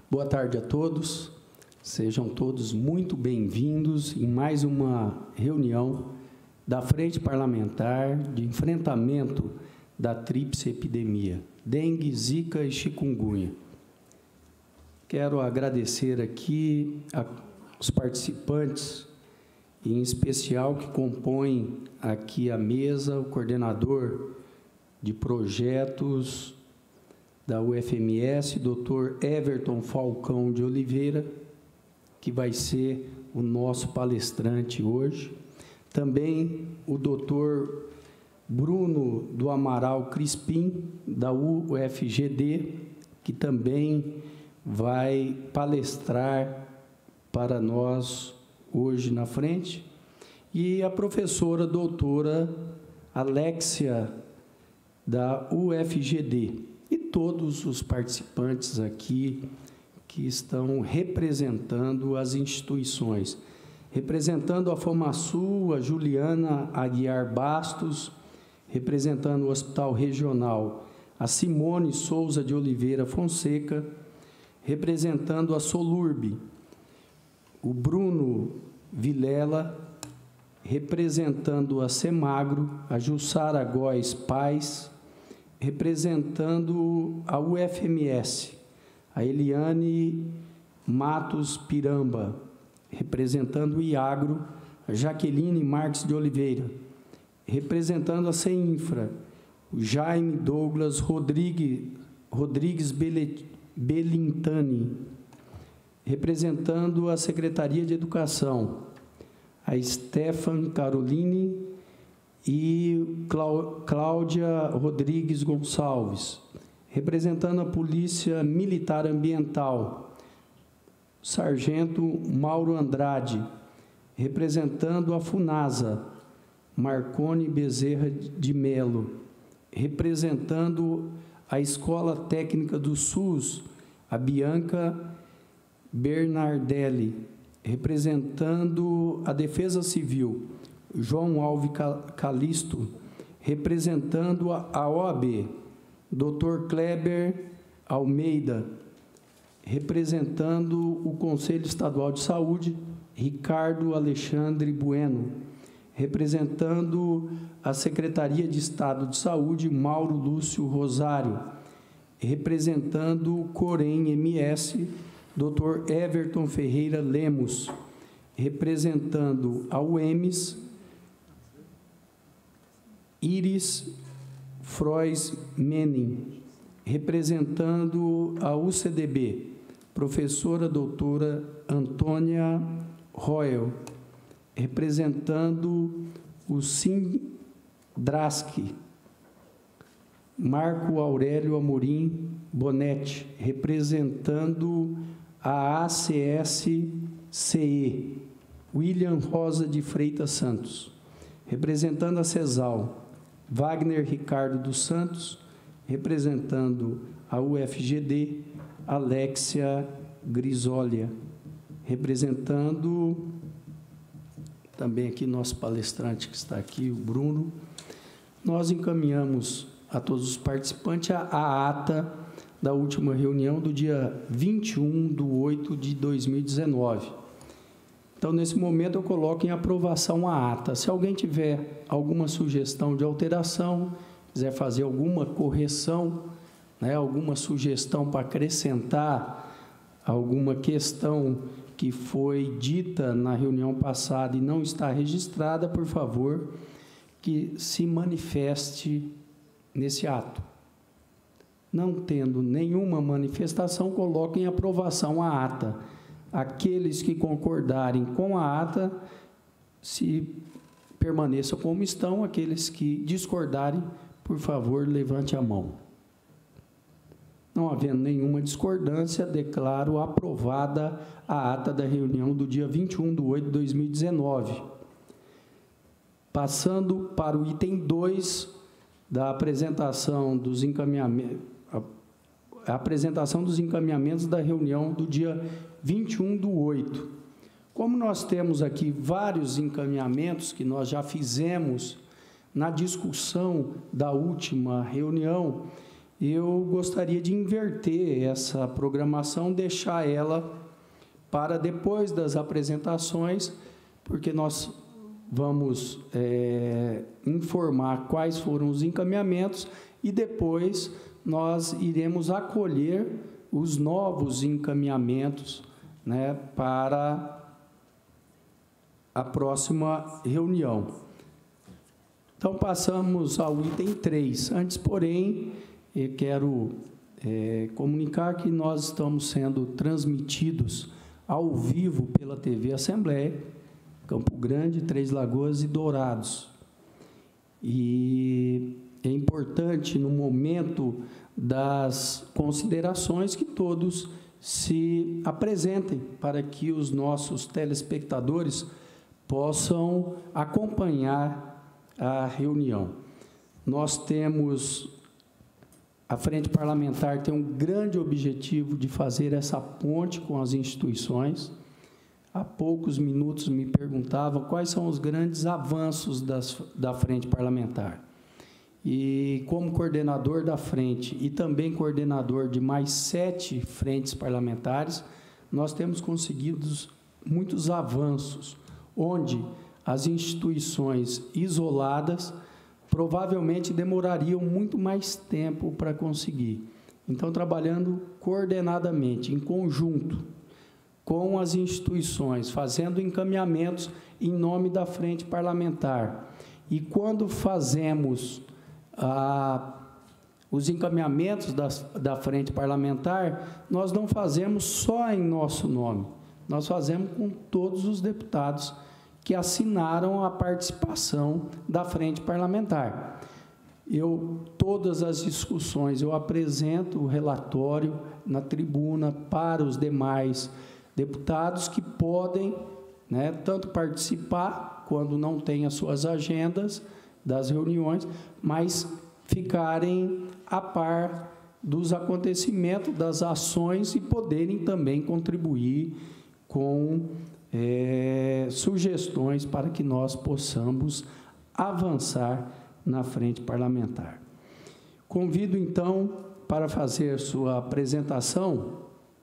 Boa tarde a todos, sejam todos muito bem-vindos em mais uma reunião da Frente Parlamentar de Enfrentamento da Tríplice Epidemia, dengue, zika e chikungunya. Quero agradecer aqui aos participantes, em especial que compõem aqui a mesa, o coordenador de projetos da UFMS, Dr. Everton Falcão de Oliveira, que vai ser o nosso palestrante hoje. Também o Dr. Bruno do Amaral Crispim, da UFGD, que também vai palestrar para nós hoje na frente, e a professora doutora Alexia, da UFGD, e todos os participantes aqui que estão representando as instituições. Representando a FOMASUL, a Juliana Aguiar Bastos, representando o Hospital Regional, a Simone Souza de Oliveira Fonseca, representando a Solurb, o Bruno Vilela, representando a Semagro, a Jussara Góes Paz, representando a UFMS, a Eliane Matos Piramba, representando o IAGRO, a Jaqueline Marques de Oliveira, representando a CEINFRA, o Jaime Douglas Rodrigues Belintani, representando a Secretaria de Educação, a Stefan Caroline e Cláudia Rodrigues Gonçalves, representando a Polícia Militar Ambiental, Sargento Mauro Andrade, representando a FUNASA, Marcone Bezerra de Melo, representando a Escola Técnica do SUS, a Bianca Bernardelli, representando a Defesa Civil, João Alves Calisto, representando a OAB, Dr. Kleber Almeida, representando o Conselho Estadual de Saúde, Ricardo Alexandre Bueno, representando a Secretaria de Estado de Saúde, Mauro Lúcio Rosário, representando o COREM-MS, Dr. Everton Ferreira Lemos, representando a UEMS, Iris Frois Menin, representando a UCDB, professora doutora Antônia Royal, representando o Sindrasc, Marco Aurélio Amorim Bonetti, representando a ACS-CE, William Rosa de Freitas Santos, representando a CESAL, Wagner Ricardo dos Santos, representando a UFGD, Alexia Grisolia, representando também aqui nosso palestrante que está aqui, o Bruno. Nós encaminhamos a todos os participantes a ata da última reunião do dia 21/8/2019. Então, nesse momento, eu coloco em aprovação a ata. Se alguém tiver alguma sugestão de alteração, quiser fazer alguma correção, alguma sugestão para acrescentar alguma questão que foi dita na reunião passada e não está registrada, por favor, que se manifeste nesse ato. Não tendo nenhuma manifestação, coloquem em aprovação a ata. Aqueles que concordarem com a ata, se permaneçam como estão. Aqueles que discordarem, por favor, levante a mão. Não havendo nenhuma discordância, declaro aprovada a ata da reunião do dia 21/8/2019. Passando para o item 2 da apresentação dos encaminhamentos, a apresentação dos encaminhamentos da reunião do dia 21/8. Como nós temos aqui vários encaminhamentos que nós já fizemos na discussão da última reunião, eu gostaria de inverter essa programação, deixar ela para depois das apresentações, porque nós vamos informar quais foram os encaminhamentos e depois nós iremos acolher os novos encaminhamentos, né, para a próxima reunião. Então, passamos ao item 3. Antes, porém, eu quero comunicar que nós estamos sendo transmitidos ao vivo pela TV Assembleia, Campo Grande, Três Lagoas e Dourados. E é importante, no momento das considerações, que todos se apresentem para que os nossos telespectadores possam acompanhar a reunião. Nós temos, a Frente Parlamentar tem um grande objetivo de fazer essa ponte com as instituições. Há poucos minutos me perguntavam quais são os grandes avanços da Frente Parlamentar. E, como coordenador da frente e também coordenador de mais 7 frentes parlamentares, nós temos conseguido muitos avanços, onde as instituições isoladas provavelmente demorariam muito mais tempo para conseguir. Então, trabalhando coordenadamente, em conjunto, com as instituições, fazendo encaminhamentos em nome da Frente Parlamentar. E quando fazemos os encaminhamentos da Frente Parlamentar, nós não fazemos só em nosso nome, nós fazemos com todos os deputados que assinaram a participação da Frente Parlamentar. Todas as discussões, eu apresento o relatório na tribuna para os demais deputados que podem, né, tanto participar, quando não têm as suas agendas das reuniões, mas ficarem a par dos acontecimentos, das ações e poderem também contribuir com sugestões para que nós possamos avançar na frente parlamentar. Convido, então, para fazer sua apresentação,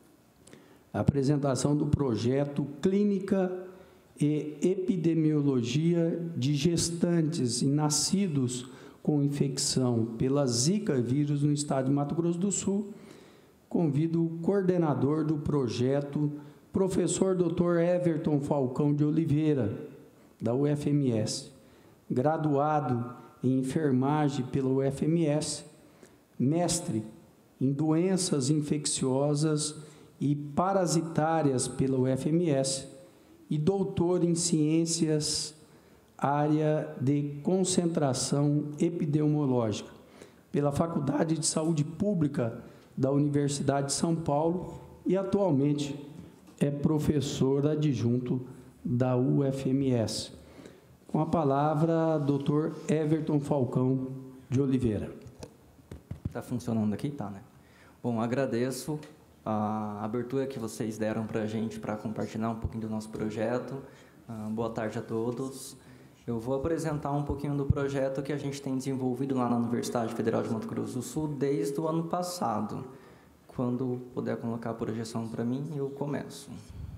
a apresentação do projeto Clínica e Epidemiologia de Gestantes e Nascidos com Infecção pela Zika vírus no Estado de Mato Grosso do Sul. Convido o coordenador do projeto, professor Dr. Everton Falcão de Oliveira, da UFMS, graduado em enfermagem pela UFMS, mestre em doenças infecciosas e parasitárias pela UFMS e doutor em ciências, área de concentração epidemiológica, pela Faculdade de Saúde Pública da Universidade de São Paulo e, atualmente, é professor adjunto da UFMS. Com a palavra, Dr. Everton Falcão de Oliveira. Está funcionando aqui? Tá, né? Bom, agradeço a abertura que vocês deram para a gente para compartilhar um pouquinho do nosso projeto. Boa tarde a todos. Eu vou apresentar um pouquinho do projeto que a gente tem desenvolvido lá na Universidade Federal de Mato Grosso do Sul desde o ano passado. Quando puder colocar a projeção para mim, eu começo.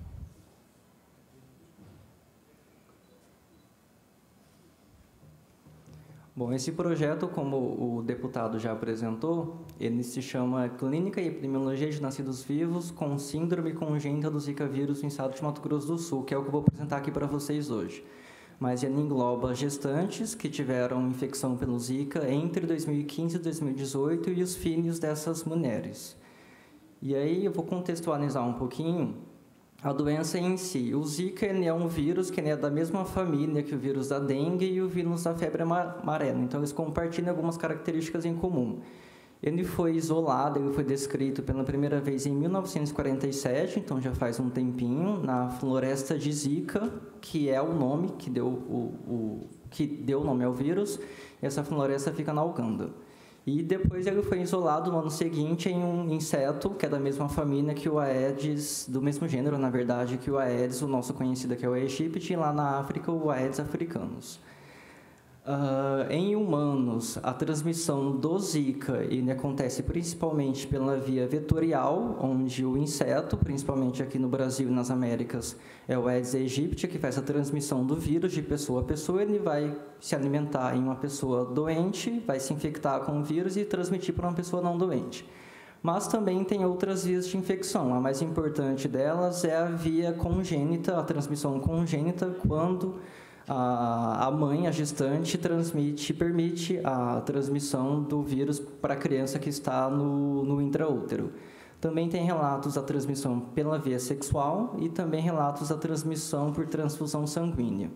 Bom, esse projeto, como o deputado já apresentou, ele se chama Clínica e Epidemiologia de Nascidos Vivos com Síndrome Congênita do Zika vírus no Estado de Mato Grosso do Sul, que é o que eu vou apresentar aqui para vocês hoje. Mas ele engloba gestantes que tiveram infecção pelo Zika entre 2015 e 2018 e os filhos dessas mulheres. E aí eu vou contextualizar um pouquinho a doença em si. O Zika é um vírus que é da mesma família que o vírus da dengue e o vírus da febre amarela. Então, eles compartilham algumas características em comum. Ele foi isolado, ele foi descrito pela primeira vez em 1947, então já faz um tempinho, na floresta de Zika, que é o nome que deu o nome ao vírus. Essa floresta fica na Uganda. E depois ele foi isolado no ano seguinte em um inseto que é da mesma família que o Aedes, do mesmo gênero, na verdade, que o Aedes, o nosso conhecido que é o Aegypti, e lá na África, o Aedes africanus. Em humanos, a transmissão do Zika ele acontece principalmente pela via vetorial, onde o inseto, principalmente aqui no Brasil e nas Américas, é o Aedes aegypti, que faz a transmissão do vírus de pessoa a pessoa. Ele vai se alimentar em uma pessoa doente, vai se infectar com o vírus e transmitir para uma pessoa não doente. Mas também tem outras vias de infecção. A mais importante delas é a via congênita, a transmissão congênita, quando a mãe, a gestante, permite a transmissão do vírus para a criança que está no intraútero. Também tem relatos da transmissão pela via sexual e também relatos da transmissão por transfusão sanguínea.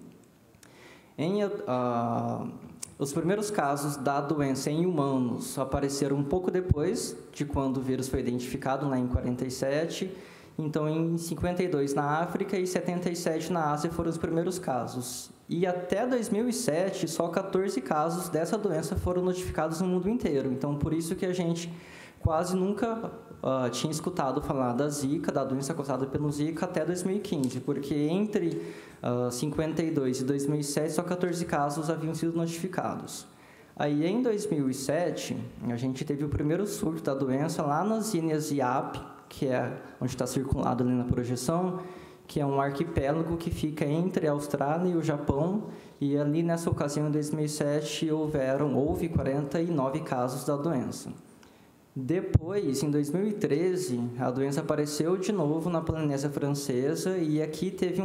Os primeiros casos da doença em humanos apareceram um pouco depois de quando o vírus foi identificado, lá em 47. Então, em 52 na África e 77 na Ásia foram os primeiros casos. E até 2007, só 14 casos dessa doença foram notificados no mundo inteiro. Então, por isso que a gente quase nunca tinha escutado falar da Zika, da doença causada pelo Zika, até 2015, porque entre 52 e 2007, só 14 casos haviam sido notificados. Aí, em 2007, a gente teve o primeiro surto da doença lá nas Ilhas Iap, que é onde está circulado ali na projeção, que é um arquipélago que fica entre a Austrália e o Japão, e ali nessa ocasião, em 2007, houve 49 casos da doença. Depois, em 2013, a doença apareceu de novo na Polinésia Francesa, e aqui teve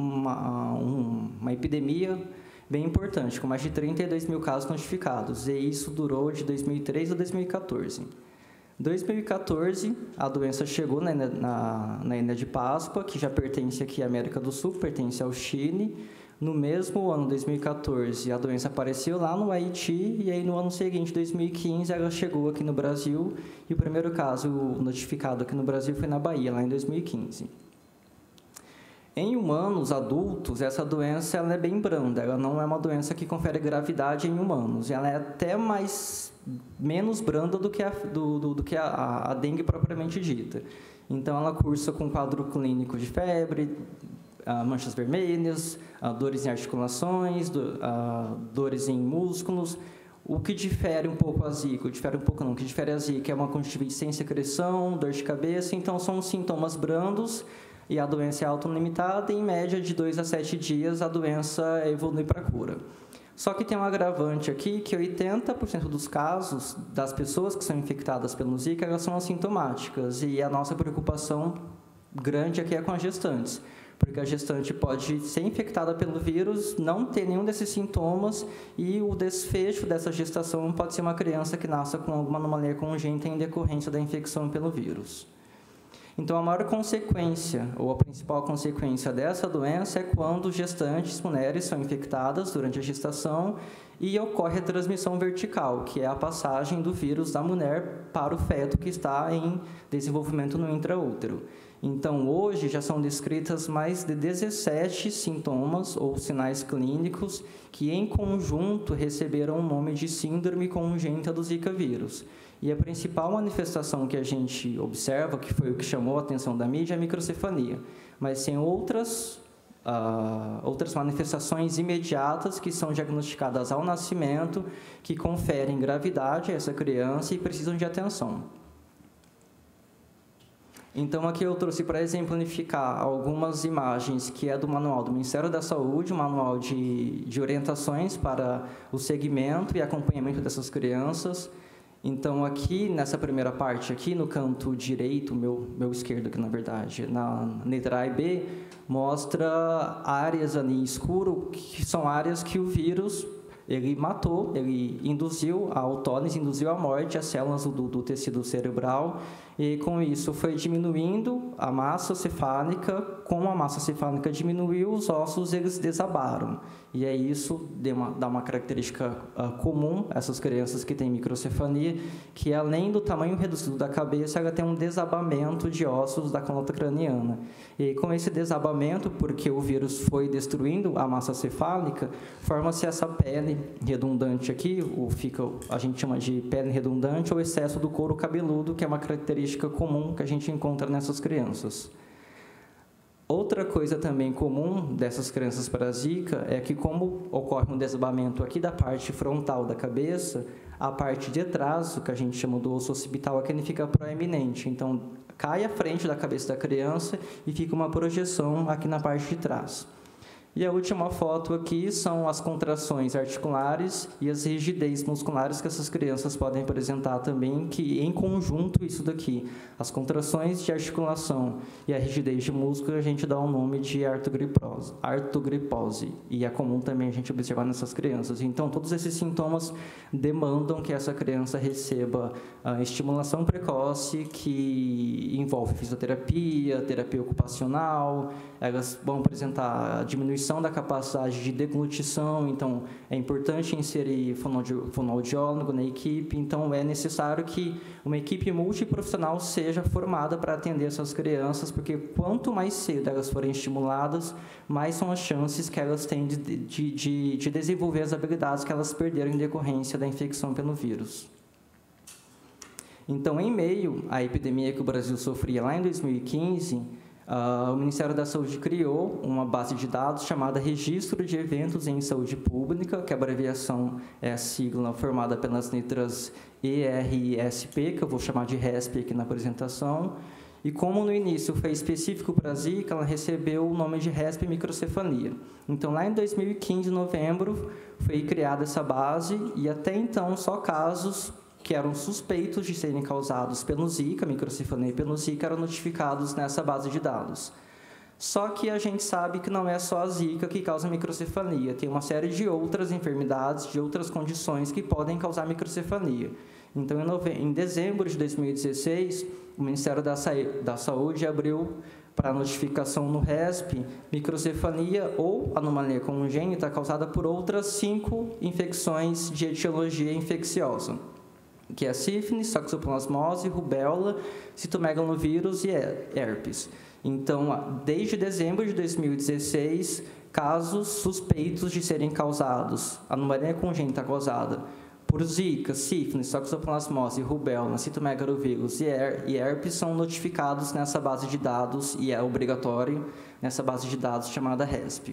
uma epidemia bem importante, com mais de 32 mil casos notificados, e isso durou de 2003 a 2014. Em 2014, a doença chegou na Ilha de Páscoa, que já pertence aqui à América do Sul, pertence ao Chile. No mesmo ano, 2014, a doença apareceu lá no Haiti, e aí no ano seguinte, 2015, ela chegou aqui no Brasil, e o primeiro caso notificado aqui no Brasil foi na Bahia, lá em 2015. Em humanos adultos, essa doença ela é bem branda, ela não é uma doença que confere gravidade em humanos, ela é até menos branda do que a dengue propriamente dita. Então, ela cursa com quadro clínico de febre, manchas vermelhas, dores em articulações, dores em músculos. O que difere um pouco a Zika, o que difere a Zika é uma conjuntivite sem secreção, dor de cabeça, então são sintomas brandos, e a doença é autolimitada, e em média de 2 a 7 dias a doença evolui para a cura. Só que tem um agravante aqui, que 80% dos casos das pessoas que são infectadas pelo Zika, elas são assintomáticas, e a nossa preocupação grande aqui é com as gestantes, porque a gestante pode ser infectada pelo vírus, não ter nenhum desses sintomas, e o desfecho dessa gestação pode ser uma criança que nasça com alguma anomalia congênita em decorrência da infecção pelo vírus. Então, a maior consequência, ou a principal consequência dessa doença é quando gestantes, mulheres, são infectadas durante a gestação e ocorre a transmissão vertical, que é a passagem do vírus da mulher para o feto que está em desenvolvimento no intraútero. Então, hoje já são descritas mais de 17 sintomas ou sinais clínicos que, em conjunto, receberam o nome de síndrome congênita do Zika vírus. E a principal manifestação que a gente observa, que foi o que chamou a atenção da mídia, é a microcefalia. Mas tem outras manifestações imediatas que são diagnosticadas ao nascimento, que conferem gravidade a essa criança e precisam de atenção. Então, aqui eu trouxe para exemplificar algumas imagens que é do manual do Ministério da Saúde, um manual de orientações para o segmento e acompanhamento dessas crianças. Então, aqui, nessa primeira parte, aqui no canto direito, meu esquerdo aqui, na verdade, na letra A e B, mostra áreas ali escuro, que são áreas que o vírus, ele matou, ele induziu a autólise, induziu a morte às células do tecido cerebral, e com isso foi diminuindo a massa cefálica. Como a massa cefálica diminuiu, os ossos eles desabaram. E aí isso dá uma característica comum a essas crianças que têm microcefalia, que além do tamanho reduzido da cabeça, ela tem um desabamento de ossos da coluna craniana. E com esse desabamento, porque o vírus foi destruindo a massa cefálica, forma-se essa pele redundante aqui, a gente chama de pele redundante ou excesso do couro cabeludo, que é uma característica comum que a gente encontra nessas crianças. Outra coisa também comum dessas crianças para a Zika é que, como ocorre um desabamento aqui da parte frontal da cabeça, a parte de trás, o que a gente chama do osso occipital, aqui ele fica proeminente. Então, cai a frente da cabeça da criança e fica uma projeção aqui na parte de trás. E a última foto aqui são as contrações articulares e as rigidez musculares que essas crianças podem apresentar também, que em conjunto isso daqui, as contrações de articulação e a rigidez de músculo, a gente dá o nome de artrogripose, e é comum também a gente observar nessas crianças. Então, todos esses sintomas demandam que essa criança receba a estimulação precoce, que envolve fisioterapia, terapia ocupacional, elas vão apresentar diminuição da capacidade de deglutição, então é importante inserir fonoaudiólogo na equipe, então é necessário que uma equipe multiprofissional seja formada para atender essas crianças, porque quanto mais cedo elas forem estimuladas, mais são as chances que elas têm de desenvolver as habilidades que elas perderam em decorrência da infecção pelo vírus. Então, em meio à epidemia que o Brasil sofria lá em 2015, o Ministério da Saúde criou uma base de dados chamada Registro de Eventos em Saúde Pública, que a abreviação é a sigla formada pelas letras ERSP, que eu vou chamar de RESP aqui na apresentação. E como no início foi específico para a Zika, ela recebeu o nome de RESP microcefalia. Então, lá em 2015, em novembro, foi criada essa base e até então só casos que eram suspeitos de serem causados pelo Zika, microcefalia e pelo Zika, eram notificados nessa base de dados. Só que a gente sabe que não é só a Zika que causa microcefalia, tem uma série de outras enfermidades, de outras condições que podem causar microcefalia. Então, em dezembro de 2016, o Ministério da Saúde abriu para notificação no RESP microcefalia ou anomalia congênita causada por outras 5 infecções de etiologia infecciosa, que é sífilis, toxoplasmose, rubéola, citomegalovírus e herpes. Então, desde dezembro de 2016, casos suspeitos de serem causados, anomalia congênita causada por Zika, sífilis, toxoplasmose, rubéola, citomegalovírus e herpes são notificados nessa base de dados, e é obrigatório, nessa base de dados chamada RESP.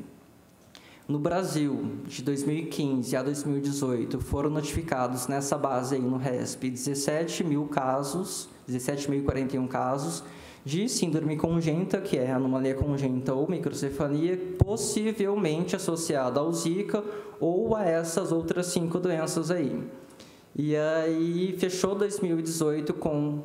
No Brasil, de 2015 a 2018, foram notificados nessa base aí no RESP 17.000 casos, 17.041 casos de síndrome congênita, que é anomalia congênita ou microcefalia, possivelmente associada ao Zika ou a essas outras 5 doenças aí. E aí fechou 2018 com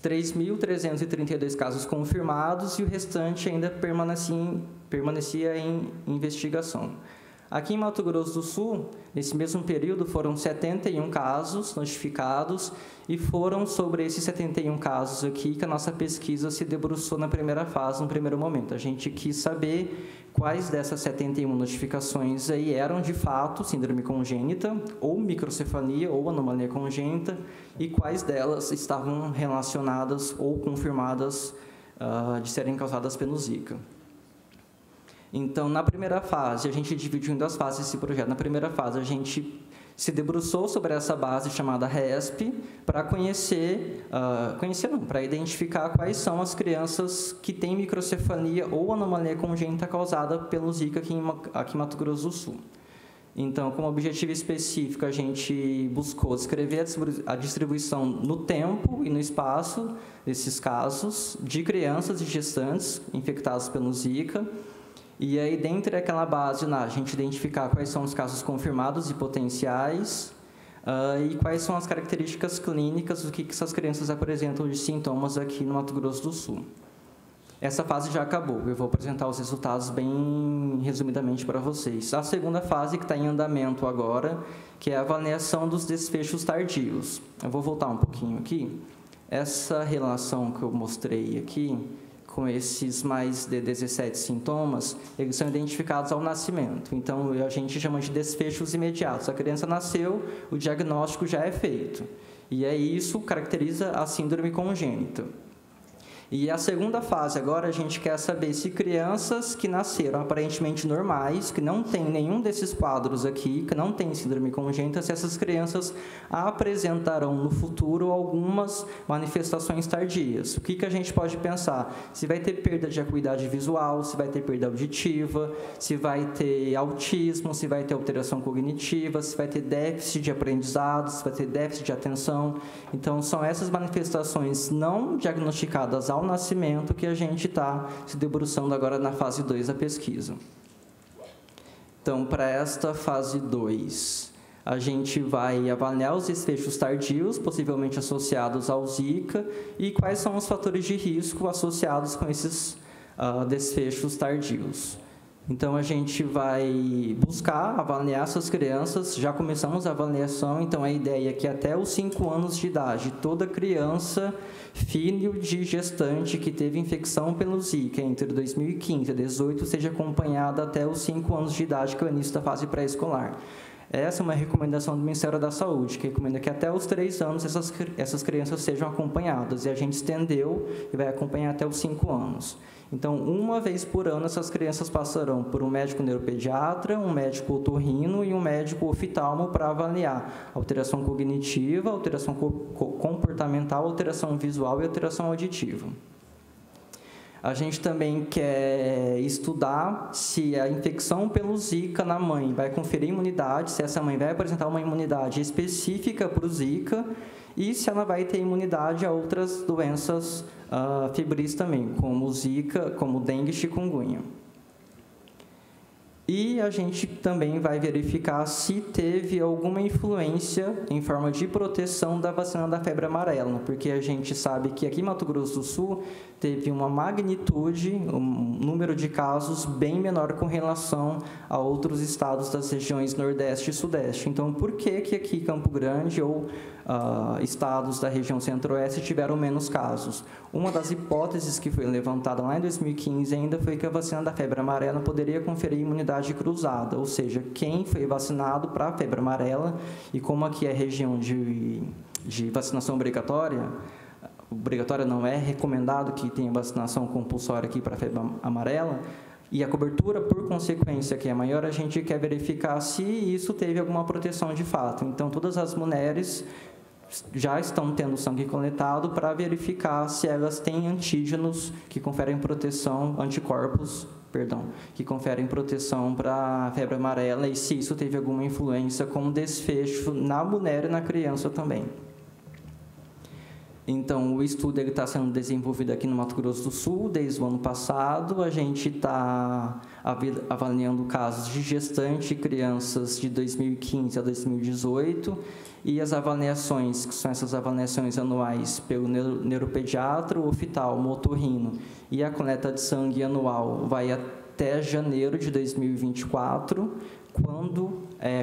3.332 casos confirmados e o restante ainda permanecia em investigação. Aqui em Mato Grosso do Sul, nesse mesmo período, foram 71 casos notificados e foram sobre esses 71 casos aqui que a nossa pesquisa se debruçou na primeira fase, no primeiro momento. A gente quis saber quais dessas 71 notificações aí eram, de fato, síndrome congênita, ou microcefalia, ou anomalia congênita, e quais delas estavam relacionadas ou confirmadas de serem causadas pelo Zika. Então, na primeira fase, a gente dividiu em 2 fases esse projeto. Na primeira fase, a gente se debruçou sobre essa base chamada RESP para para identificar quais são as crianças que têm microcefalia ou anomalia congênita causada pelo Zika aqui em Mato Grosso do Sul. Então, como objetivo específico, a gente buscou descrever a distribuição no tempo e no espaço desses casos de crianças e gestantes infectados pelo Zika. E aí, dentro daquela base, a gente identificar quais são os casos confirmados e potenciais e quais são as características clínicas do que essas crianças apresentam de sintomas aqui no Mato Grosso do Sul. Essa fase já acabou, eu vou apresentar os resultados bem resumidamente para vocês. A segunda fase, que está em andamento agora, que é a avaliação dos desfechos tardios. Eu vou voltar um pouquinho aqui. Essa relação que eu mostrei aqui, com esses mais de 17 sintomas, eles são identificados ao nascimento. Então, a gente chama de desfechos imediatos. A criança nasceu, o diagnóstico já é feito. E aí isso caracteriza a síndrome congênita. E a segunda fase, agora a gente quer saber se crianças que nasceram aparentemente normais, que não têm nenhum desses quadros aqui, que não têm síndrome congênita, se essas crianças apresentarão no futuro algumas manifestações tardias. O que a gente pode pensar? Se vai ter perda de acuidade visual, se vai ter perda auditiva, se vai ter autismo, se vai ter alteração cognitiva, se vai ter déficit de aprendizado, se vai ter déficit de atenção. Então, são essas manifestações não diagnosticadas ao nascimento que a gente está se debruçando agora na fase 2 da pesquisa. Então, para esta fase 2, a gente vai avaliar os desfechos tardios, possivelmente associados ao Zika, e quais são os fatores de risco associados com esses desfechos tardios. Então, a gente vai buscar avaliar essas crianças, já começamos a avaliação, então a ideia é que até os 5 anos de idade, toda criança, filho de gestante que teve infecção pelo Zika entre 2015 e 2018, seja acompanhada até os 5 anos de idade, que é o início da fase pré-escolar. Essa é uma recomendação do Ministério da Saúde, que recomenda que até os 3 anos essas crianças sejam acompanhadas, e a gente estendeu e vai acompanhar até os 5 anos. Então, uma vez por ano, essas crianças passarão por um médico neuropediatra, um médico otorrino e um médico oftalmo para avaliar alteração cognitiva, alteração comportamental, alteração visual e alteração auditiva. A gente também quer estudar se a infecção pelo Zika na mãe vai conferir imunidade, se essa mãe vai apresentar uma imunidade específica para o Zika e se ela vai ter imunidade a outras doenças febris também, como o Zika, como o dengue e chikungunya. E a gente também vai verificar se teve alguma influência em forma de proteção da vacina da febre amarela, porque a gente sabe que aqui em Mato Grosso do Sul teve uma magnitude, um número de casos bem menor com relação a outros estados das regiões Nordeste e Sudeste. Então, por que aqui em Campo Grande ou estados da região Centro-Oeste tiveram menos casos? Uma das hipóteses que foi levantada lá em 2015 ainda foi que a vacina da febre amarela poderia conferir imunidade cruzada, ou seja, quem foi vacinado para a febre amarela, e como aqui é região de vacinação obrigatória não é recomendado que tenha vacinação compulsória aqui para a febre amarela, e a cobertura, por consequência, que é maior, a gente quer verificar se isso teve alguma proteção de fato. Então, todas as mulheres já estão tendo sangue coletado para verificar se elas têm antígenos que conferem proteção, anticorpos, que conferem proteção para a febre amarela, e se isso teve alguma influência com desfecho na mulher e na criança também. Então, o estudo está sendo desenvolvido aqui no Mato Grosso do Sul desde o ano passado. A gente está avaliando casos de gestante e crianças de 2015 a 2018, e as avaliações, que são essas avaliações anuais pelo neuropediatra, o oftalmo, o otorrino, e a coleta de sangue anual vai até janeiro de 2024, quando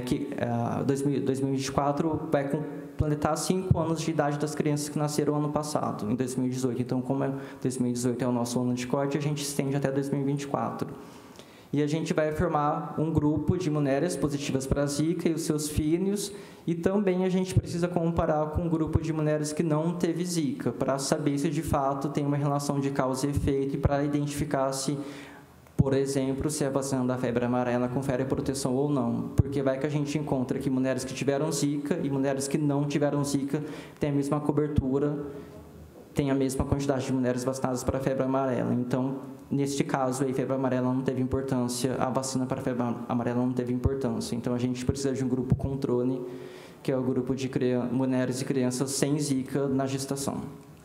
2024 vai completar 5 anos de idade das crianças que nasceram ano passado, em 2018. Então, como 2018 é o nosso ano de corte, a gente estende até 2024. E a gente vai formar um grupo de mulheres positivas para a Zika e os seus filhos, e também a gente precisa comparar com um grupo de mulheres que não teve Zika, para saber se de fato tem uma relação de causa e efeito, e para identificar se, por exemplo, se a vacina da febre amarela confere proteção ou não, porque vai que a gente encontra que mulheres que tiveram Zika e mulheres que não tiveram Zika têm a mesma cobertura, tem a mesma quantidade de mulheres vacinadas para a febre amarela. Então, neste caso, a febre amarela não teve importância, a vacina para a febre amarela não teve importância. Então, a gente precisa de um grupo controle, que é o grupo de mulheres e crianças sem Zika na gestação.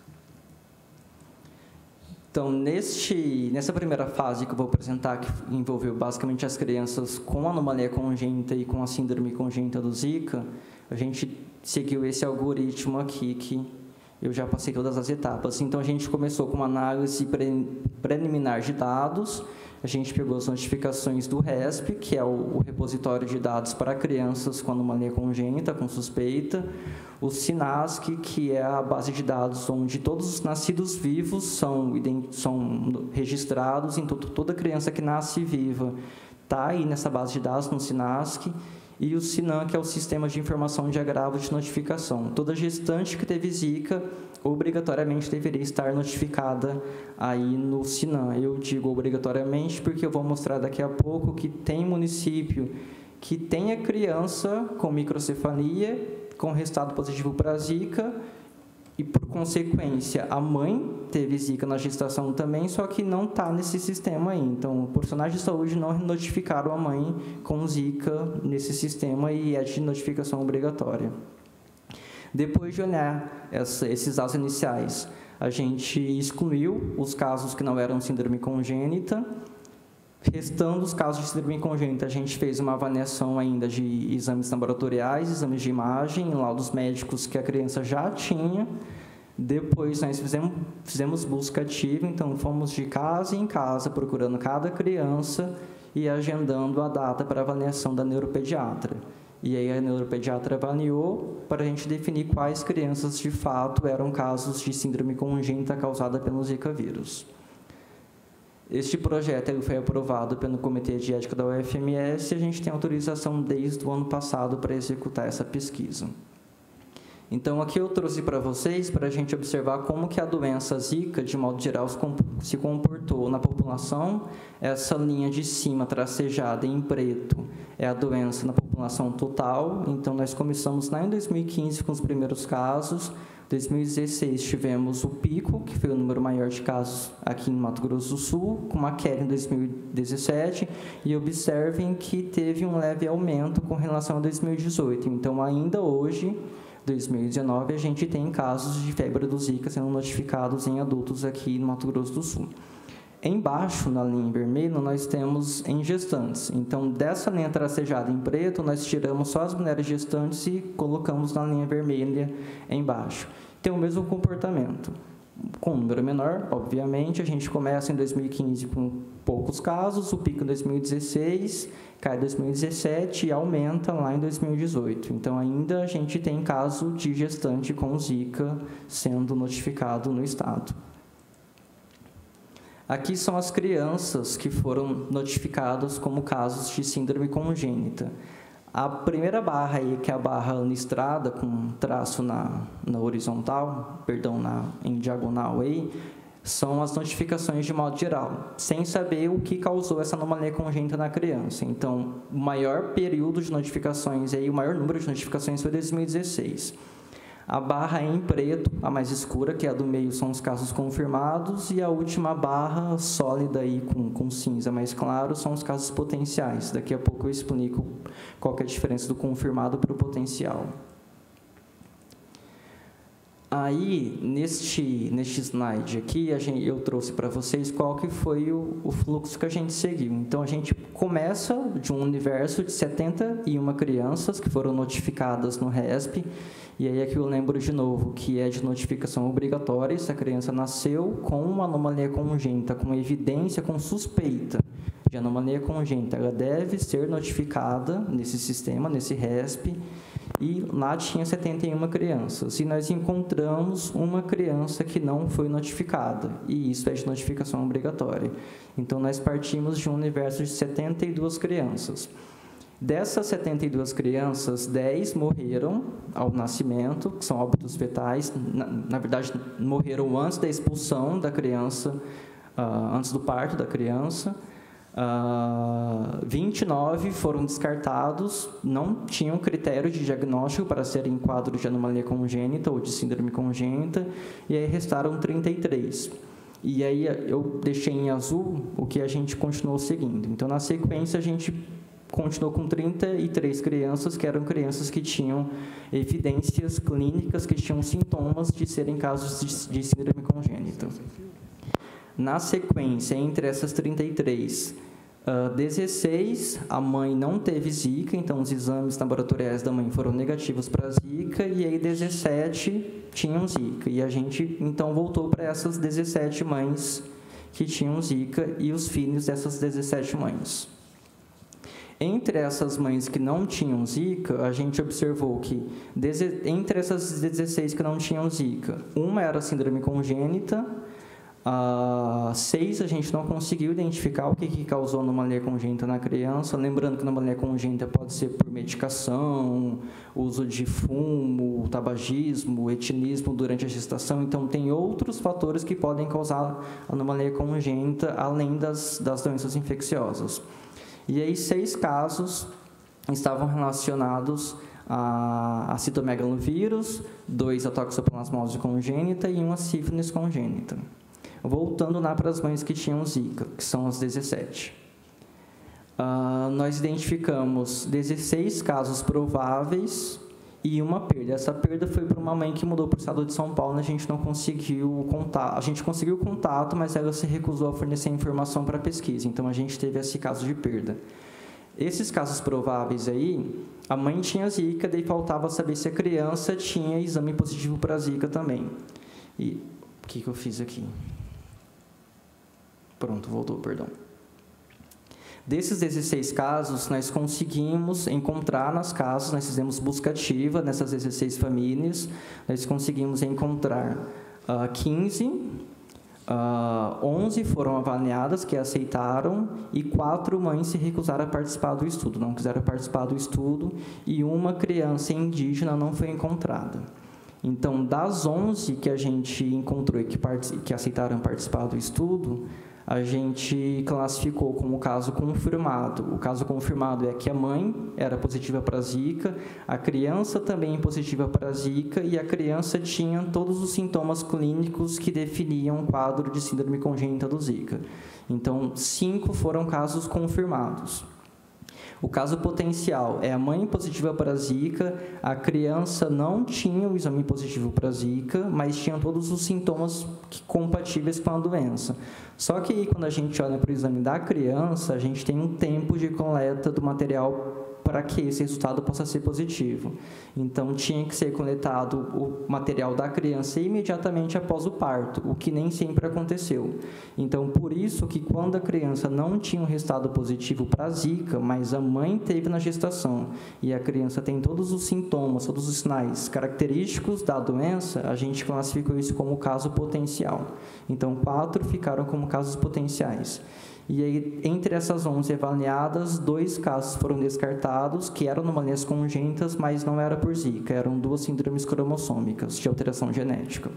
Então, nessa primeira fase que eu vou apresentar, que envolveu basicamente as crianças com anomalia congênita e com a síndrome congênita do Zika, a gente seguiu esse algoritmo aqui, que eu já passei todas as etapas. Então, a gente começou com uma análise preliminar de dados. A gente pegou as notificações do RESP, que é o repositório de dados para crianças com anomalia congênita, com suspeita. O SINASC, que é a base de dados onde todos os nascidos vivos são registrados. Então, toda criança que nasce viva está aí nessa base de dados, no SINASC. E o SINAM, que é o Sistema de Informação de Agravo de Notificação. Toda gestante que teve Zika obrigatoriamente deveria estar notificada aí no SINAM. Eu digo obrigatoriamente porque eu vou mostrar daqui a pouco que tem município que tem a criança com microcefalia, com resultado positivo para Zika, e, por consequência, a mãe teve Zika na gestação também, só que não está nesse sistema aí. Então, o profissional de saúde não notificaram a mãe com Zika nesse sistema e é de notificação obrigatória. Depois de olhar esses dados iniciais, a gente excluiu os casos que não eram síndrome congênita. Restando os casos de síndrome congênita, a gente fez uma avaliação ainda de exames laboratoriais, exames de imagem, laudos médicos que a criança já tinha. Depois, nós fizemos busca ativa, então fomos de casa em casa, procurando cada criança e agendando a data para avaliação da neuropediatra. E aí a neuropediatra avaliou para a gente definir quais crianças, de fato, eram casos de síndrome congênita causada pelo Zika vírus. Este projeto foi aprovado pelo Comitê de Ética da UFMS e a gente tem autorização desde o ano passado para executar essa pesquisa. Então, aqui eu trouxe para vocês, para a gente observar como que a doença Zika, de modo geral, se comportou na população. Essa linha de cima, tracejada em preto, é a doença na população total. Então, nós começamos lá em 2015 com os primeiros casos. Em 2016, tivemos o pico, que foi o número maior de casos aqui em Mato Grosso do Sul, com uma queda em 2017, e observem que teve um leve aumento com relação a 2018. Então, ainda hoje, 2019, a gente tem casos de febre do Zika sendo notificados em adultos aqui no Mato Grosso do Sul. Embaixo, na linha vermelha, nós temos em gestantes. Então, dessa linha tracejada em preto, nós tiramos só as mulheres gestantes e colocamos na linha vermelha embaixo. Tem o mesmo comportamento. Com um número menor, obviamente, a gente começa em 2015 com poucos casos, o pico em 2016, cai em 2017 e aumenta lá em 2018. Então, ainda a gente tem caso de gestante com Zika sendo notificado no estado. Aqui são as crianças que foram notificadas como casos de síndrome congênita. A primeira barra aí, que é a barra listrada, com traço na horizontal, perdão, em diagonal aí, são as notificações de modo geral, sem saber o que causou essa anomalia congênita na criança. Então, o maior período de notificações, aí, o maior número de notificações foi 2016. A barra em preto, a mais escura, que é a do meio, são os casos confirmados, e a última barra sólida aí com cinza mais claro são os casos potenciais. Daqui a pouco eu explico qual que é a diferença do confirmado para o potencial. Aí, neste slide aqui, eu trouxe para vocês qual que foi o fluxo que a gente seguiu. Então, a gente começa de um universo de 71 crianças que foram notificadas no RESP, e aí aqui eu lembro de novo que é de notificação obrigatória. Se a criança nasceu com uma anomalia congênita, com evidência, com suspeita de anomalia congênita, ela deve ser notificada nesse sistema, nesse RESP, e lá tinha 71 crianças. E nós encontramos uma criança que não foi notificada, e isso é de notificação obrigatória. Então, nós partimos de um universo de 72 crianças. Dessas 72 crianças, 10 morreram ao nascimento, que são óbitos fetais. Na verdade, morreram antes da expulsão da criança, antes do parto da criança. 29 foram descartados, não tinham critério de diagnóstico para serem em quadro de anomalia congênita ou de síndrome congênita, e aí restaram 33. E aí eu deixei em azul o que a gente continuou seguindo. Então, na sequência, a gente continuou com 33 crianças, que eram crianças que tinham evidências clínicas, que tinham sintomas de serem casos de síndrome congênita. Na sequência, entre essas 33, 16, a mãe não teve Zika, então os exames laboratoriais da mãe foram negativos para Zika, e aí 17 tinham Zika. E a gente, então, voltou para essas 17 mães que tinham Zika e os filhos dessas 17 mães. Entre essas mães que não tinham Zika, a gente observou que, entre essas 16 que não tinham Zika, uma era síndrome congênita, 6, a gente não conseguiu identificar o que causou anomalia congênita na criança. Lembrando que anomalia congênita pode ser por medicação, uso de fumo, tabagismo, etilismo durante a gestação. Então, tem outros fatores que podem causar anomalia congênita, além das doenças infecciosas. E aí, 6 casos estavam relacionados a citomegalovírus, 2 a toxoplasmose congênita e 1 a sífilis congênita. Voltando lá para as mães que tinham Zika, que são as 17. Nós identificamos 16 casos prováveis e uma perda. Essa perda foi para uma mãe que mudou para o estado de São Paulo, a gente não conseguiu contato. A gente conseguiu contato, mas ela se recusou a fornecer informação para a pesquisa, então a gente teve esse caso de perda. Esses casos prováveis aí, a mãe tinha Zika, daí faltava saber se a criança tinha exame positivo para Zika também. E o que eu fiz aqui? Pronto, voltou, perdão. Desses 16 casos, nós conseguimos encontrar nas casas, nós fizemos busca ativa nessas 16 famílias, nós conseguimos encontrar 15, 11 foram avaliadas, que aceitaram, e 4 mães se recusaram a participar do estudo, não quiseram participar do estudo, e uma criança indígena não foi encontrada. Então, das 11 que a gente encontrou e que aceitaram participar do estudo, a gente classificou como caso confirmado. O caso confirmado é que a mãe era positiva para Zika, a criança também positiva para Zika, e a criança tinha todos os sintomas clínicos que definiam o quadro de síndrome congênita do Zika. Então, 5 foram casos confirmados. O caso potencial é a mãe positiva para Zika, a criança não tinha o exame positivo para Zika, mas tinha todos os sintomas compatíveis com a doença. Só que aí, quando a gente olha para o exame da criança, a gente tem um tempo de coleta do material para que esse resultado possa ser positivo. Então, tinha que ser coletado o material da criança imediatamente após o parto, o que nem sempre aconteceu. Então, por isso que quando a criança não tinha um resultado positivo para Zika, mas a mãe teve na gestação, e a criança tem todos os sintomas, todos os sinais característicos da doença, a gente classificou isso como caso potencial. Então, 4 ficaram como casos potenciais. E aí, entre essas 11 avaliadas, 2 casos foram descartados, que eram anomalias congênitas, mas não era por Zika, eram 2 síndromes cromossômicas de alteração genética.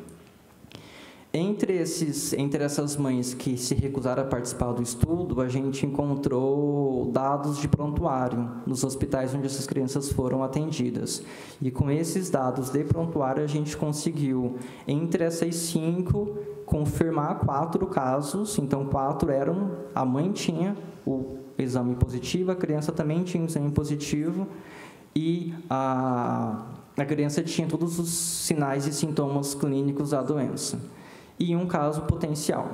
Entre essas mães que se recusaram a participar do estudo, a gente encontrou dados de prontuário nos hospitais onde essas crianças foram atendidas. E com esses dados de prontuário, a gente conseguiu, entre essas 5, confirmar 4 casos. Então, 4 eram, a mãe tinha o exame positivo, a criança também tinha o exame positivo, e a criança tinha todos os sinais e sintomas clínicos da doença. E um caso potencial.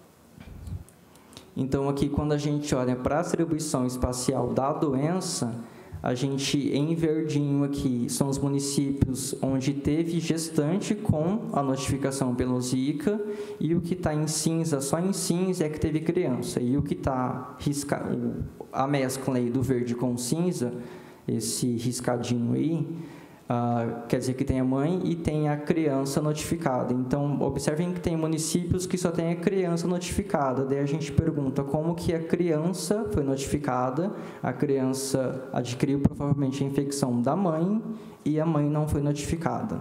Então, aqui, quando a gente olha para a distribuição espacial da doença, a gente, em verdinho aqui, são os municípios onde teve gestante com a notificação pelo Zika, e o que está em cinza, só em cinza, é que teve criança. E o que está riscado, a mescla aí do verde com cinza, esse riscadinho aí, quer dizer que tem a mãe e tem a criança notificada. Então, observem que tem municípios que só tem a criança notificada. Daí a gente pergunta como que a criança foi notificada, a criança adquiriu provavelmente a infecção da mãe e a mãe não foi notificada.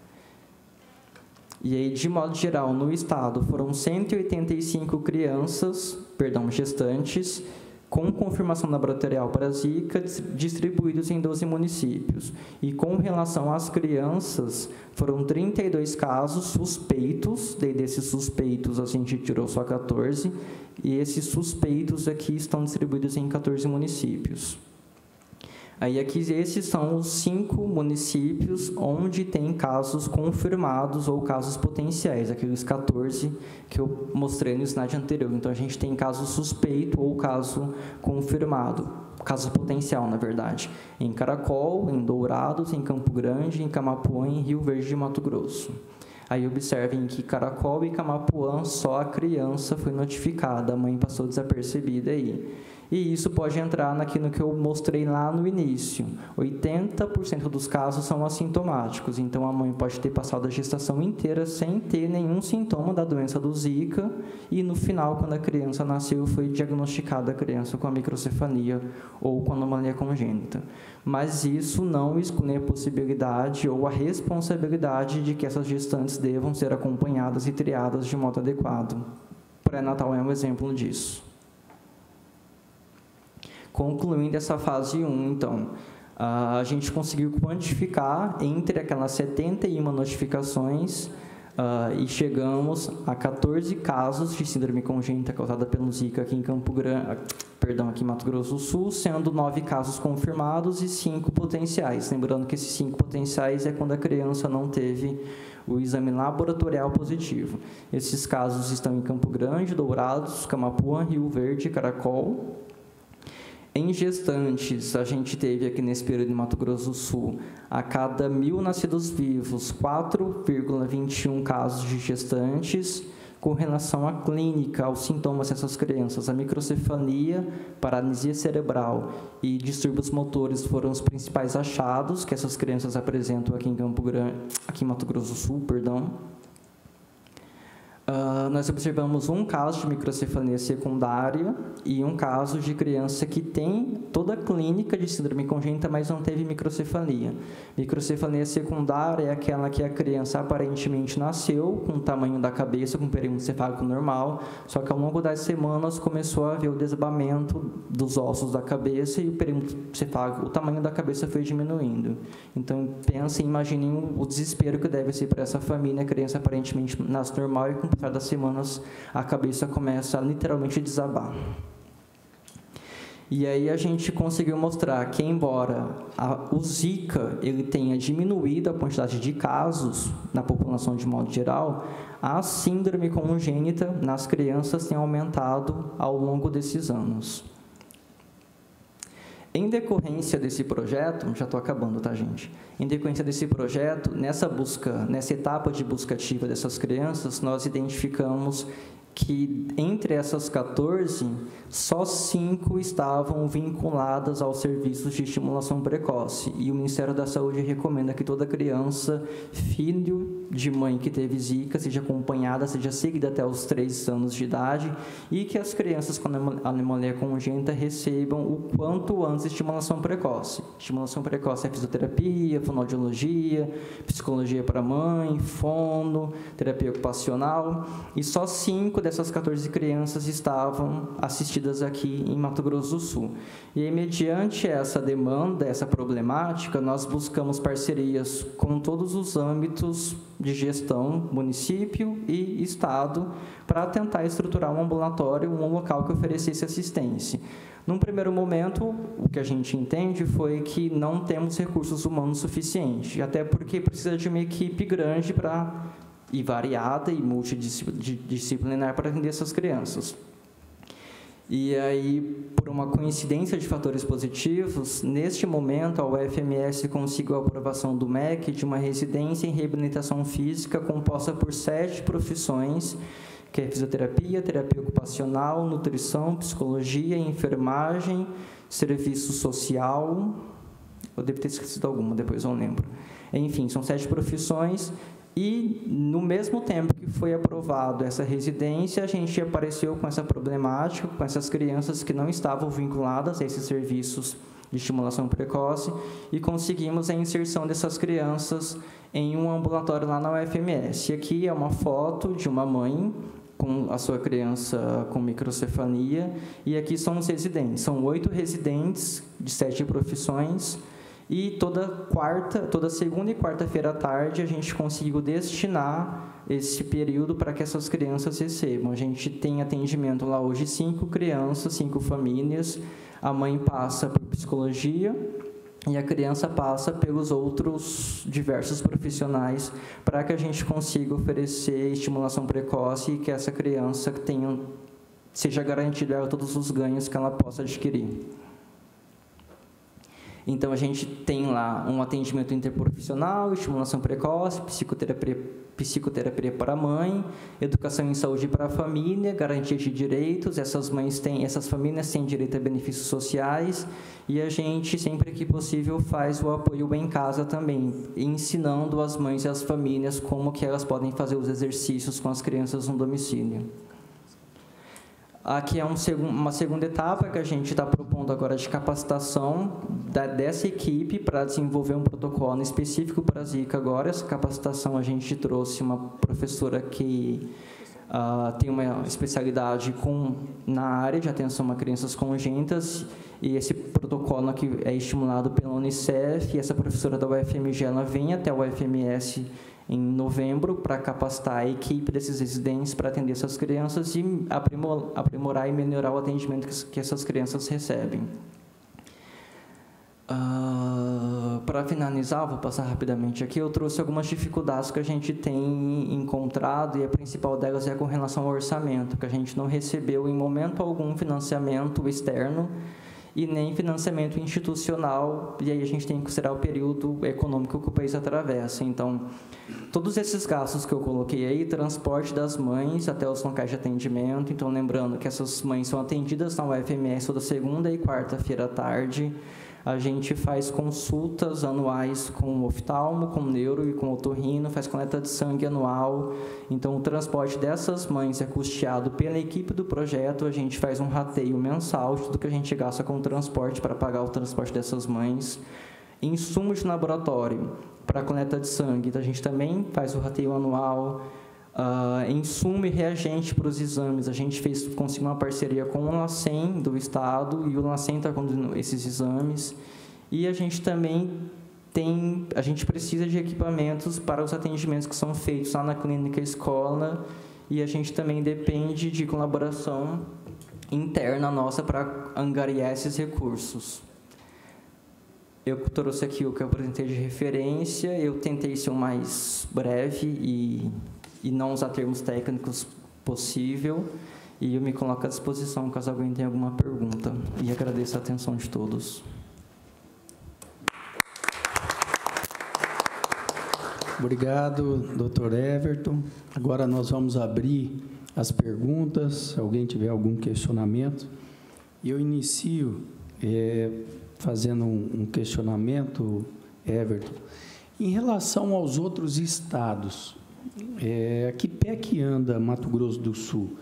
E aí, de modo geral, no estado, foram 185 gestantes, com confirmação laboratorial para Zika, distribuídos em 12 municípios. E com relação às crianças, foram 32 casos suspeitos, desses suspeitos a gente tirou só 14, e esses suspeitos aqui estão distribuídos em 14 municípios. Aí aqui, esses são os 5 municípios onde tem casos confirmados ou casos potenciais, aqueles 14 que eu mostrei no slide anterior. Então, a gente tem caso suspeito ou caso confirmado, caso potencial, na verdade, em Caracol, em Dourados, em Campo Grande, em Camapuã, em Rio Verde e Mato Grosso. Aí, observem que Caracol e Camapuã, só a criança foi notificada, a mãe passou desapercebida aí. E isso pode entrar naquilo que eu mostrei lá no início. 80% dos casos são assintomáticos, então a mãe pode ter passado a gestação inteira sem ter nenhum sintoma da doença do Zika, e no final, quando a criança nasceu, foi diagnosticada a criança com a microcefalia ou com anomalia congênita. Mas isso não exclui a possibilidade ou a responsabilidade de que essas gestantes devam ser acompanhadas e triadas de modo adequado. Pré-natal é um exemplo disso. Concluindo essa fase 1, então, a gente conseguiu quantificar entre aquelas 71 notificações e chegamos a 14 casos de síndrome congênita causada pelo Zika aqui em aqui em Mato Grosso do Sul, sendo 9 casos confirmados e 5 potenciais. Lembrando que esses 5 potenciais é quando a criança não teve o exame laboratorial positivo. Esses casos estão em Campo Grande, Dourados, Camapuã, Rio Verde e Caracol. Em gestantes, a gente teve aqui nesse período em Mato Grosso do Sul, a cada 1.000 nascidos vivos, 4,21 casos de gestantes. Com relação à clínica, aos sintomas dessas crianças, a microcefalia, paralisia cerebral e distúrbios motores foram os principais achados que essas crianças apresentam aqui em Mato Grosso do Sul, Nós observamos um caso de microcefalia secundária e um caso de criança que tem toda a clínica de síndrome congênita, mas não teve microcefalia. Microcefalia secundária é aquela que a criança aparentemente nasceu com o tamanho da cabeça, com o perímetro cefálico normal, só que ao longo das semanas começou a haver o desabamento dos ossos da cabeça e o perímetro cefálico, o tamanho da cabeça foi diminuindo. Então, pensem, imaginem o desespero que deve ser para essa família, a criança aparentemente nasce normal e com o passar das semanas a cabeça começa a literalmente desabar. E aí a gente conseguiu mostrar que, embora o Zika ele tenha diminuído a quantidade de casos na população de modo geral, a síndrome congênita nas crianças tem aumentado ao longo desses anos. Em decorrência desse projeto, já estou acabando, tá, gente? Em decorrência desse projeto, nessa etapa de busca ativa dessas crianças, nós identificamos que entre essas 14, só 5 estavam vinculadas aos serviços de estimulação precoce. E o Ministério da Saúde recomenda que toda criança, filho de mãe que teve Zika, seja acompanhada, seja seguida até os 3 anos de idade e que as crianças com anomalia congênita recebam o quanto antes estimulação precoce. Estimulação precoce é fisioterapia, fonoaudiologia, psicologia para mãe, fono, terapia ocupacional, e só 5 dessas 14 crianças estavam assistidas aqui em Mato Grosso do Sul. E aí, mediante essa demanda, essa problemática, nós buscamos parcerias com todos os âmbitos de gestão, município e estado, para tentar estruturar um ambulatório, um local que oferecesse assistência. Num primeiro momento, o que a gente entende foi que não temos recursos humanos suficientes, até porque precisa de uma equipe grande e variada e multidisciplinar para atender essas crianças. E aí, por uma coincidência de fatores positivos, neste momento a UFMS conseguiu a aprovação do MEC de uma residência em reabilitação física composta por 7 profissões, que é fisioterapia, terapia ocupacional, nutrição, psicologia, enfermagem, serviço social. Eu devo ter esquecido alguma, depois eu lembro. Enfim, são 7 profissões. E, no mesmo tempo que foi aprovado essa residência, a gente apareceu com essa problemática, com essas crianças que não estavam vinculadas a esses serviços de estimulação precoce, e conseguimos a inserção dessas crianças em um ambulatório lá na UFMS. E aqui é uma foto de uma mãe com a sua criança com microcefalia, e aqui são os residentes. São 8 residentes de 7 profissões, e toda segunda e quarta-feira à tarde, a gente conseguiu destinar esse período para que essas crianças recebam. A gente tem atendimento lá hoje 5 crianças, 5 famílias, a mãe passa por psicologia e a criança passa pelos outros diversos profissionais para que a gente consiga oferecer estimulação precoce e que essa criança seja garantido a ela todos os ganhos que ela possa adquirir. Então, a gente tem lá um atendimento interprofissional, estimulação precoce, psicoterapia para a mãe, educação em saúde para a família, garantia de direitos. Essas famílias têm direito a benefícios sociais, e a gente, sempre que possível, faz o apoio em casa também, ensinando as mães e as famílias como que elas podem fazer os exercícios com as crianças no domicílio. Aqui é uma segunda etapa que a gente está propondo agora de capacitação dessa equipe para desenvolver um protocolo específico para a Zika agora. Essa capacitação a gente trouxe uma professora que tem uma especialidade na área de atenção a crianças congênitas, e esse protocolo aqui é estimulado pela Unicef, e essa professora da UFMG ela vem até o UFMS em novembro para capacitar a equipe desses residentes para atender essas crianças e aprimorar e melhorar o atendimento que essas crianças recebem. Para finalizar, vou passar rapidamente aqui, eu trouxe algumas dificuldades que a gente tem encontrado, e a principal delas é com relação ao orçamento, que a gente não recebeu em momento algum financiamento externo e nem financiamento institucional, e aí a gente tem que considerar o período econômico que o país atravessa. Então, todos esses gastos que eu coloquei aí, transporte das mães até os locais de atendimento, então lembrando que essas mães são atendidas na UFMS toda segunda e quarta-feira à tarde. A gente faz consultas anuais com o oftalmo, com o neuro e com o otorrino, faz coleta de sangue anual. Então, o transporte dessas mães é custeado pela equipe do projeto. A gente faz um rateio mensal de tudo que a gente gasta com o transporte para pagar o transporte dessas mães. Insumos de laboratório para coleta de sangue, então a gente também faz o rateio anual. Insumo e reagente para os exames, a gente conseguiu uma parceria com o LACEN do Estado, e o LACEN está conduzindo esses exames, e a gente também precisa de equipamentos para os atendimentos que são feitos lá na clínica escola, e a gente também depende de colaboração interna nossa para angariar esses recursos. Eu trouxe aqui o que eu apresentei de referência, eu tentei ser o mais breve e não usar termos técnicos possível, e eu me coloco à disposição caso alguém tenha alguma pergunta, e agradeço a atenção de todos. Obrigado, Dr. Everton. Agora nós vamos abrir as perguntas, se alguém tiver algum questionamento. Eu inicio fazendo um questionamento, Everton, em relação aos outros estados. Que pé que anda Mato Grosso do Sul?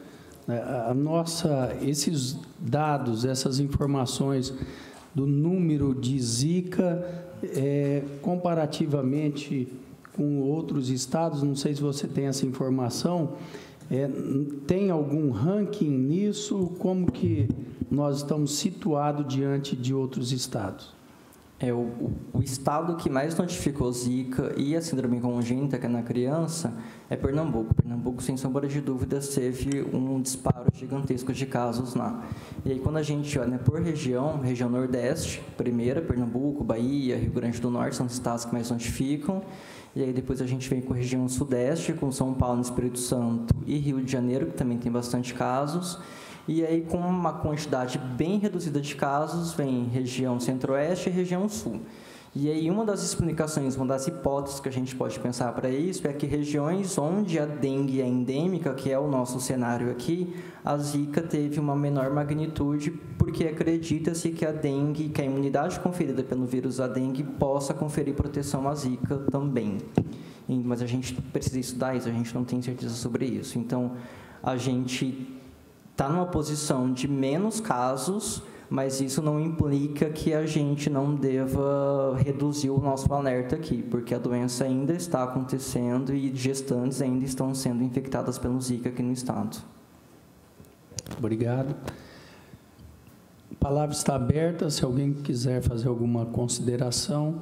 Esses dados, essas informações do número de Zika, comparativamente com outros estados, não sei se você tem essa informação, tem algum ranking nisso? Como que nós estamos situados diante de outros estados? O estado que mais notificou Zika e a síndrome congênita, que é na criança, é Pernambuco. Pernambuco, sem sombra de dúvidas, teve um disparo gigantesco de casos lá. E aí, quando a gente olha por região Nordeste, primeira, Pernambuco, Bahia, Rio Grande do Norte, são os estados que mais notificam. E aí, depois a gente vem com a região Sudeste, com São Paulo, Espírito Santo e Rio de Janeiro, que também tem bastante casos. E aí, com uma quantidade bem reduzida de casos, vem região Centro-Oeste e região Sul. E aí, uma das explicações, uma das hipóteses que a gente pode pensar para isso é que regiões onde a dengue é endêmica, que é o nosso cenário aqui, a Zika teve uma menor magnitude, porque acredita-se que a dengue, que a imunidade conferida pelo vírus da dengue, possa conferir proteção à Zika também. Mas a gente precisa estudar isso, a gente não tem certeza sobre isso. Então, a gente está numa posição de menos casos, mas isso não implica que a gente não deva reduzir o nosso alerta aqui, porque a doença ainda está acontecendo e gestantes ainda estão sendo infectadas pelo Zika aqui no estado. Obrigado. A palavra está aberta, se alguém quiser fazer alguma consideração,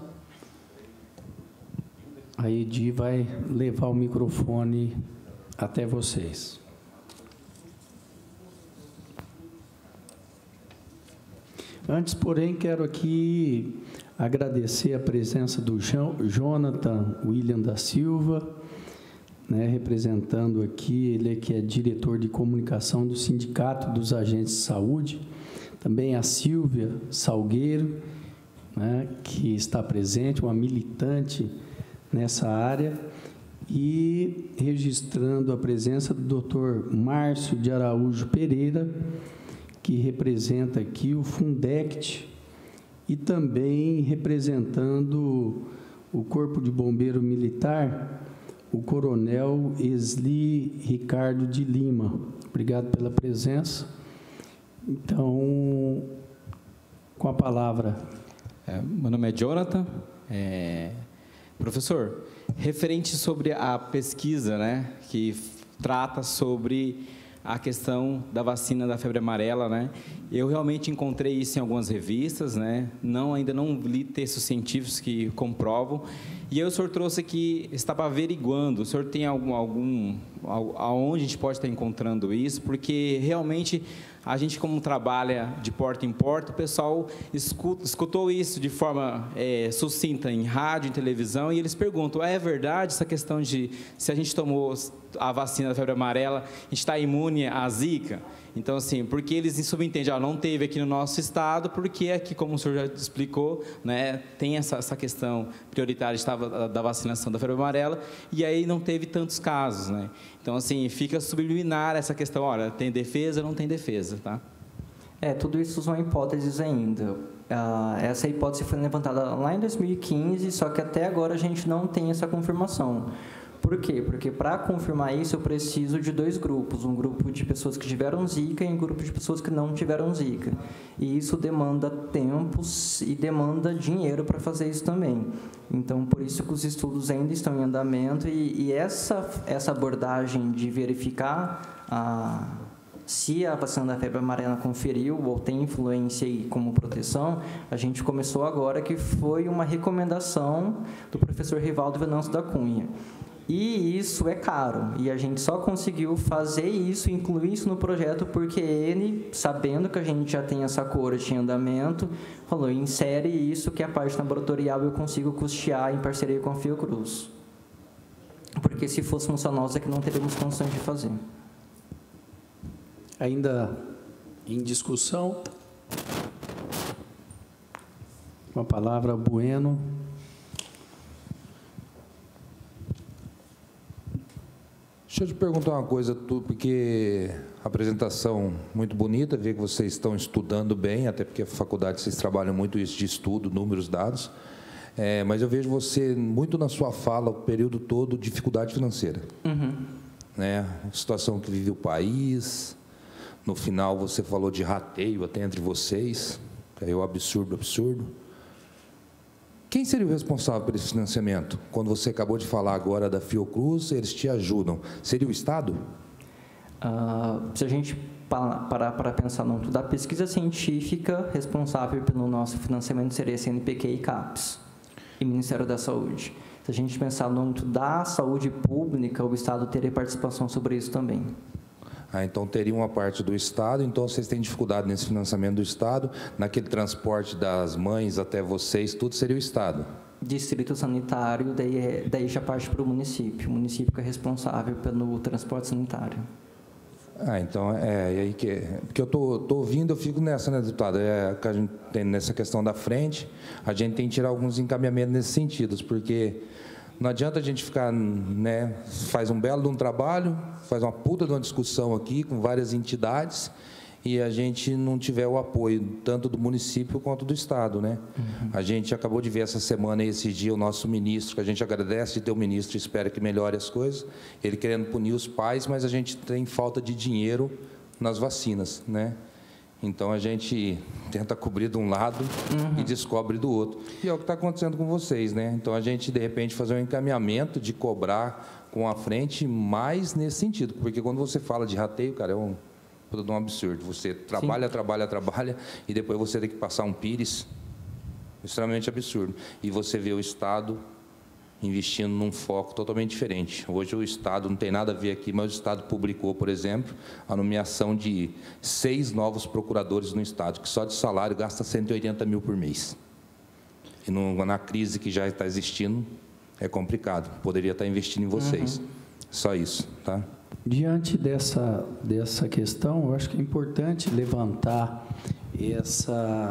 a Edi vai levar o microfone até vocês. Antes, porém, quero aqui agradecer a presença do Jonathan William da Silva, representando aqui, ele que é diretor de comunicação do Sindicato dos Agentes de Saúde, também a Silvia Salgueiro, né, que está presente, uma militante nessa área, e registrando a presença do Dr. Márcio de Araújo Pereira, que representa aqui o Fundect, e também representando o Corpo de Bombeiro Militar, o Coronel Esli Ricardo de Lima. Obrigado pela presença. Então, com a palavra. Meu nome é Jonathan. Professor, referente sobre a pesquisa, né, que trata sobre a questão da vacina da febre amarela, né? Eu realmente encontrei isso em algumas revistas, né? Ainda não li textos científicos que comprovam. E aí o senhor trouxe aqui, estava averiguando. O senhor tem aonde a gente pode estar encontrando isso? Porque realmente a gente, como trabalha de porta em porta, o pessoal escutou isso de forma sucinta em rádio, em televisão, e eles perguntam: é verdade essa questão de se a gente tomou a vacina da febre amarela, a gente está imune à Zika? Então, assim, porque eles subentendem, não teve aqui no nosso estado, porque aqui, como o senhor já explicou, né, tem essa questão prioritária da vacinação da febre amarela, e aí não teve tantos casos, né? Então, assim, fica subliminar essa questão, olha, tem defesa ou não tem defesa, tá? Tudo isso são hipóteses ainda. Essa hipótese foi levantada lá em 2015, só que até agora a gente não tem essa confirmação. Por quê? Porque para confirmar isso eu preciso de 2 grupos, um grupo de pessoas que tiveram Zika e um grupo de pessoas que não tiveram Zika. E isso demanda tempos e demanda dinheiro para fazer isso também. Então, por isso que os estudos ainda estão em andamento e essa abordagem de verificar se a vacina da febre amarela conferiu ou tem influência aí como proteção, a gente começou agora, que foi uma recomendação do professor Rivaldo Venâncio da Cunha. E isso é caro, e a gente só conseguiu fazer isso, incluir isso no projeto, porque ele, sabendo que a gente já tem essa corte em andamento, falou: insere isso, que a parte laboratorial eu consigo custear em parceria com a Fiocruz. Porque se fôssemos só nós, é que não teríamos condições de fazer. Ainda em discussão, com a palavra, Bueno. Deixa eu te perguntar uma coisa, porque a apresentação muito bonita, ver que vocês estão estudando bem, até porque a faculdade vocês trabalham muito isso de estudo, números, dados, mas eu vejo você muito na sua fala, o período todo, dificuldade financeira. Né? A situação que vive o país, no final você falou de rateio até entre vocês, que é o absurdo. Quem seria o responsável por esse financiamento? Quando você acabou de falar agora da Fiocruz, eles te ajudam. Seria o Estado? Se a gente parar para pensar no âmbito da pesquisa científica, responsável pelo nosso financiamento seria CNPq e CAPES, e Ministério da Saúde. Se a gente pensar no âmbito da saúde pública, o Estado teria participação sobre isso também. Então teria uma parte do Estado, então vocês têm dificuldade nesse financiamento do Estado, naquele transporte das mães até vocês, tudo seria o Estado? Distrito sanitário, daí já parte para o município que é responsável pelo transporte sanitário. Então, aí porque eu estou ouvindo, eu fico nessa, né, deputado? Que a gente tem nessa questão da frente, a gente tem que tirar alguns encaminhamentos nesses sentidos, porque não adianta a gente ficar, né, faz um belo de um trabalho, faz uma puta de uma discussão aqui com várias entidades e a gente não tiver o apoio tanto do município quanto do Estado, né? A gente acabou de ver essa semana e esse dia o nosso ministro, que a gente agradece de ter o ministro e espera que melhore as coisas, ele querendo punir os pais, mas a gente tem falta de dinheiro nas vacinas, né? Então, a gente tenta cobrir de um lado e descobre do outro. E é o que está acontecendo com vocês, né? Então, a gente, de repente, fazer um encaminhamento de cobrar com a frente mais nesse sentido. Porque quando você fala de rateio, cara, é um absurdo. Você trabalha e depois você tem que passar um pires. Extremamente absurdo. E você vê o Estado investindo num foco totalmente diferente. Hoje o Estado, não tem nada a ver aqui, mas o Estado publicou, por exemplo, a nomeação de 6 novos procuradores no Estado, que só de salário gasta 180 mil por mês. E na crise que já está existindo, é complicado. Poderia estar investindo em vocês. Só isso, tá? Diante dessa questão, eu acho que é importante levantar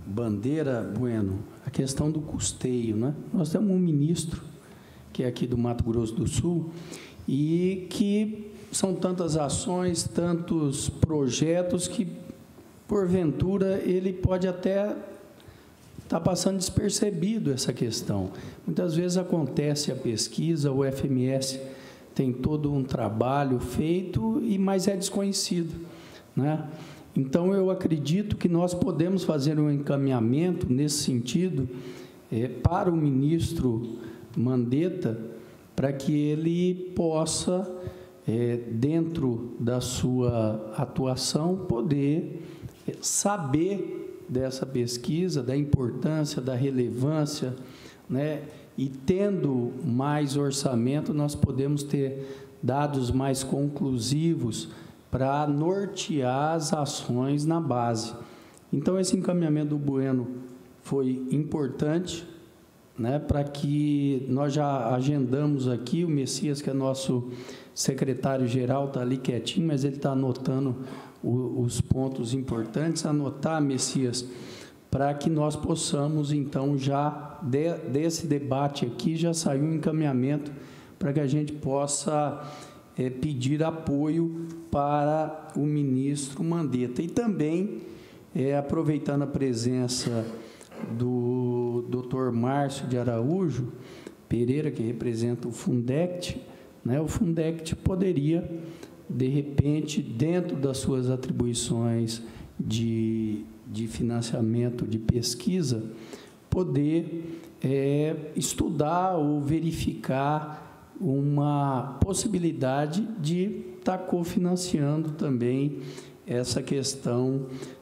bandeira, Bueno, a questão do custeio, né? Nós temos um ministro, que é aqui do Mato Grosso do Sul, e que são tantas ações, tantos projetos que, porventura, ele pode até estar passando despercebido essa questão. Muitas vezes acontece a pesquisa, o FMS tem todo um trabalho feito, mas é desconhecido, né? Então, eu acredito que nós podemos fazer um encaminhamento nesse sentido para o ministro Mandetta, para que ele possa, dentro da sua atuação, poder saber dessa pesquisa, da importância, da relevância, né? E tendo mais orçamento, nós podemos ter dados mais conclusivos para nortear as ações na base. Então, esse encaminhamento do Bueno foi importante, né, para que nós já agendamos aqui, o Messias, que é nosso secretário-geral, está ali quietinho, mas ele está anotando os pontos importantes. Anotar, Messias, para que nós possamos, então, já desse debate aqui, já sair um encaminhamento para que a gente possa pedir apoio para o ministro Mandetta. E também, aproveitando a presença do Dr. Márcio de Araújo Pereira, que representa o Fundect, né? O Fundect poderia, de repente, dentro das suas atribuições de financiamento de pesquisa, poder estudar ou verificar uma possibilidade de estar cofinanciando também essa questão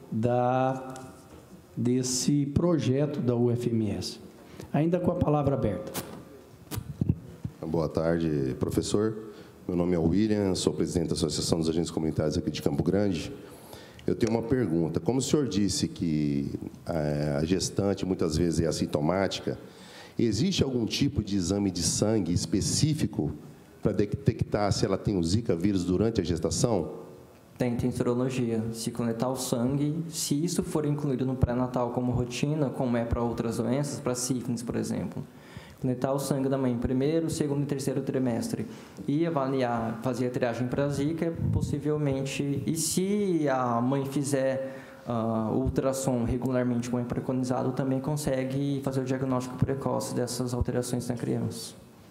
desse projeto da UFMS. Ainda com a palavra aberta. Boa tarde, professor. Meu nome é William, sou presidente da Associação dos Agentes Comunitários aqui de Campo Grande. Eu tenho uma pergunta. Como o senhor disse que a gestante muitas vezes é assintomática, existe algum tipo de exame de sangue específico para detectar se ela tem o Zika vírus durante a gestação? Tem sorologia. Se coletar o sangue, se isso for incluído no pré-natal como rotina, como é para outras doenças, para sífilis, por exemplo, coletar o sangue da mãe em primeiro, segundo e terceiro trimestre e avaliar, fazer a triagem para Zika, possivelmente, e se a mãe fizer ultrassom regularmente, como é preconizado, também consegue fazer o diagnóstico precoce dessas alterações na criança.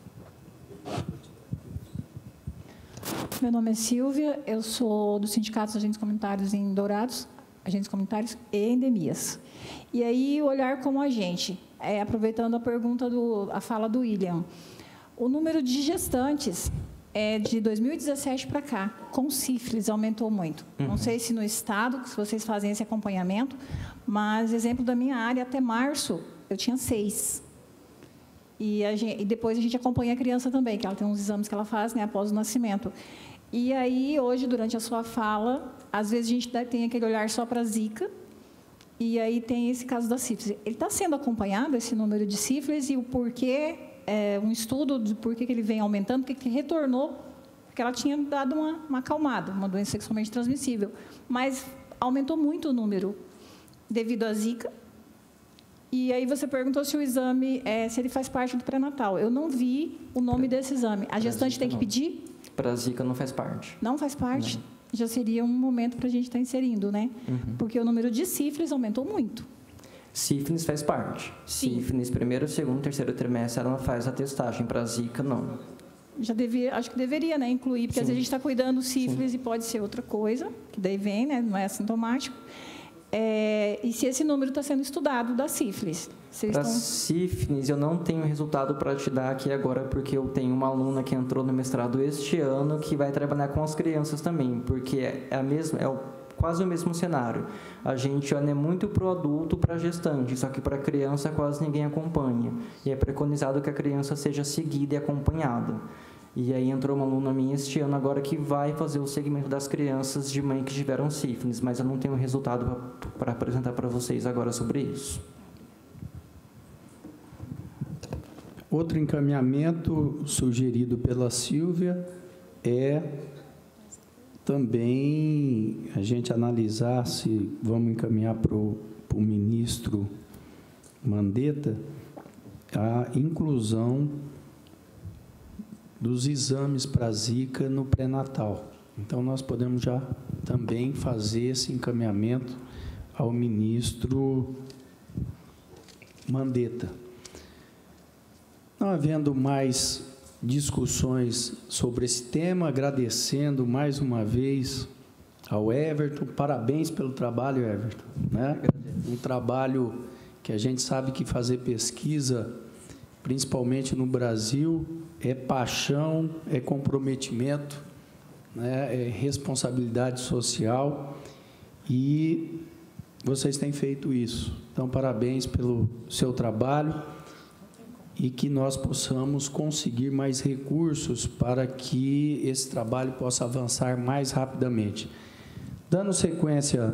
Meu nome é Silvia, eu sou do Sindicato dos Agentes Comunitários em Dourados, Agentes Comunitários e Endemias. E aí, olhar como agente, aproveitando a pergunta, a fala do William, o número de gestantes de 2017 para cá, com sífilis, aumentou muito. Não sei se no estado, se vocês fazem esse acompanhamento, mas, exemplo da minha área, até março, eu tinha 6. E depois a gente acompanha a criança também, que ela tem uns exames que ela faz, né, após o nascimento. E aí, hoje, durante a sua fala, às vezes a gente tem aquele olhar só para a Zika, e aí tem esse caso da sífilis. Ele está sendo acompanhado, esse número de sífilis, e o porquê, um estudo de por que ele vem aumentando, porque retornou, porque ela tinha dado uma acalmada, uma doença sexualmente transmissível. Mas aumentou muito o número devido à Zika. E aí você perguntou se o exame, se ele faz parte do pré-natal. Eu não vi o nome desse exame. A gestante tem que pedir? Para a Zika não faz parte. Não faz parte? Não. Já seria um momento para a gente estar inserindo, né? Porque o número de sífilis aumentou muito. Sífilis faz parte. Sim. Sífilis, primeiro, segundo, terceiro trimestre, ela não faz a testagem. Para a Zika, não. Acho que deveria, né, incluir, porque às vezes a gente está cuidando sífilis e pode ser outra coisa, que daí vem, né, não é assintomático. E se esse número está sendo estudado da sífilis? Para sífilis, eu não tenho resultado para te dar aqui agora, porque eu tenho uma aluna que entrou no mestrado este ano que vai trabalhar com as crianças também, porque quase o mesmo cenário. A gente olha muito para o adulto, para a gestante, só que para a criança quase ninguém acompanha. E é preconizado que a criança seja seguida e acompanhada. E aí entrou uma aluna minha este ano agora que vai fazer o segmento das crianças de mãe que tiveram sífilis, mas eu não tenho resultado para apresentar para vocês agora sobre isso. Outro encaminhamento sugerido pela Silvia é também a gente analisar se vamos encaminhar para o para o ministro Mandetta a inclusão dos exames para Zika no pré-natal. Então, nós podemos já também fazer esse encaminhamento ao ministro Mandetta. Não havendo mais discussões sobre esse tema, agradecendo mais uma vez ao Everton, parabéns pelo trabalho, Everton, né? Um trabalho que a gente sabe que fazer pesquisa, principalmente no Brasil, é paixão, é comprometimento, né? É responsabilidade social, e vocês têm feito isso. Então, parabéns pelo seu trabalho e que nós possamos conseguir mais recursos para que esse trabalho possa avançar mais rapidamente. Dando sequência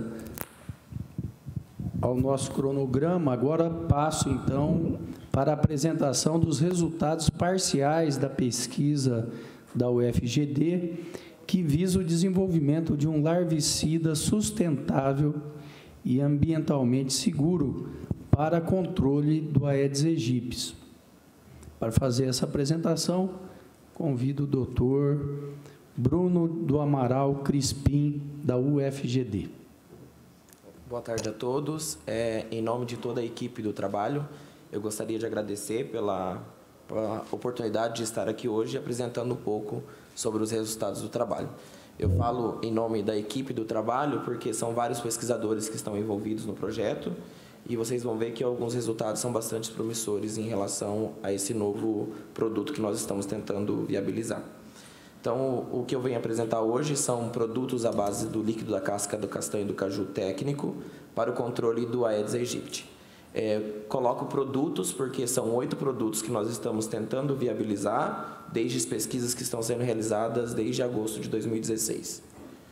ao nosso cronograma, agora passo, então, para a apresentação dos resultados parciais da pesquisa da UFGD, que visa o desenvolvimento de um larvicida sustentável e ambientalmente seguro para controle do Aedes aegypti. Para fazer essa apresentação, convido o doutor Bruno do Amaral Crispim, da UFGD. Boa tarde a todos. Em nome de toda a equipe do trabalho, eu gostaria de agradecer pela oportunidade de estar aqui hoje apresentando um pouco sobre os resultados do trabalho. Eu falo em nome da equipe do trabalho porque são vários pesquisadores que estão envolvidos no projeto e vocês vão ver que alguns resultados são bastante promissores em relação a esse novo produto que nós estamos tentando viabilizar. Então, o que eu venho apresentar hoje são produtos à base do líquido da casca do castanho do caju técnico para o controle do Aedes aegypti. Coloco produtos porque são 8 produtos que nós estamos tentando viabilizar desde as pesquisas que estão sendo realizadas desde agosto de 2016.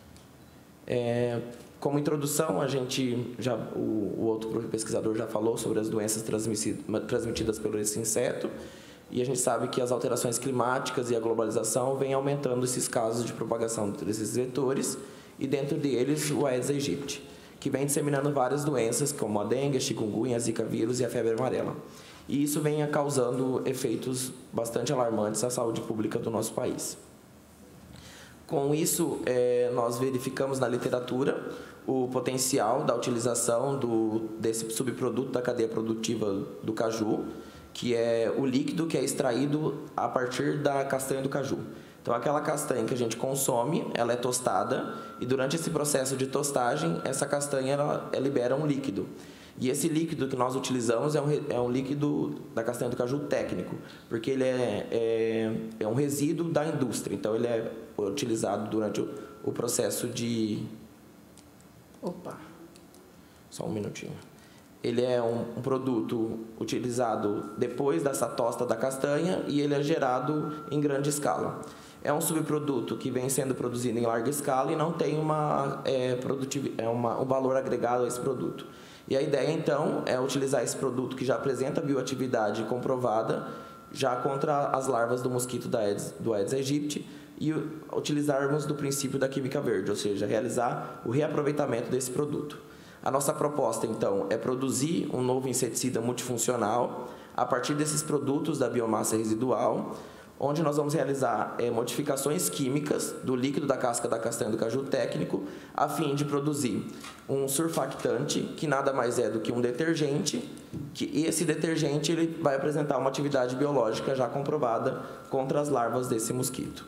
Como introdução, o outro pesquisador já falou sobre as doenças transmitidas por esse inseto, e a gente sabe que as alterações climáticas e a globalização vêm aumentando esses casos de propagação desses vetores, e dentro deles o Aedes aegypti, que vem disseminando várias doenças, como a dengue, a chikungunya, a zika vírus e a febre amarela. E isso vem causando efeitos bastante alarmantes à saúde pública do nosso país. Com isso, nós verificamos na literatura o potencial da utilização desse subproduto da cadeia produtiva do caju, que é o líquido que é extraído a partir da castanha do caju. Então, aquela castanha que a gente consome, ela é tostada, e durante esse processo de tostagem, essa castanha ela libera um líquido. E esse líquido que nós utilizamos é um líquido da castanha do caju técnico, porque ele é um resíduo da indústria, então ele é utilizado durante o processo de... Opa! Só um minutinho. Ele é um produto utilizado depois dessa tosta da castanha e ele é gerado em grande escala. É um subproduto que vem sendo produzido em larga escala e não tem um valor agregado a esse produto. E a ideia, então, é utilizar esse produto que já apresenta bioatividade comprovada já contra as larvas do mosquito do Aedes aegypti e utilizarmos do princípio da química verde, ou seja, realizar o reaproveitamento desse produto. A nossa proposta, então, é produzir um novo inseticida multifuncional a partir desses produtos da biomassa residual, onde nós vamos realizar modificações químicas do líquido da casca da castanha do caju técnico, a fim de produzir um surfactante, que nada mais é do que um detergente, e esse detergente ele vai apresentar uma atividade biológica já comprovada contra as larvas desse mosquito.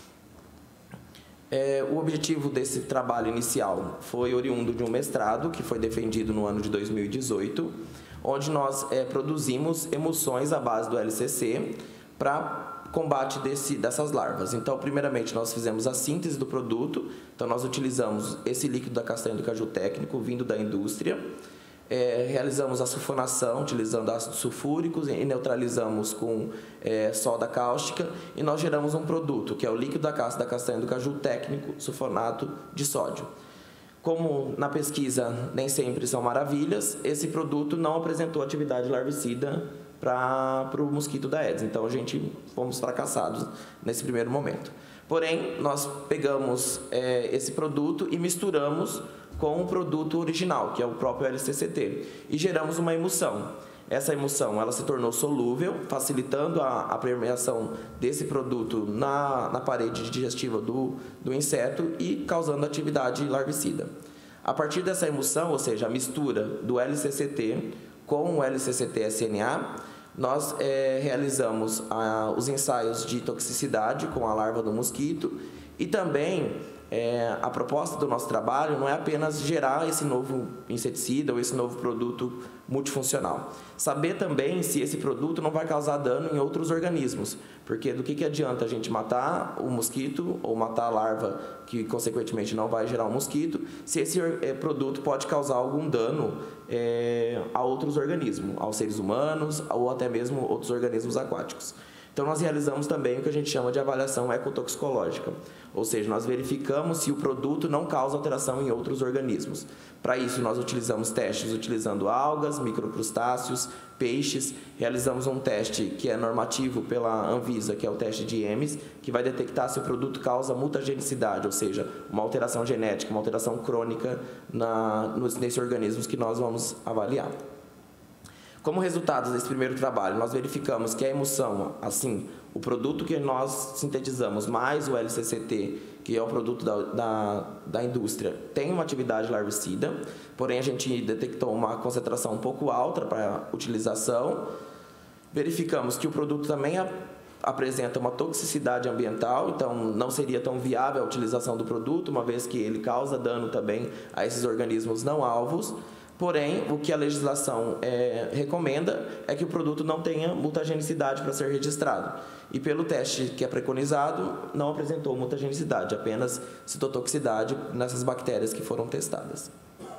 O objetivo desse trabalho inicial foi oriundo de um mestrado que foi defendido no ano de 2018, onde nós produzimos emulsões à base do LCC para combate dessas larvas. Então, primeiramente, nós fizemos a síntese do produto. Então, nós utilizamos esse líquido da castanha do caju técnico vindo da indústria, realizamos a sulfonação utilizando ácidos sulfúricos e neutralizamos com soda cáustica, e nós geramos um produto que é o líquido da casca da castanha do caju técnico sulfonato de sódio. Como na pesquisa nem sempre são maravilhas, esse produto não apresentou atividade larvicida para o mosquito da Aedes, então a gente fomos fracassados nesse primeiro momento. Porém, nós pegamos esse produto e misturamos com o produto original, que é o próprio LCCT, e geramos uma emulsão. Essa emulsão ela se tornou solúvel, facilitando a permeação desse produto na parede digestiva do inseto e causando atividade larvicida. A partir dessa emulsão, ou seja, a mistura do LCCT com o LCCT-SNA, nós realizamos os ensaios de toxicidade com a larva do mosquito e também a proposta do nosso trabalho não é apenas gerar esse novo inseticida ou esse novo produto multifuncional. Saber também se esse produto não vai causar dano em outros organismos, porque do que adianta a gente matar o mosquito ou matar a larva, que consequentemente não vai gerar um mosquito, se esse produto pode causar algum dano a outros organismos, aos seres humanos ou até mesmo outros organismos aquáticos. Então, nós realizamos também o que a gente chama de avaliação ecotoxicológica, ou seja, nós verificamos se o produto não causa alteração em outros organismos. Para isso, nós utilizamos testes utilizando algas, microcrustáceos, peixes. Realizamos um teste que é normativo pela Anvisa, que é o teste de EMES, que vai detectar se o produto causa mutagenicidade, ou seja, uma alteração genética, uma alteração crônica nesses organismos que nós vamos avaliar. Como resultado desse primeiro trabalho, nós verificamos que a emulsão, assim, o produto que nós sintetizamos mais o LCCT, que é o produto da indústria, tem uma atividade larvicida, porém a gente detectou uma concentração um pouco alta para utilização. Verificamos que o produto também apresenta uma toxicidade ambiental, então não seria tão viável a utilização do produto, uma vez que ele causa dano também a esses organismos não alvos. Porém, o que a legislação recomenda é que o produto não tenha mutagenicidade para ser registrado. E pelo teste que é preconizado, não apresentou mutagenicidade, apenas citotoxicidade nessas bactérias que foram testadas.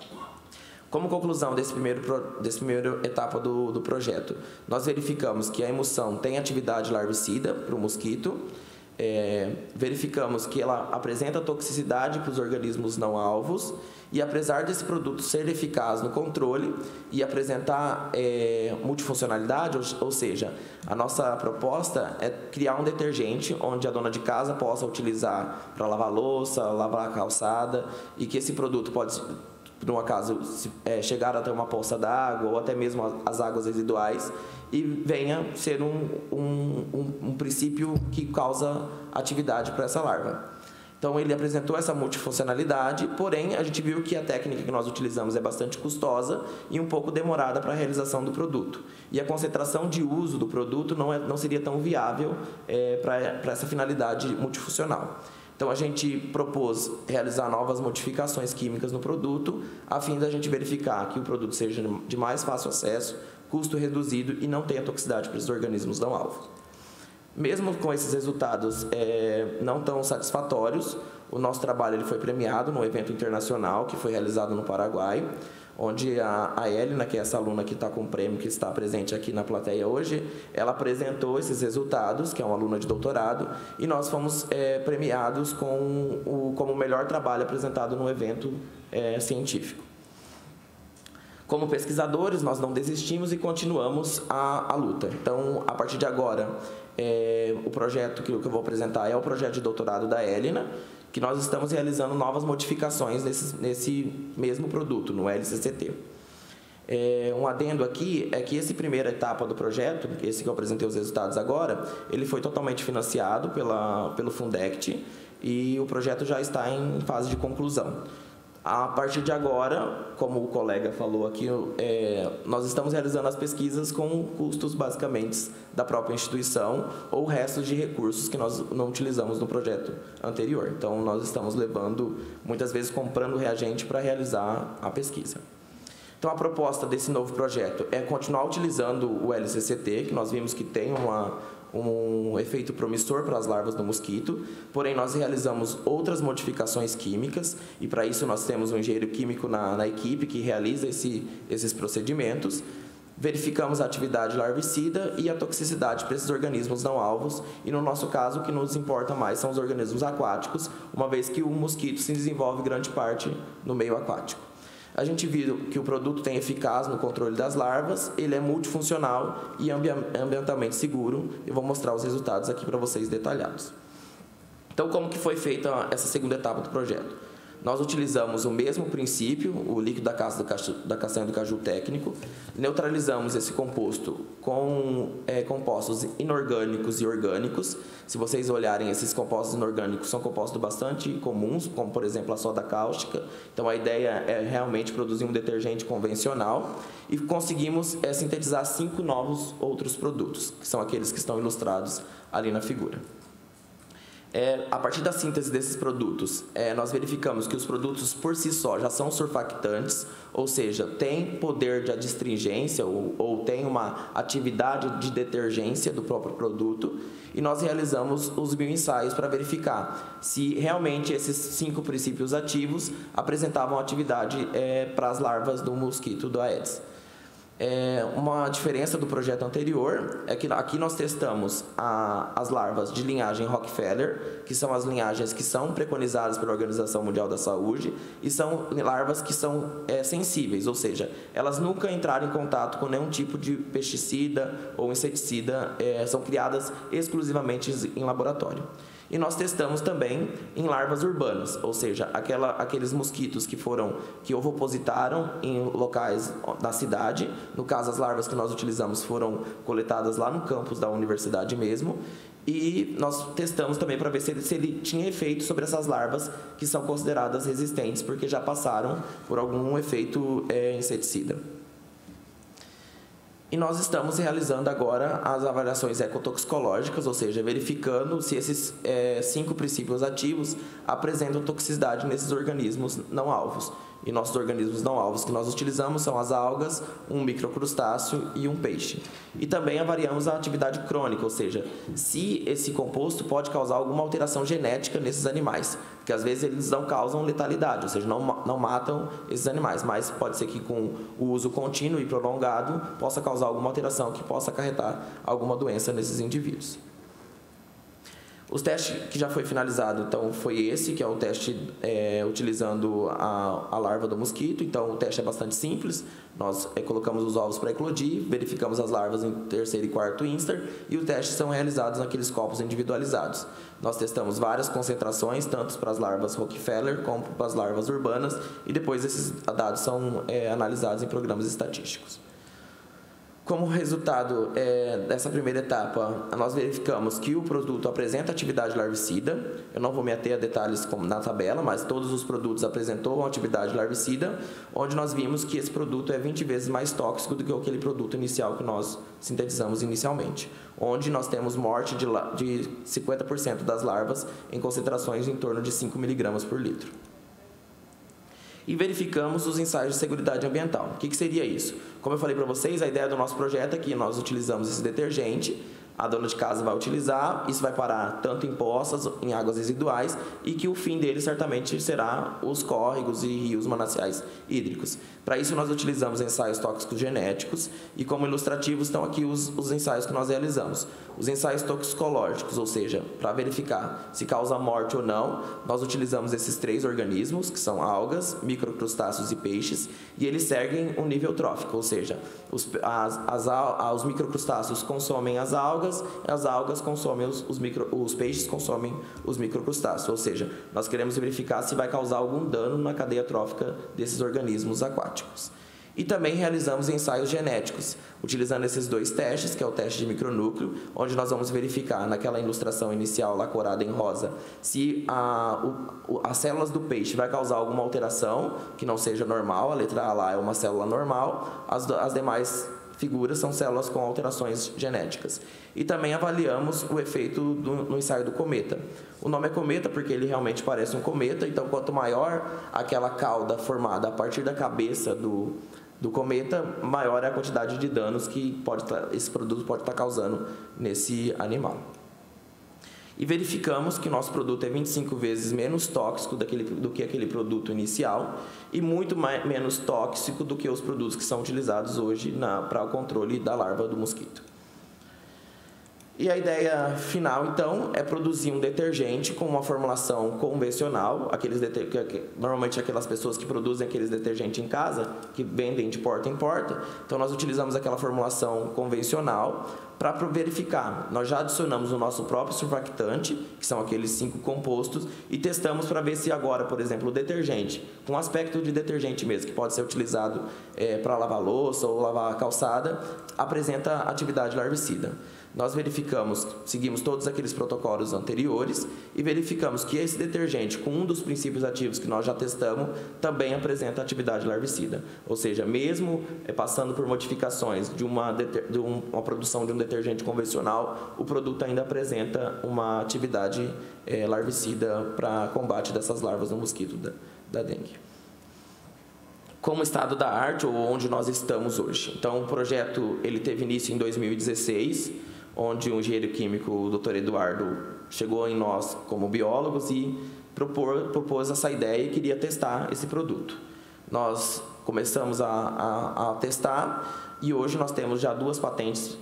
Como conclusão desse primeiro etapa do projeto, nós verificamos que a emulsão tem atividade larvicida para o mosquito, verificamos que ela apresenta toxicidade para os organismos não alvos e, apesar desse produto ser eficaz no controle e apresentar multifuncionalidade, ou seja, a nossa proposta é criar um detergente onde a dona de casa possa utilizar para lavar louça, lavar a calçada, e que esse produto pode, por um acaso, chegar até uma poça d'água ou até mesmo as águas residuais e venha ser um princípio que causa atividade para essa larva. Então, ele apresentou essa multifuncionalidade, porém, a gente viu que a técnica que nós utilizamos é bastante custosa e um pouco demorada para a realização do produto. E a concentração de uso do produto não seria tão viável para essa finalidade multifuncional. Então, a gente propôs realizar novas modificações químicas no produto, a fim da gente verificar que o produto seja de mais fácil acesso, custo reduzido e não tenha toxicidade para os organismos não alvos. Mesmo com esses resultados não tão satisfatórios, o nosso trabalho ele foi premiado num evento internacional que foi realizado no Paraguai, onde a Elina, que é essa aluna que está com o prêmio, que está presente aqui na plateia hoje, ela apresentou esses resultados, que é uma aluna de doutorado, e nós fomos premiados como o melhor trabalho apresentado no evento científico. Como pesquisadores, nós não desistimos e continuamos a luta. Então, a partir de agora, o projeto que eu vou apresentar é o projeto de doutorado da Elina, que nós estamos realizando novas modificações nesse mesmo produto, no LCCT. Um adendo aqui é que essa primeira etapa do projeto, esse que eu apresentei os resultados agora, ele foi totalmente financiado pelo Fundect e o projeto já está em fase de conclusão. A partir de agora, como o colega falou aqui, nós estamos realizando as pesquisas com custos, basicamente, da própria instituição ou restos de recursos que nós não utilizamos no projeto anterior. Então, nós estamos levando, muitas vezes, comprando reagente para realizar a pesquisa. Então, a proposta desse novo projeto é continuar utilizando o LCCT, que nós vimos que tem um efeito promissor para as larvas do mosquito, porém nós realizamos outras modificações químicas e para isso nós temos um engenheiro químico na equipe que realiza esses procedimentos. Verificamos a atividade larvicida e a toxicidade para esses organismos não alvos e, no nosso caso, o que nos importa mais são os organismos aquáticos, uma vez que o mosquito se desenvolve grande parte no meio aquático. A gente viu que o produto tem eficácia no controle das larvas, ele é multifuncional e ambientalmente seguro. Eu vou mostrar os resultados aqui para vocês detalhados. Então, como que foi feita essa segunda etapa do projeto? Nós utilizamos o mesmo princípio, o líquido da castanha do caju técnico, neutralizamos esse composto com compostos inorgânicos e orgânicos. Se vocês olharem, esses compostos inorgânicos são compostos bastante comuns, como, por exemplo, a soda cáustica. Então, a ideia é realmente produzir um detergente convencional e conseguimos sintetizar 5 novos outros produtos, que são aqueles que estão ilustrados ali na figura. A partir da síntese desses produtos, nós verificamos que os produtos por si só já são surfactantes, ou seja, têm poder de adstringência ou têm uma atividade de detergência do próprio produto, e nós realizamos os bioensaios para verificar se realmente esses 5 princípios ativos apresentavam atividade para as larvas do mosquito do Aedes. Uma diferença do projeto anterior é que aqui nós testamos as larvas de linhagem Rockefeller, que são as linhagens que são preconizadas pela Organização Mundial da Saúde, e são larvas que são sensíveis, ou seja, elas nunca entraram em contato com nenhum tipo de pesticida ou inseticida, são criadas exclusivamente em laboratório. E nós testamos também em larvas urbanas, ou seja, aqueles mosquitos que ovopositaram em locais da cidade. No caso, as larvas que nós utilizamos foram coletadas lá no campus da universidade mesmo. E nós testamos também para ver se ele tinha efeito sobre essas larvas que são consideradas resistentes, porque já passaram por algum efeito inseticida. E nós estamos realizando agora as avaliações ecotoxicológicas, ou seja, verificando se esses 5 princípios ativos apresentam toxicidade nesses organismos não alvos. E nossos organismos não alvos que nós utilizamos são as algas, um microcrustáceo e um peixe. E também avaliamos a atividade crônica, ou seja, se esse composto pode causar alguma alteração genética nesses animais, porque às vezes eles não causam letalidade, ou seja, não matam esses animais, mas pode ser que com o uso contínuo e prolongado possa causar alguma alteração que possa acarretar alguma doença nesses indivíduos. Os testes que já foi finalizado, então, foi esse, que é o teste utilizando a larva do mosquito. Então, o teste é bastante simples. Nós colocamos os ovos para eclodir, verificamos as larvas em 3º e 4º instar, e os testes são realizados naqueles copos individualizados. Nós testamos várias concentrações, tanto para as larvas Rockefeller como para as larvas urbanas, e depois esses dados são analisados em programas estatísticos. Como resultado dessa primeira etapa, nós verificamos que o produto apresenta atividade larvicida. Eu não vou me ater a detalhes como na tabela, mas todos os produtos apresentam atividade larvicida, onde nós vimos que esse produto é 20 vezes mais tóxico do que aquele produto inicial que nós sintetizamos inicialmente, onde nós temos morte de 50% das larvas em concentrações em torno de 5 mg por litro. E verificamos os ensaios de seguridade ambiental. O que seria isso? Como eu falei para vocês, a ideia do nosso projeto é que nós utilizamos esse detergente, a dona de casa vai utilizar, isso vai parar tanto em poças, em águas residuais, e que o fim dele certamente será os córregos e rios mananciais hídricos. Para isso, nós utilizamos ensaios tóxicos genéticos, e como ilustrativos estão aqui os ensaios que nós realizamos. Os ensaios toxicológicos, ou seja, para verificar se causa morte ou não, nós utilizamos esses 3 organismos, que são algas, microcrustáceos e peixes, e eles seguem um nível trófico, ou seja, os microcrustáceos consomem as algas consomem os peixes consomem os microcrustáceos, ou seja, nós queremos verificar se vai causar algum dano na cadeia trófica desses organismos aquáticos. E também realizamos ensaios genéticos, utilizando esses 2 testes, que é o teste de micronúcleo, onde nós vamos verificar naquela ilustração inicial lá corada em rosa, se as células do peixe vai causar alguma alteração que não seja normal. A letra A lá é uma célula normal, as demais figuras são células com alterações genéticas. E também avaliamos o efeito no ensaio do cometa. O nome é cometa porque ele realmente parece um cometa, então quanto maior aquela cauda formada a partir da cabeça do cometa, maior é a quantidade de danos que esse produto pode estar causando nesse animal. E verificamos que nosso produto é 25 vezes menos tóxico do que aquele produto inicial e muito menos tóxico do que os produtos que são utilizados hoje para o controle da larva do mosquito. E a ideia final, então, é produzir um detergente com uma formulação convencional, normalmente aquelas pessoas que produzem aqueles detergentes em casa, que vendem de porta em porta. Então, nós utilizamos aquela formulação convencional para verificar. Nós já adicionamos o nosso próprio surfactante, que são aqueles 5 compostos, e testamos para ver se agora, por exemplo, o detergente, com aspecto de detergente mesmo, que pode ser utilizado para lavar louça ou lavar a calçada, apresenta atividade larvicida. Nós verificamos, seguimos todos aqueles protocolos anteriores e verificamos que esse detergente, com um dos princípios ativos que nós já testamos, também apresenta atividade larvicida. Ou seja, mesmo passando por modificações de uma produção de um detergente convencional, o produto ainda apresenta uma atividade larvicida para combate dessas larvas no mosquito da dengue. Como estado da arte, ou onde nós estamos hoje. Então, o projeto ele teve início em 2016, onde o engenheiro químico, o Dr. Eduardo, chegou em nós como biólogos e propôs essa ideia e queria testar esse produto. Nós começamos a testar e hoje nós temos já 2 patentes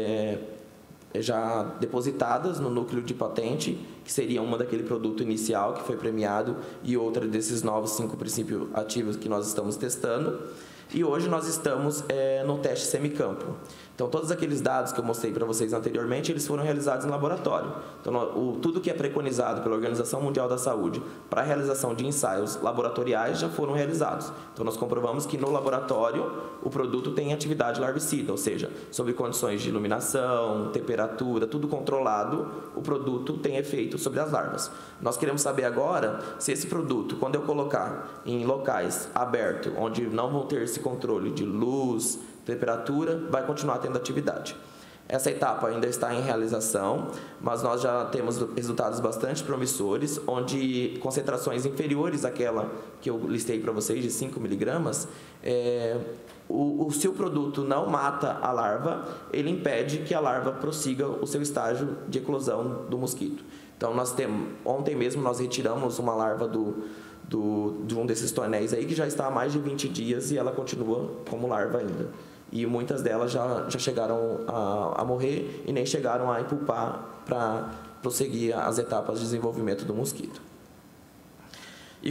já depositadas no núcleo de patente, que seria uma daquele produto inicial que foi premiado e outra desses novos 5 princípios ativos que nós estamos testando. E hoje nós estamos no teste semicampo. Então, todos aqueles dados que eu mostrei para vocês anteriormente, eles foram realizados em laboratório. Então, tudo que é preconizado pela Organização Mundial da Saúde para a realização de ensaios laboratoriais já foram realizados. Então, nós comprovamos que no laboratório o produto tem atividade larvicida, ou seja, sob condições de iluminação, temperatura, tudo controlado, o produto tem efeito sobre as larvas. Nós queremos saber agora se esse produto, quando eu colocar em locais abertos, onde não vão ter esse controle de luz, temperatura, vai continuar tendo atividade. Essa etapa ainda está em realização, mas nós já temos resultados bastante promissores, onde concentrações inferiores àquela que eu listei para vocês, de 5 miligramas, se o produto não mata a larva, ele impede que a larva prossiga o seu estágio de eclosão do mosquito. Então, ontem mesmo nós retiramos uma larva de um desses tonéis aí, que já está há mais de 20 dias e ela continua como larva ainda. E muitas delas já chegaram a morrer e nem chegaram a empupar para prosseguir as etapas de desenvolvimento do mosquito. E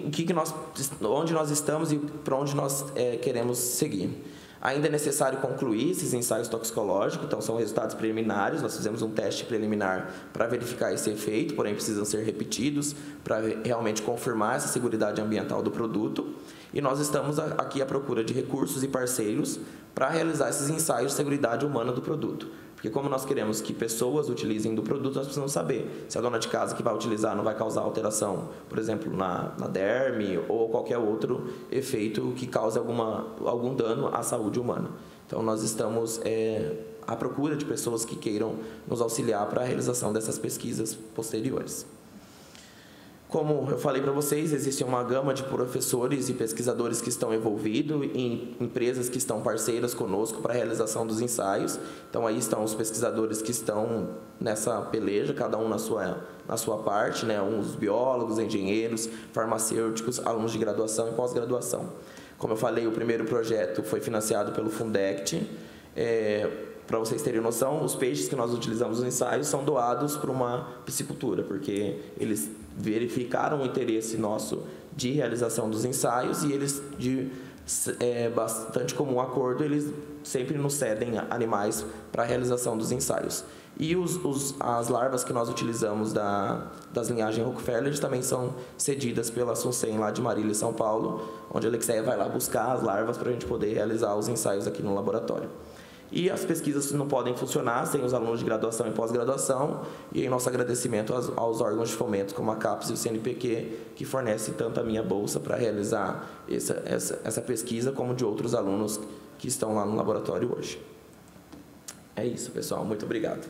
onde nós estamos e para onde nós queremos seguir. Ainda é necessário concluir esses ensaios toxicológicos, então são resultados preliminares. Nós fizemos um teste preliminar para verificar esse efeito, porém precisam ser repetidos para realmente confirmar essa seguridade ambiental do produto. E nós estamos aqui à procura de recursos e parceiros para realizar esses ensaios de seguridade humana do produto. Porque como nós queremos que pessoas utilizem do produto, nós precisamos saber se a dona de casa que vai utilizar não vai causar alteração, por exemplo, na derme ou qualquer outro efeito que cause algum dano à saúde humana. Então, nós estamos à procura de pessoas que queiram nos auxiliar para a realização dessas pesquisas posteriores. Como eu falei para vocês, existe uma gama de professores e pesquisadores que estão envolvidos em empresas que estão parceiras conosco para a realização dos ensaios. Então, aí estão os pesquisadores que estão nessa peleja, cada um na sua parte, né? Uns biólogos, engenheiros, farmacêuticos, alunos de graduação e pós-graduação. Como eu falei, o primeiro projeto foi financiado pelo Fundect. Para vocês terem noção, os peixes que nós utilizamos nos ensaios são doados para uma piscicultura, porque eles verificaram o interesse nosso de realização dos ensaios e eles, bastante comum acordo, eles sempre nos cedem animais para a realização dos ensaios. E as larvas que nós utilizamos das linhagens Rockefeller também são cedidas pela Suncem lá de Marília, São Paulo, onde a Alexeia vai lá buscar as larvas para a gente poder realizar os ensaios aqui no laboratório. E as pesquisas não podem funcionar sem os alunos de graduação e pós-graduação, e em nosso agradecimento aos órgãos de fomento, como a CAPES e o CNPq, que fornecem tanto a minha bolsa para realizar essa pesquisa, como de outros alunos que estão lá no laboratório hoje. É isso, pessoal. Muito obrigado.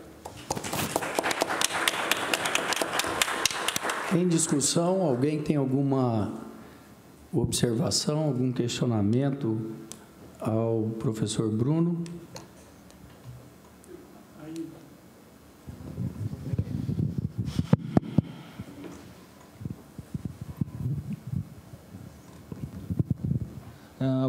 Em discussão, alguém tem alguma observação, algum questionamento ao professor Bruno?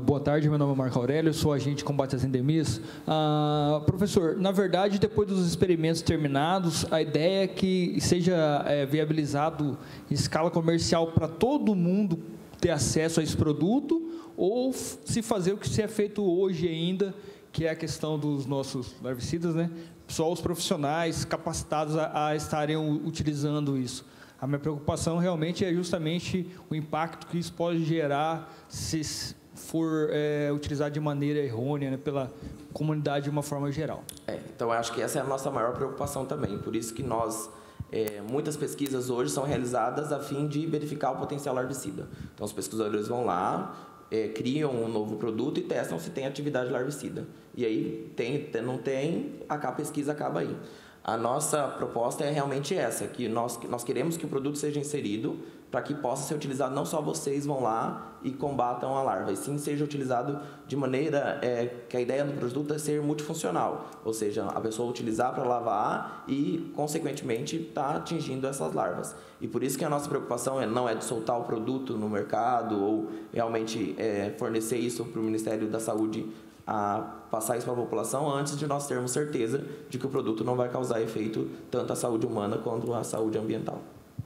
Boa tarde, meu nome é Marco Aurélio, sou agente de combate às endemias. Professor, na verdade, depois dos experimentos terminados, a ideia é que seja viabilizado em escala comercial para todo mundo ter acesso a esse produto, ou se fazer o que se é feito hoje ainda, que é a questão dos nossos larvicidas, né? Só os profissionais capacitados a estarem utilizando isso. A minha preocupação realmente é justamente o impacto que isso pode gerar se for utilizado de maneira errônea, né, pela comunidade de uma forma geral. Então, eu acho que essa é a nossa maior preocupação também. Por isso que muitas pesquisas hoje são realizadas a fim de verificar o potencial larvicida. Então, os pesquisadores vão lá, criam um novo produto e testam se tem atividade larvicida. E aí, não tem, a pesquisa acaba aí. A nossa proposta é realmente essa, que nós queremos que o produto seja inserido para que possa ser utilizado, não só vocês vão lá e combatam a larva, e sim seja utilizado de maneira que a ideia do produto é ser multifuncional, ou seja, a pessoa utilizar para lavar e, consequentemente, está atingindo essas larvas. E por isso que a nossa preocupação não é de soltar o produto no mercado ou realmente fornecer isso para o Ministério da Saúde, a passar isso para a população antes de nós termos certeza de que o produto não vai causar efeito tanto à saúde humana quanto à saúde ambiental.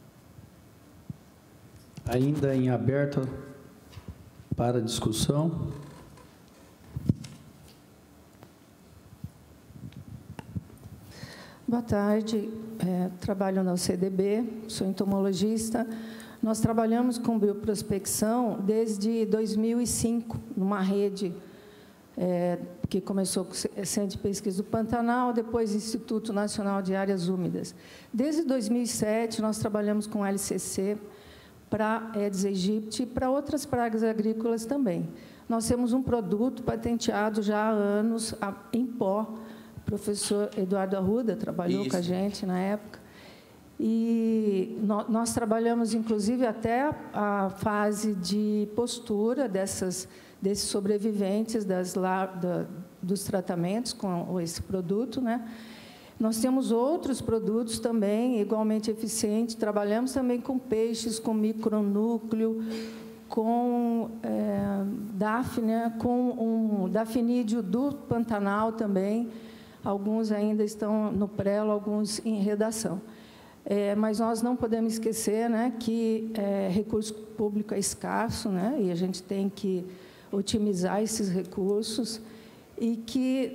Ainda em aberto para discussão. Boa tarde, trabalho na UCDB, sou entomologista. Nós trabalhamos com bioprospecção desde 2005, numa rede que começou com o Centro de Pesquisa do Pantanal, depois Instituto Nacional de Áreas Úmidas. Desde 2007, nós trabalhamos com LCC para Aedes aegypti e para outras pragas agrícolas também. Nós temos um produto patenteado já há anos, em pó. O professor Eduardo Arruda trabalhou com a gente na época. E nós trabalhamos, inclusive, até a fase de postura desses sobreviventes dos tratamentos com esse produto, né? Nós temos outros produtos também igualmente eficientes. Trabalhamos também com peixes, com micronúcleo, com Daphnia, com Dafinídeo do Pantanal também. Alguns ainda estão no prelo, alguns em redação. Mas nós não podemos esquecer, né, que recurso público é escasso, né, e a gente tem que otimizar esses recursos, e que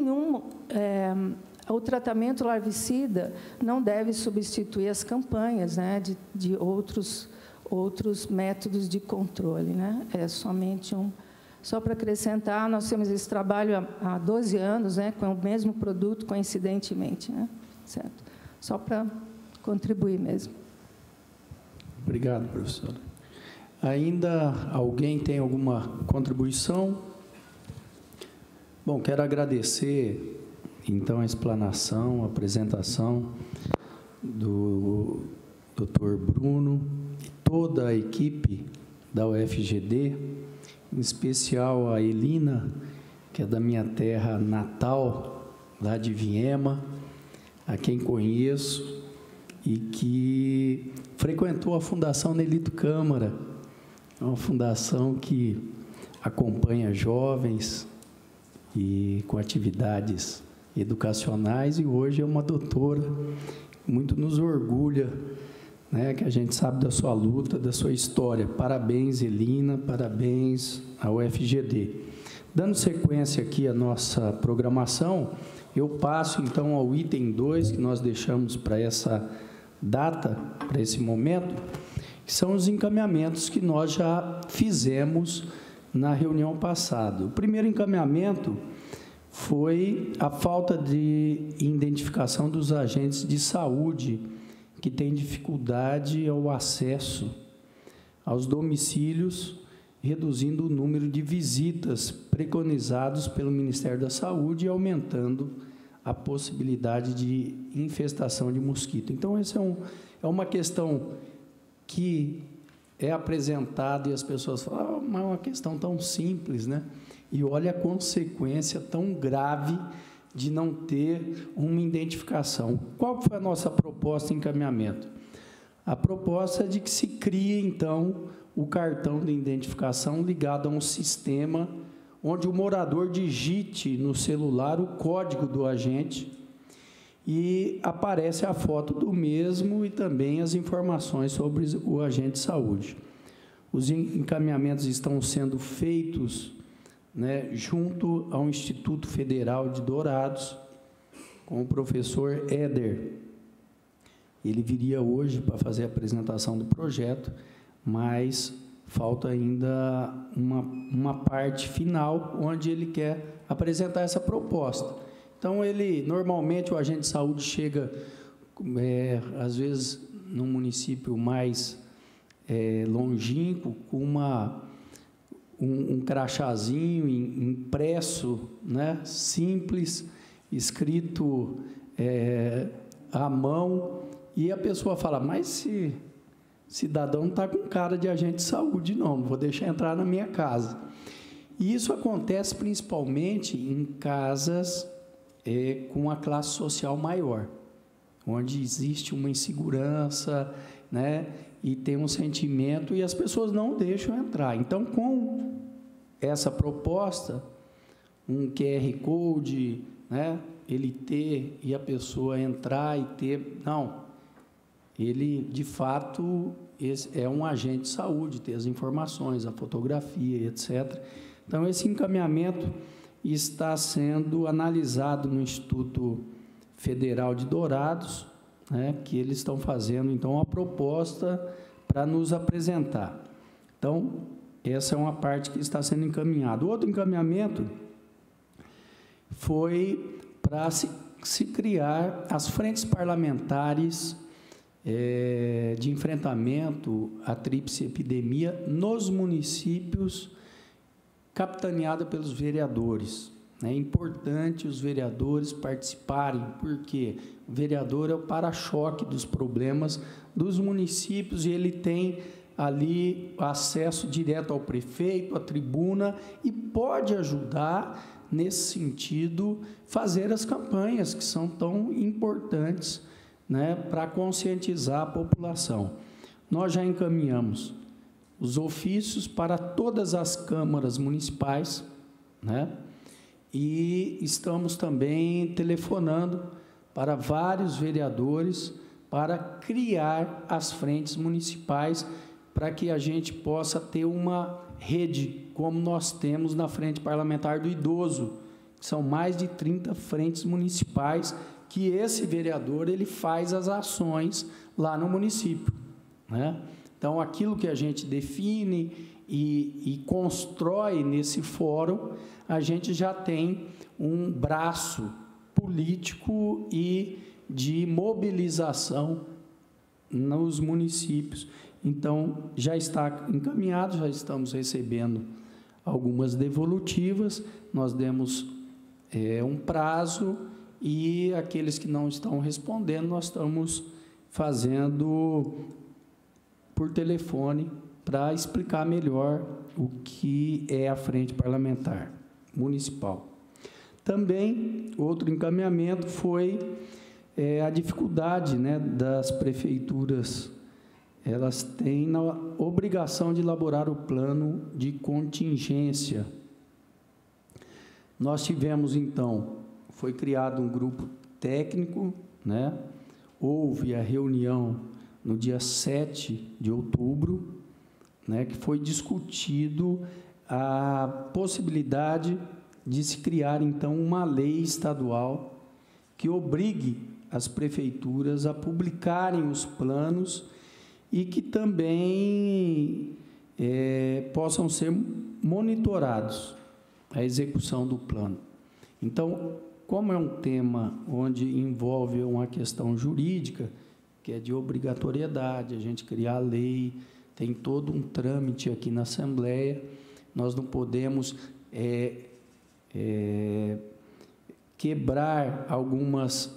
o tratamento larvicida não deve substituir as campanhas, né, de outros métodos de controle, né? É somente Só para acrescentar, nós temos esse trabalho há 12 anos, né, com o mesmo produto, coincidentemente, né? Certo? Só para contribuir mesmo. Obrigado, professora. Ainda alguém tem alguma contribuição? Bom, quero agradecer, então, a explanação, a apresentação do Dr. Bruno e toda a equipe da UFGD, em especial a Elina, que é da minha terra natal, lá de Viema, a quem conheço e que frequentou a Fundação Nelito Câmara, uma fundação que acompanha jovens e com atividades educacionais, e hoje é uma doutora, muito nos orgulha, né, que a gente sabe da sua luta, da sua história. Parabéns, Elina, parabéns ao UFGD. Dando sequência aqui à nossa programação, eu passo, então, ao item 2, que nós deixamos para essa data, para esse momento, que são os encaminhamentos que nós já fizemos na reunião passada. O primeiro encaminhamento foi a falta de identificação dos agentes de saúde que têm dificuldade ao acesso aos domicílios, reduzindo o número de visitas preconizados pelo Ministério da Saúde e aumentando a possibilidade de infestação de mosquito. Então, essa é uma questão que é apresentada e as pessoas falam, mas é uma questão tão simples, né? E olha a consequência tão grave de não ter uma identificação. Qual foi a nossa proposta em encaminhamento? A proposta é de que se crie, então, o cartão de identificação ligado a um sistema onde o morador digite no celular o código do agente e aparece a foto do mesmo e também as informações sobre o agente de saúde. Os encaminhamentos estão sendo feitos, né, junto ao Instituto Federal de Dourados, com o professor Éder. Ele viria hoje para fazer a apresentação do projeto, mas falta ainda uma parte final, onde ele quer apresentar essa proposta. Então, normalmente, o agente de saúde chega, às vezes, num município mais longínquo, com um crachazinho impresso, né, simples, escrito à mão, e a pessoa fala, mas esse cidadão não está com cara de agente de saúde, não vou deixar entrar na minha casa. E isso acontece principalmente em casas com a classe social maior, onde existe uma insegurança, né, e tem um sentimento, e as pessoas não deixam entrar. Então, com essa proposta, um QR Code, né, ele ter, e a pessoa entrar e ter... Não, ele, de fato, é um agente de saúde, ter as informações, a fotografia, etc. Então, esse encaminhamento está sendo analisado no Instituto Federal de Dourados, né, que eles estão fazendo, então, uma proposta para nos apresentar. Então, essa é uma parte que está sendo encaminhada. O outro encaminhamento foi para se criar as frentes parlamentares de enfrentamento à tríplice epidemia nos municípios, capitaneada pelos vereadores. É importante os vereadores participarem, porque o vereador é o para-choque dos problemas dos municípios e ele tem ali acesso direto ao prefeito, à tribuna, e pode ajudar, nesse sentido, fazer as campanhas que são tão importantes, né, para conscientizar a população. Nós já encaminhamos os ofícios para todas as câmaras municipais, né, e estamos também telefonando para vários vereadores para criar as frentes municipais, para que a gente possa ter uma rede, como nós temos na Frente Parlamentar do Idoso, que são mais de 30 frentes municipais, que esse vereador ele faz as ações lá no município, né? Então, aquilo que a gente define e constrói nesse fórum, a gente já tem um braço político e de mobilização nos municípios. Então, já está encaminhado, já estamos recebendo algumas devolutivas, nós demos um prazo, e aqueles que não estão respondendo, nós estamos fazendo por telefone para explicar melhor o que é a Frente Parlamentar Municipal. Também, outro encaminhamento foi a dificuldade, né, das prefeituras. Elas têm a obrigação de elaborar o plano de contingência. Nós tivemos, então, foi criado um grupo técnico, né? Houve a reunião no dia 7 de outubro, né, que foi discutido a possibilidade de se criar, então, uma lei estadual que obrigue as prefeituras a publicarem os planos e que também possam ser monitorados a execução do plano. Então, como é um tema onde envolve uma questão jurídica, que é de obrigatoriedade, a gente criar a lei, tem todo um trâmite aqui na Assembleia, nós não podemos quebrar algumas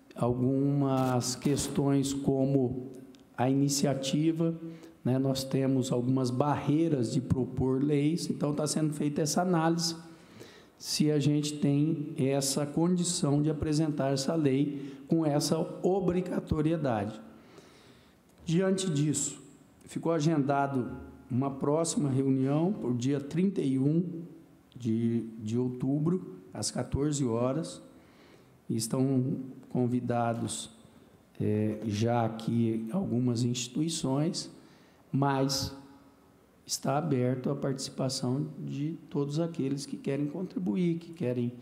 questões como a iniciativa, né? Nós temos algumas barreiras de propor leis, então está sendo feita essa análise, se a gente tem essa condição de apresentar essa lei com essa obrigatoriedade. Diante disso, ficou agendado uma próxima reunião para o dia 31 de outubro, às 14 horas. Estão convidados já aqui algumas instituições, mas está aberto a participação de todos aqueles que querem contribuir, que querem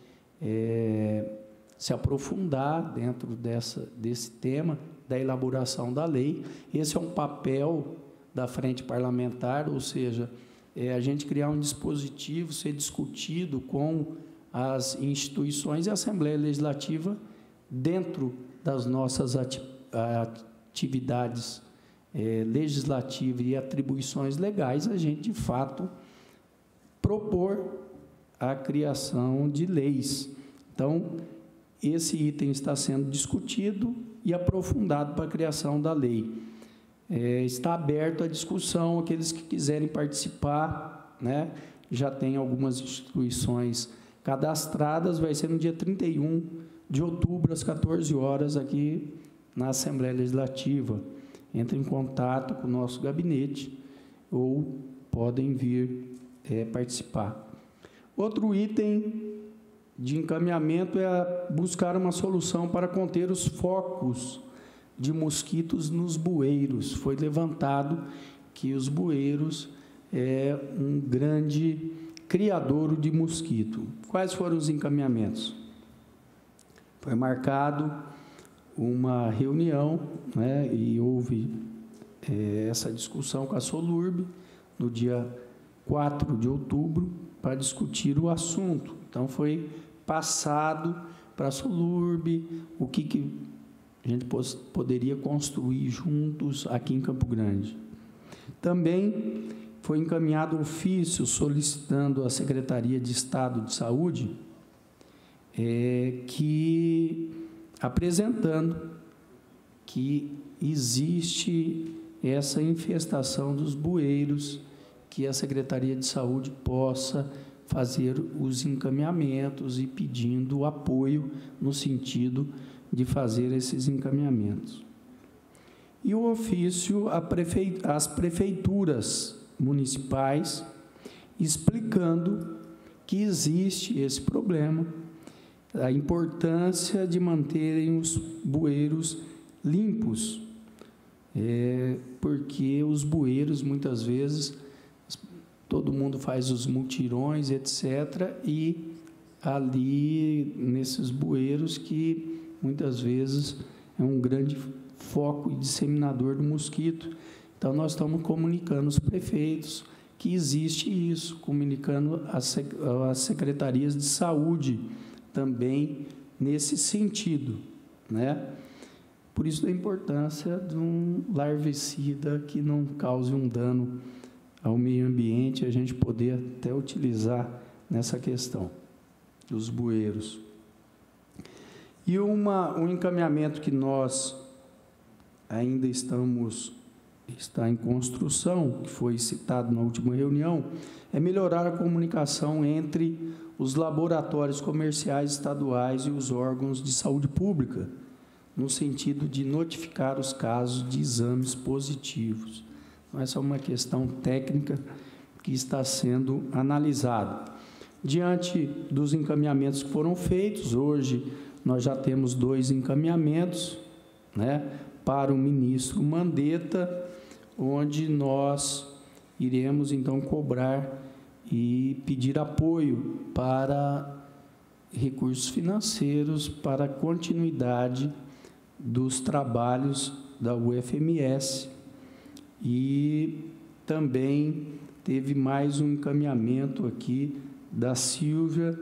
se aprofundar dentro desse tema da elaboração da lei. Esse é um papel da frente parlamentar, ou seja, a gente criar um dispositivo, ser discutido com as instituições e a Assembleia Legislativa dentro das nossas atividades legislativas e atribuições legais, a gente, de fato, propor a criação de leis. Então, esse item está sendo discutido e aprofundado para a criação da lei. Está aberto a discussão, aqueles que quiserem participar, né? Já tem algumas instituições cadastradas, vai ser no dia 31 de outubro, às 14 horas, aqui na Assembleia Legislativa. Entre em contato com o nosso gabinete ou podem vir participar. Outro item de encaminhamento é buscar uma solução para conter os focos de mosquitos nos bueiros. Foi levantado que os bueiros é um grande criadouro de mosquito. Quais foram os encaminhamentos? Foi marcado uma reunião, né, e houve essa discussão com a Solurb no dia 4 de outubro para discutir o assunto. Então, foi passado para a Solurb o que a gente poderia construir juntos aqui em Campo Grande. Também foi encaminhado um ofício solicitando à Secretaria de Estado de Saúde apresentando que existe essa infestação dos bueiros, que a Secretaria de Saúde possa fazer os encaminhamentos e pedindo apoio no sentido de fazer esses encaminhamentos. E o ofício às prefeituras municipais, explicando que existe esse problema, a importância de manterem os bueiros limpos, porque os bueiros, muitas vezes, todo mundo faz os mutirões, etc., e ali, nesses bueiros, que muitas vezes é um grande foco e disseminador do mosquito. Então, nós estamos comunicando os prefeitos que existe isso, comunicando as secretarias de saúde também nesse sentido, né? Por isso a importância de um larvicida que não cause um dano ao meio ambiente, a gente poder até utilizar nessa questão dos bueiros. E um encaminhamento que nós ainda está em construção, que foi citado na última reunião, é melhorar a comunicação entre os laboratórios comerciais estaduais e os órgãos de saúde pública, no sentido de notificar os casos de exames positivos. Então, essa é uma questão técnica que está sendo analisada. Diante dos encaminhamentos que foram feitos, hoje nós já temos 2 encaminhamentos, né, para o ministro Mandetta, onde nós iremos, então, cobrar e pedir apoio para recursos financeiros para a continuidade dos trabalhos da UFMS. E também teve mais um encaminhamento aqui da Silvia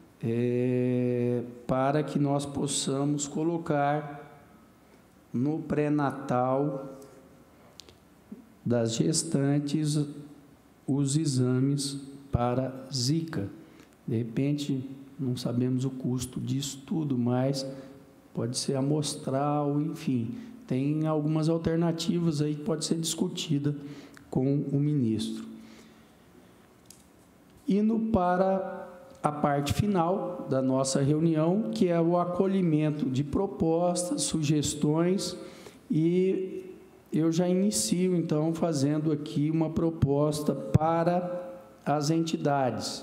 para que nós possamos colocar no pré-natal das gestantes os exames para Zika. De repente, não sabemos o custo disso tudo, mas pode ser amostral, enfim, tem algumas alternativas aí que pode ser discutida com o ministro. Indo para a parte final da nossa reunião, que é o acolhimento de propostas, sugestões e eu já inicio, então, fazendo aqui uma proposta para as entidades.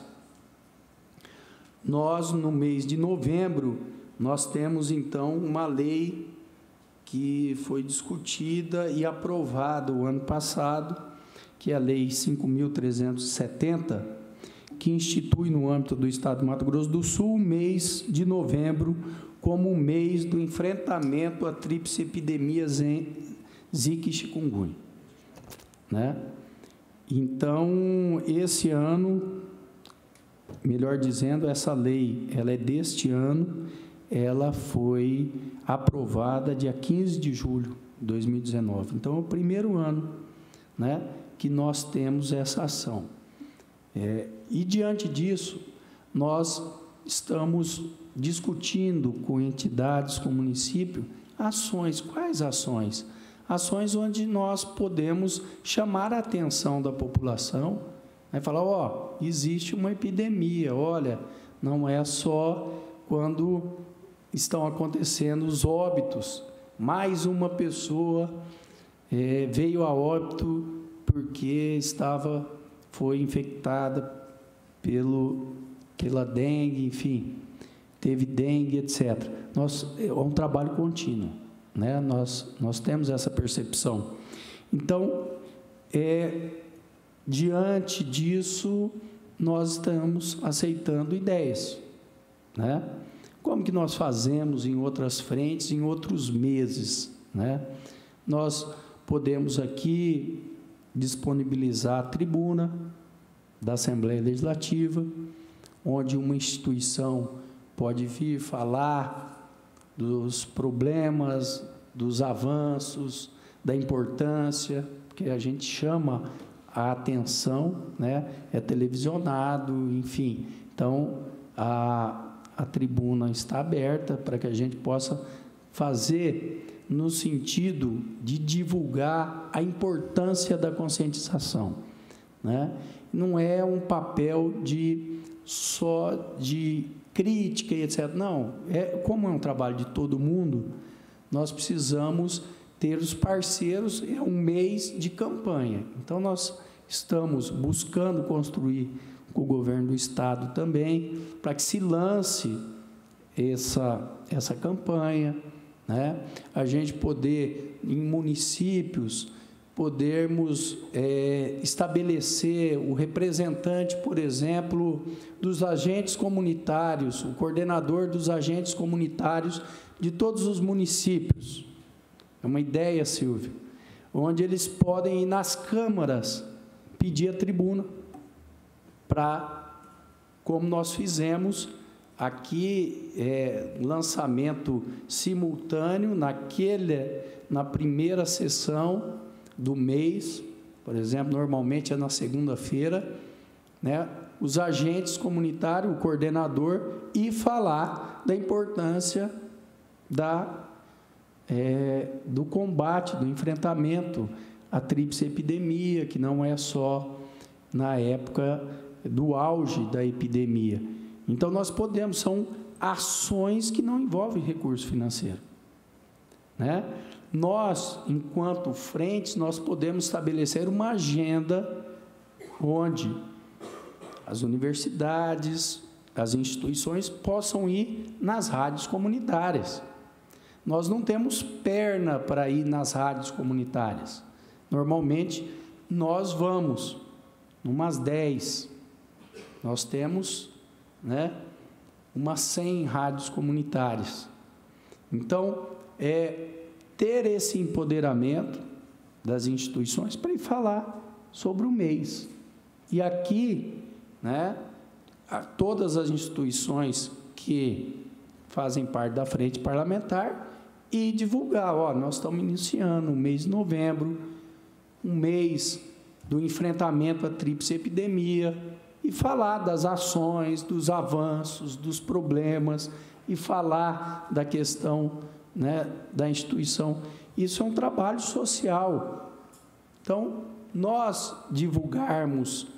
Nós, no mês de novembro, nós temos, então, uma lei que foi discutida e aprovada o ano passado, que é a Lei 5.370, que institui, no âmbito do Estado de Mato Grosso do Sul, o mês de novembro como o mês do enfrentamento à tríplice epidemia Zika e chikungunya, né? Então, esse ano, melhor dizendo, essa lei, ela é deste ano, ela foi aprovada dia 15 de julho de 2019. Então, é o primeiro ano, né, que nós temos essa ação. E, diante disso, nós estamos discutindo com entidades, com o município, ações. Quais ações? Ações onde nós podemos chamar a atenção da população, né, falar, ó, existe uma epidemia, olha, não é só quando estão acontecendo os óbitos, mais uma pessoa veio a óbito porque foi infectada pela dengue, enfim, teve dengue, etc. É um trabalho contínuo, né? Nós temos essa percepção. Então, diante disso, nós estamos aceitando ideias, né? Como que nós fazemos em outras frentes, em outros meses, né? Nós podemos aqui disponibilizar a tribuna da Assembleia Legislativa, onde uma instituição pode vir falar dos problemas, dos avanços, da importância, porque a gente chama a atenção, né? É televisionado, enfim. Então, a tribuna está aberta para que a gente possa fazer no sentido de divulgar a importância da conscientização, né? Não é um papel só de crítica e etc. Não, como é um trabalho de todo mundo, nós precisamos ter os parceiros, é um mês de campanha. Então, nós estamos buscando construir com o governo do Estado também, para que se lance essa campanha, né? A gente poder, em municípios, podermos estabelecer o representante, por exemplo, dos agentes comunitários, o coordenador dos agentes comunitários de todos os municípios. É uma ideia, Silvio, onde eles podem ir nas câmaras pedir a tribuna, como nós fizemos aqui, lançamento simultâneo na primeira sessão do mês, por exemplo, normalmente é na segunda-feira, né, os agentes comunitários, o coordenador, e falar da importância do combate, do enfrentamento à tríplice epidemia, que não é só na época do auge da epidemia. Então, nós são ações que não envolvem recurso financeiro, né? Nós, enquanto frentes, nós podemos estabelecer uma agenda onde as universidades, as instituições possam ir nas rádios comunitárias. Nós não temos perna para ir nas rádios comunitárias. Normalmente, nós vamos umas 10. Nós temos, né, umas 100 rádios comunitárias. Então, ter esse empoderamento das instituições para ir falar sobre o mês. E aqui, né, todas as instituições que fazem parte da frente parlamentar e divulgar, nós estamos iniciando o mês de novembro, um mês do enfrentamento à tríplice epidemia, e falar das ações, dos avanços, dos problemas, e falar da questão, né, da instituição. Isso é um trabalho social. Então, nós divulgarmos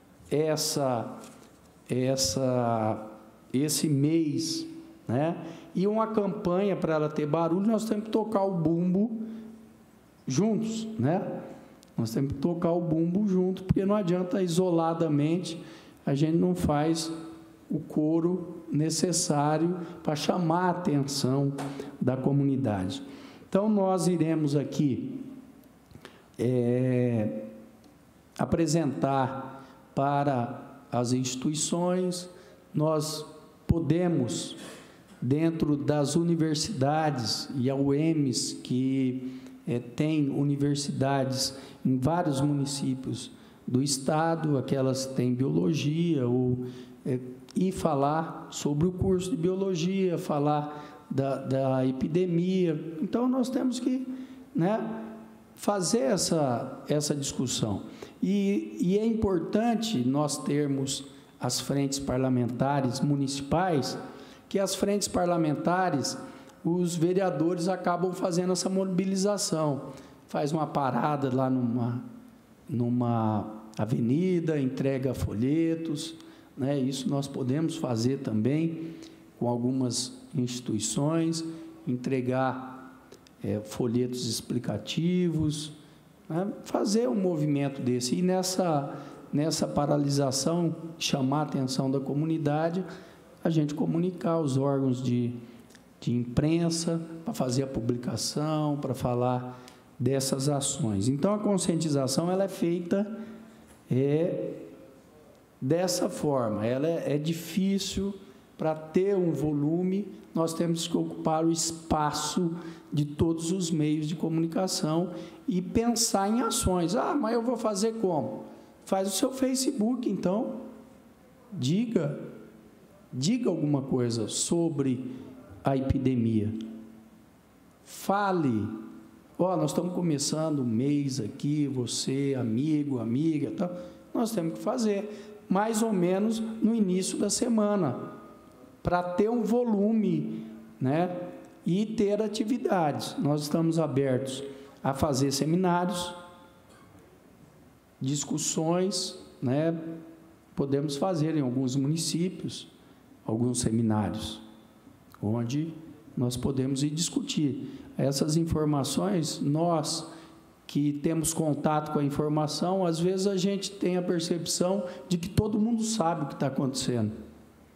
esse mês, né, e uma campanha, para ela ter barulho, nós temos que tocar o bumbo juntos, né? Nós temos que tocar o bumbo junto, porque não adianta isoladamente, a gente não faz o coro necessário para chamar a atenção da comunidade. Então, nós iremos aqui apresentar para as instituições, nós podemos, dentro das universidades e a UEMS, que tem universidades em vários municípios do estado, aquelas que têm biologia, e falar sobre o curso de biologia, falar da epidemia. Então, nós temos que, né, fazer essa discussão. E é importante nós termos as frentes parlamentares municipais, que as frentes parlamentares, os vereadores acabam fazendo essa mobilização. Faz uma parada lá numa avenida, entrega folhetos, né? Isso nós podemos fazer também com algumas instituições, entregar folhetos explicativos, né? Fazer um movimento desse. E nessa paralisação, chamar a atenção da comunidade, a gente comunicar aos órgãos de imprensa, para fazer a publicação, para falar dessas ações. Então, a conscientização ela é feita dessa forma. Ela é difícil. Para ter um volume, nós temos que ocupar o espaço de todos os meios de comunicação e pensar em ações. Ah, mas eu vou fazer como? Faz o seu Facebook, então. Diga alguma coisa sobre a epidemia. Fale. Nós estamos começando o mês aqui, você, amigo, amiga, tal. Nós temos que fazer mais ou menos no início da semana, para ter um volume, né, e ter atividades. Nós estamos abertos a fazer seminários, discussões, né, podemos fazer em alguns municípios, alguns seminários, onde nós podemos ir discutir. Essas informações, nós que temos contato com a informação, às vezes a gente tem a percepção de que todo mundo sabe o que está acontecendo.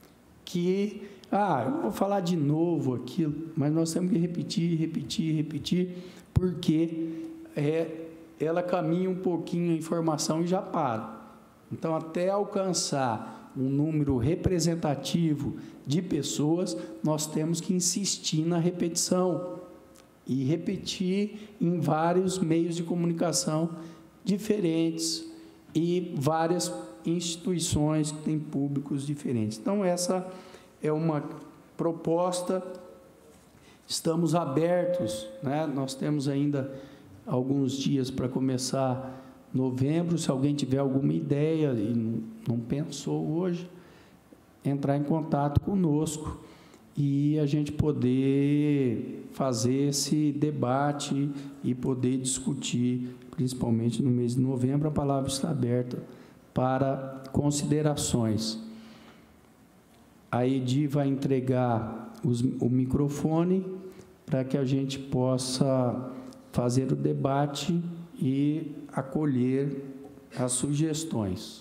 Eu vou falar de novo aquilo, mas nós temos que repetir, porque ela caminha um pouquinho a informação e já para. Então, até alcançar um número representativo de pessoas, nós temos que insistir na repetição e repetir em vários meios de comunicação diferentes e várias instituições que têm públicos diferentes. Então, essa é uma proposta. Estamos abertos, né? Nós temos ainda alguns dias para começar novembro. Se alguém tiver alguma ideia e não pensou hoje, entrar em contato conosco e a gente poder fazer esse debate e poder discutir, principalmente no mês de novembro. A palavra está aberta para considerações. A Edi vai entregar o microfone para que a gente possa fazer o debate e acolher as sugestões.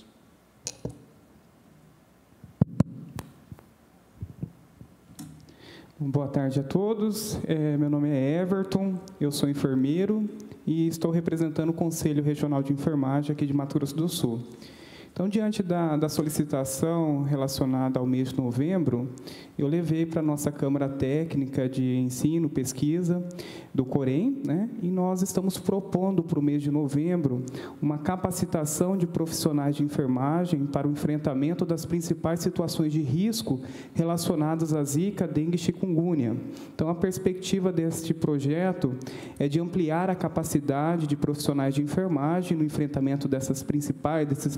Boa tarde a todos. Meu nome é Everton, eu sou enfermeiro e estou representando o Conselho Regional de Enfermagem aqui de Mato Grosso do Sul. Então, diante da solicitação relacionada ao mês de novembro, eu levei para a nossa Câmara Técnica de Ensino, Pesquisa, do Corém, né? E nós estamos propondo para o mês de novembro uma capacitação de profissionais de enfermagem para o enfrentamento das principais situações de risco relacionadas à Zika, dengue e chikungunya. Então, a perspectiva deste projeto é de ampliar a capacidade de profissionais de enfermagem no enfrentamento desses principais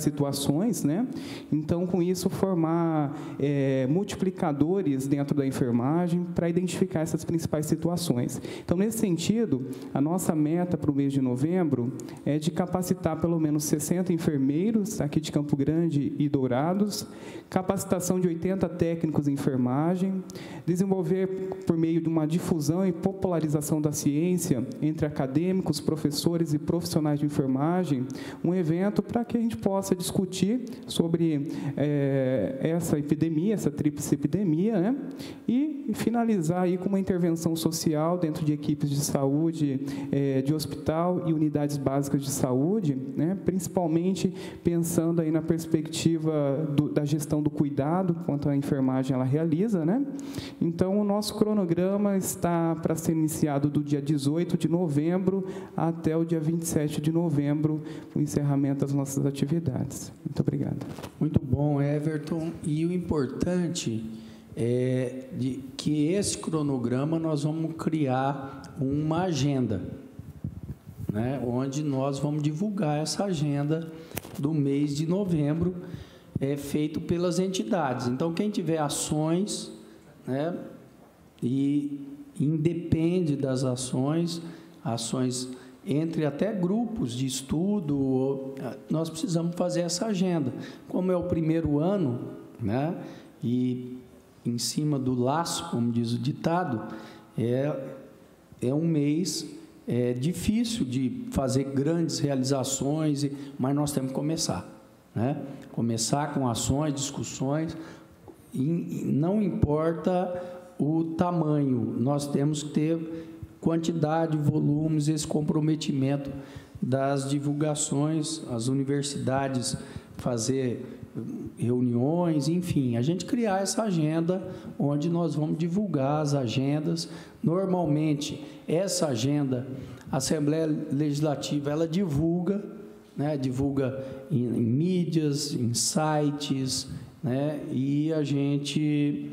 situações, né? Então, com isso, formar multiplicadores dentro da enfermagem para identificar essas principais situações. Então, nesse sentido, a nossa meta para o mês de novembro é de capacitar pelo menos 60 enfermeiros aqui de Campo Grande e Dourados, capacitação de 80 técnicos em enfermagem, desenvolver, por meio de uma difusão e popularização da ciência entre acadêmicos, professores e profissionais de enfermagem, um evento para que a gente possa discutir sobre essa epidemia, essa tríplice epidemia, né? E finalizar aí com uma intervenção social dentro de equipes de saúde, de hospital e unidades básicas de saúde, né? Principalmente pensando aí na perspectiva da gestão do cuidado, quanto a enfermagem ela realiza, né? Então, o nosso cronograma está para ser iniciado do dia 18 de novembro até o dia 27 de novembro, o encerramento das nossas atividades. Muito obrigado. Muito bom, Everton. E o importante é que esse cronograma nós vamos criar uma agenda, né, onde nós vamos divulgar essa agenda do mês de novembro, feito pelas entidades. Então, quem tiver ações, né, e independe das ações entre até grupos de estudo, nós precisamos fazer essa agenda. Como é o primeiro ano, né, e em cima do laço, como diz o ditado, é um mês difícil de fazer grandes realizações, mas nós temos que começar, né? Começar com ações, discussões, e não importa o tamanho, nós temos que ter quantidade, volumes, esse comprometimento das divulgações, as universidades fazer reuniões, enfim, a gente criar essa agenda onde nós vamos divulgar as agendas. Normalmente, essa agenda, a Assembleia Legislativa, ela divulga, né, divulga em mídias, em sites, né, e a gente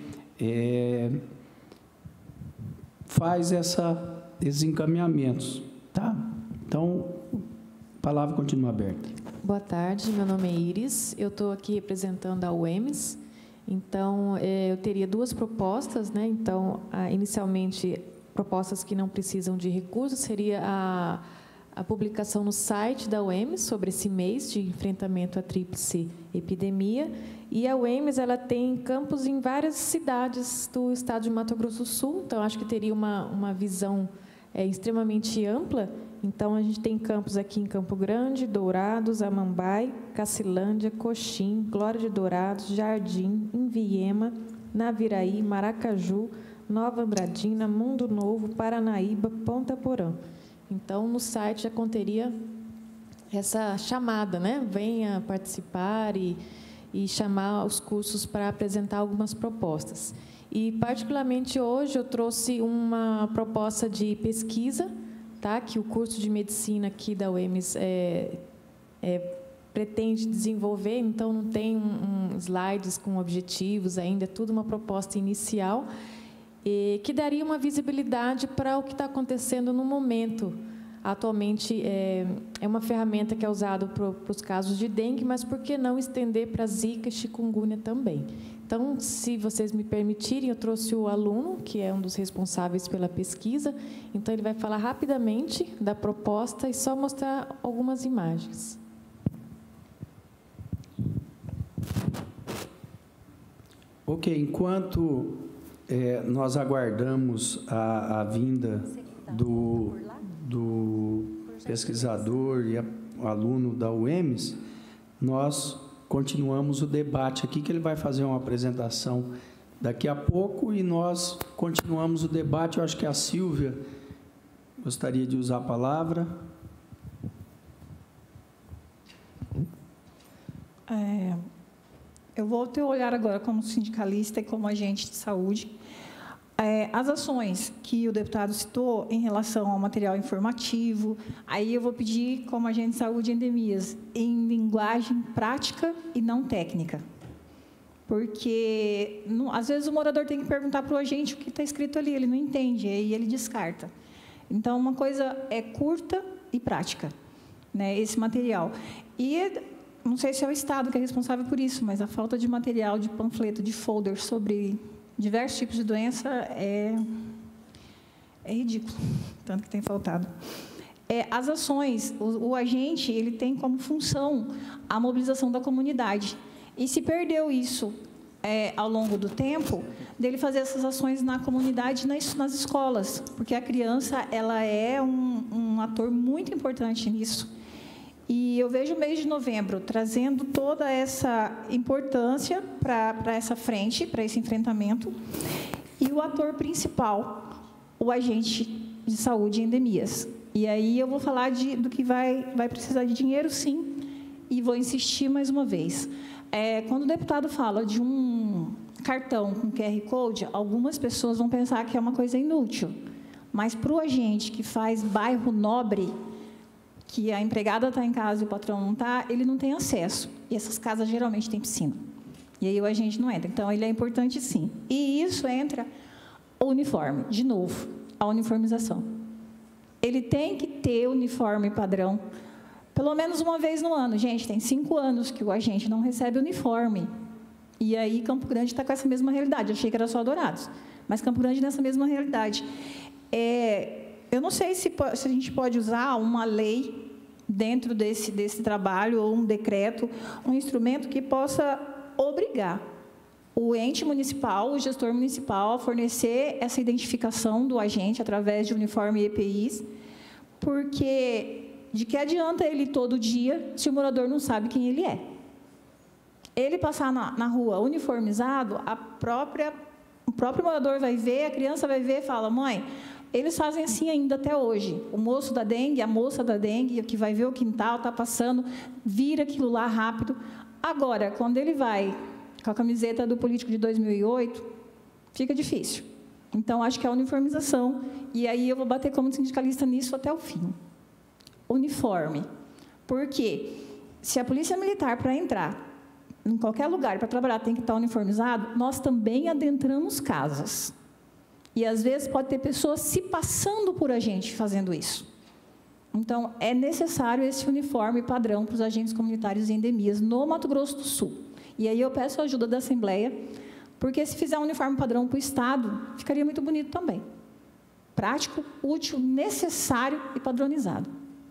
faz esses encaminhamentos, tá? Então, a palavra continua aberta. Boa tarde, meu nome é Iris, eu estou aqui representando a UEMS. Então, eu teria duas propostas, né? Então, inicialmente, propostas que não precisam de recursos, seria a publicação no site da UEMS sobre esse mês de enfrentamento à tríplice epidemia. E a UEMS, ela tem campos em várias cidades do estado de Mato Grosso do Sul, então acho que teria uma visão extremamente ampla. Então, a gente tem campos aqui em Campo Grande, Dourados, Amambai, Cacilândia, Coxim, Glória de Dourados, Jardim, Inviema, Naviraí, Maracaju, Nova Andradina, Mundo Novo, Paranaíba, Ponta Porã. Então, no site já conteria essa chamada, né? Venha participar e chamar os cursos para apresentar algumas propostas. E, particularmente, hoje eu trouxe uma proposta de pesquisa, tá? Que o curso de medicina aqui da UEMS pretende desenvolver, então não tem slides com objetivos ainda, é tudo uma proposta inicial, que daria uma visibilidade para o que está acontecendo no momento. Atualmente, é uma ferramenta que é usada para os casos de dengue, mas por que não estender para zika e chikungunya também? Então, se vocês me permitirem, eu trouxe o aluno, que é um dos responsáveis pela pesquisa, então ele vai falar rapidamente da proposta e só mostrar algumas imagens. Ok, enquanto nós aguardamos a vinda do pesquisador e aluno da UEMS, nós continuamos o debate aqui, que ele vai fazer uma apresentação daqui a pouco, e nós continuamos o debate. Eu acho que a Sílvia gostaria de usar a palavra. Eu vou ter o olhar agora como sindicalista e como agente de saúde. As ações que o deputado citou em relação ao material informativo, aí eu vou pedir, como agente de saúde e endemias, em linguagem prática e não técnica. Porque, às vezes, o morador tem que perguntar para o agente o que está escrito ali, ele não entende, aí ele descarta. Então, uma coisa é curta e prática, né, esse material. E não sei se é o Estado que é responsável por isso, mas a falta de material, de panfleto, de folder sobre diversos tipos de doença é ridículo, tanto que tem faltado. As ações, o agente, ele tem como função a mobilização da comunidade. E se perdeu isso ao longo do tempo, dele fazer essas ações na comunidade, nas escolas, porque a criança ela é um ator muito importante nisso. E eu vejo o mês de novembro trazendo toda essa importância para essa frente, para esse enfrentamento, e o ator principal, o agente de saúde em endemias. E aí eu vou falar do que vai precisar de dinheiro, sim, e vou insistir mais uma vez. Quando o deputado fala de um cartão com QR Code, algumas pessoas vão pensar que é uma coisa inútil, mas para o agente que faz bairro nobre, que a empregada está em casa e o patrão não está, ele não tem acesso. E essas casas geralmente têm piscina. E aí o agente não entra. Então, ele é importante, sim. E isso entra o uniforme, de novo, a uniformização. Ele tem que ter uniforme padrão, pelo menos uma vez no ano. Gente, tem 5 anos que o agente não recebe uniforme. E aí, Campo Grande está com essa mesma realidade. Eu achei que era só Dourados, mas Campo Grande nessa mesma realidade. Eu não sei se a gente pode usar uma lei dentro desse trabalho, ou um decreto, um instrumento que possa obrigar o ente municipal, o gestor municipal, a fornecer essa identificação do agente através de uniforme e EPIs, porque de que adianta ele todo dia se o morador não sabe quem ele é? Ele passar na rua uniformizado, o próprio morador vai ver, a criança vai ver e fala: mãe, eles fazem assim ainda até hoje. O moço da dengue, a moça da dengue, que vai ver o quintal, está passando, vira aquilo lá rápido. Agora, quando ele vai com a camiseta do político de 2008, fica difícil. Então, acho que é a uniformização. E aí eu vou bater como sindicalista nisso até o fim. Uniforme. Por quê? Se a polícia militar, para entrar em qualquer lugar, para trabalhar, tem que estar uniformizado, nós também adentramos casas. E, às vezes, pode ter pessoas se passando por agente fazendo isso. Então, é necessário esse uniforme padrão para os agentes comunitários em endemias no Mato Grosso do Sul. E aí eu peço a ajuda da Assembleia, porque se fizer um uniforme padrão para o Estado, ficaria muito bonito também. Prático, útil, necessário e padronizado.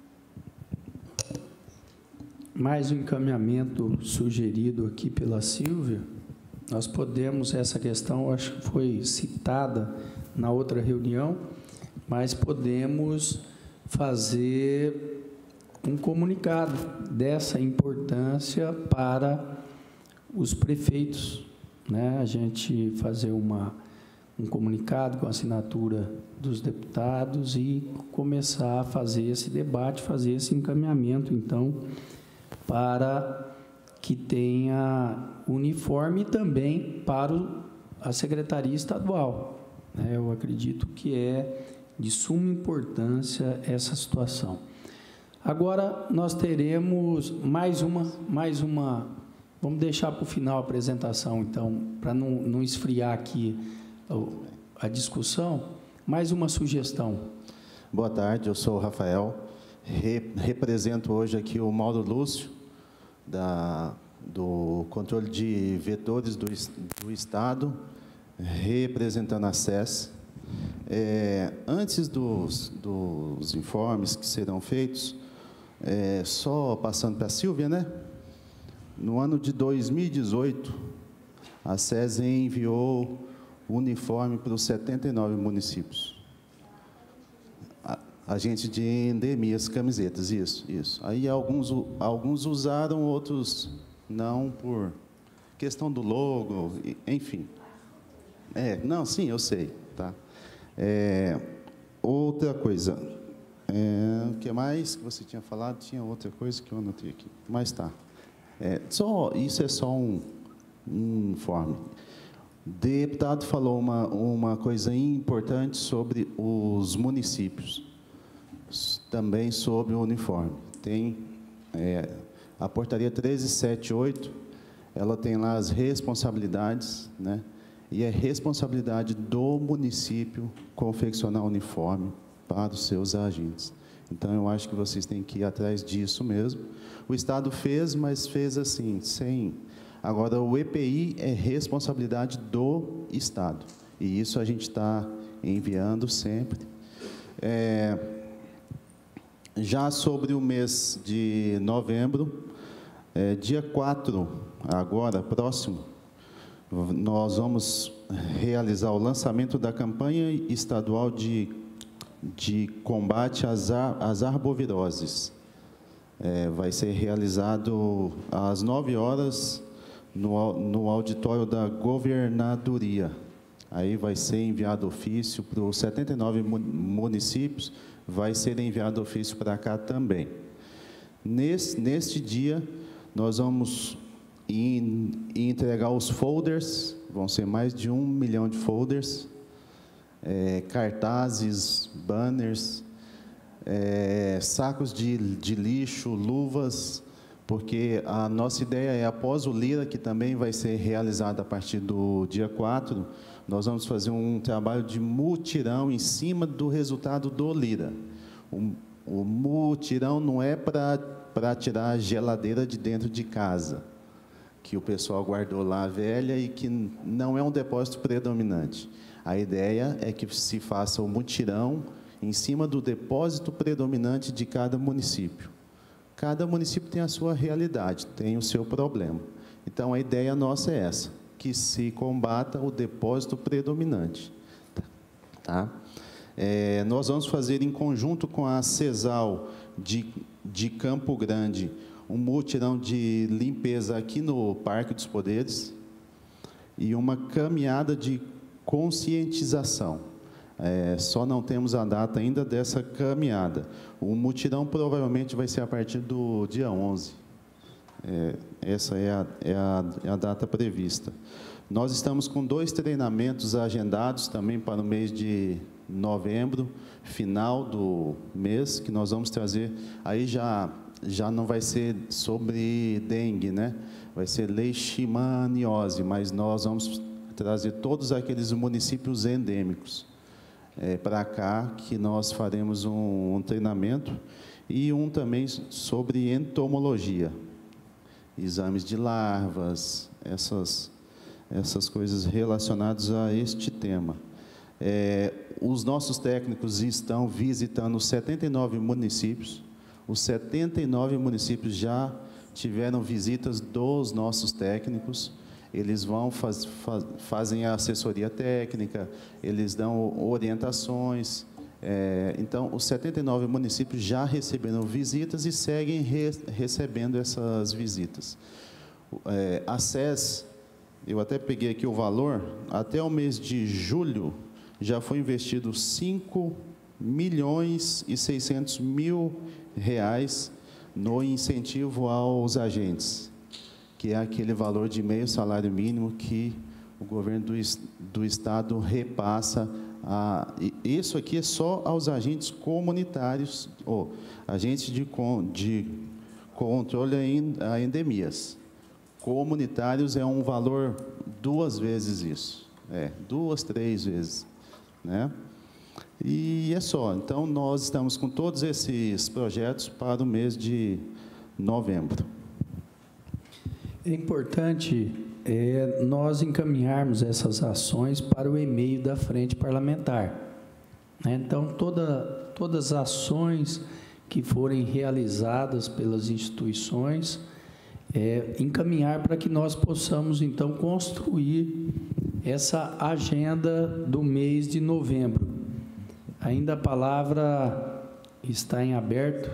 Mais um encaminhamento sugerido aqui pela Silvia. Nós podemos, essa questão, acho que foi citada na outra reunião, mas podemos fazer um comunicado dessa importância para os prefeitos, né? A gente fazer um comunicado com a assinatura dos deputados e começar a fazer esse debate, fazer esse encaminhamento, então, para que tenha uniforme também para a Secretaria Estadual. Eu acredito que é de suma importância essa situação. Agora, nós teremos mais uma, vamos deixar para o final a apresentação, então, para não esfriar aqui a discussão, mais uma sugestão. Boa tarde, eu sou o Rafael, represento hoje aqui o Mauro Lúcio, do controle de vetores do Estado, representando a SES. Antes dos informes que serão feitos, só passando para a Silvia, né? No ano de 2018, a SES enviou uniforme para os 79 municípios. Agente de endemias, camisetas, isso. Aí alguns usaram, outros não, por questão do logo, enfim. Não, sim, eu sei, tá? Outra coisa, o que mais que você tinha falado? Tinha outra coisa que eu anotei aqui, mas tá. Isso é só um informe. O deputado falou uma coisa importante sobre os municípios, também sobre o uniforme. Tem a portaria 1378, ela tem lá as responsabilidades, né? E é responsabilidade do município confeccionar uniforme para os seus agentes. Então, eu acho que vocês têm que ir atrás disso mesmo. O Estado fez, mas fez assim, sem... Agora, o EPI é responsabilidade do Estado. E isso a gente está enviando sempre. Já sobre o mês de novembro, dia 4, agora, próximo, nós vamos realizar o lançamento da campanha estadual de combate às arboviroses. Vai ser realizado às 9 horas no auditório da Governadoria. Aí vai ser enviado ofício para os 79 municípios, vai ser enviado ofício para cá também. Neste dia, nós vamos entregar os folders, vão ser mais de 1 milhão de folders, cartazes, banners, sacos de lixo, luvas, porque a nossa ideia é, após o Lira, que também vai ser realizado a partir do dia 4, nós vamos fazer um trabalho de mutirão em cima do resultado do Lira. O mutirão não é para tirar a geladeira de dentro de casa, que o pessoal guardou lá velha e que não é um depósito predominante. A ideia é que se faça o mutirão em cima do depósito predominante de cada município. Cada município tem a sua realidade, tem o seu problema. Então, a ideia nossa é essa, que se combata o depósito predominante. Tá? Nós vamos fazer, em conjunto com a CESAL de Campo Grande, um mutirão de limpeza aqui no Parque dos Poderes e uma caminhada de conscientização. Só não temos a data ainda dessa caminhada. O mutirão provavelmente vai ser a partir do dia 11. Essa é a data prevista. Nós estamos com 2 treinamentos agendados também para o mês de novembro, final do mês, que nós vamos trazer. Aí já não vai ser sobre dengue, né? Vai ser leishmaniose, mas nós vamos trazer todos aqueles municípios endêmicos para cá, que nós faremos um treinamento, e um também sobre entomologia, exames de larvas, essas coisas relacionadas a este tema. Os nossos técnicos estão visitando os 79 municípios. Os 79 municípios já tiveram visitas dos nossos técnicos. Eles vão fazem a assessoria técnica, eles dão orientações. Então, os 79 municípios já receberam visitas e seguem recebendo essas visitas. A SES, eu até peguei aqui o valor, até o mês de julho, já foi investido R$5.600.000 no incentivo aos agentes, que é aquele valor de meio salário mínimo que o governo do Estado repassa. Isso aqui é só aos agentes comunitários, ou agentes de controle a endemias. Comunitários é um valor 2 vezes isso, 2, 3 vezes, né? E é só. Então, nós estamos com todos esses projetos para o mês de novembro. É importante nós encaminharmos essas ações para o e-mail da Frente Parlamentar, né? Então, todas as ações que forem realizadas pelas instituições, encaminhar para que nós possamos, então, construir essa agenda do mês de novembro. Ainda a palavra está em aberto.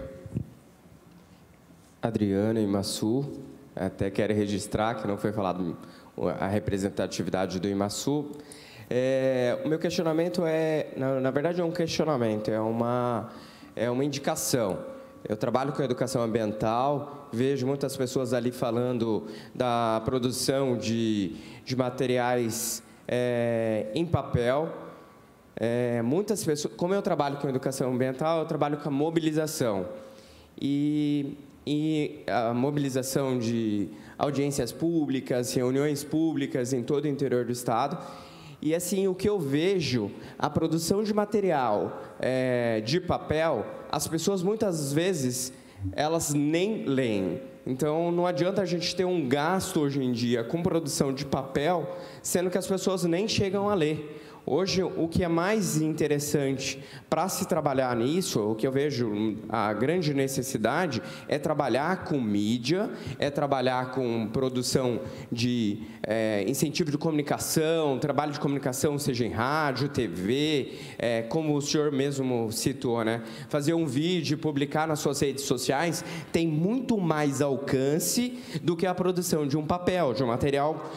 Adriana Imaçu, até quero registrar que não foi falado a representatividade do Imaçu. O meu questionamento na verdade, é um questionamento, é uma indicação. Eu trabalho com educação ambiental, vejo muitas pessoas ali falando da produção de materiais em papel. Muitas pessoas, como eu trabalho com educação ambiental, eu trabalho com a mobilização. E a mobilização de audiências públicas, reuniões públicas em todo o interior do Estado. E assim, o que eu vejo, a produção de material de papel, as pessoas muitas vezes, elas nem leem. Então, não adianta a gente ter um gasto hoje em dia com produção de papel, sendo que as pessoas nem chegam a ler. Hoje, o que é mais interessante para se trabalhar nisso, o que eu vejo a grande necessidade, é trabalhar com mídia, é trabalhar com produção de incentivo de comunicação, trabalho de comunicação, seja em rádio, TV, como o senhor mesmo citou, né? Fazer um vídeo, publicar nas suas redes sociais, tem muito mais alcance do que a produção de um papel, de um material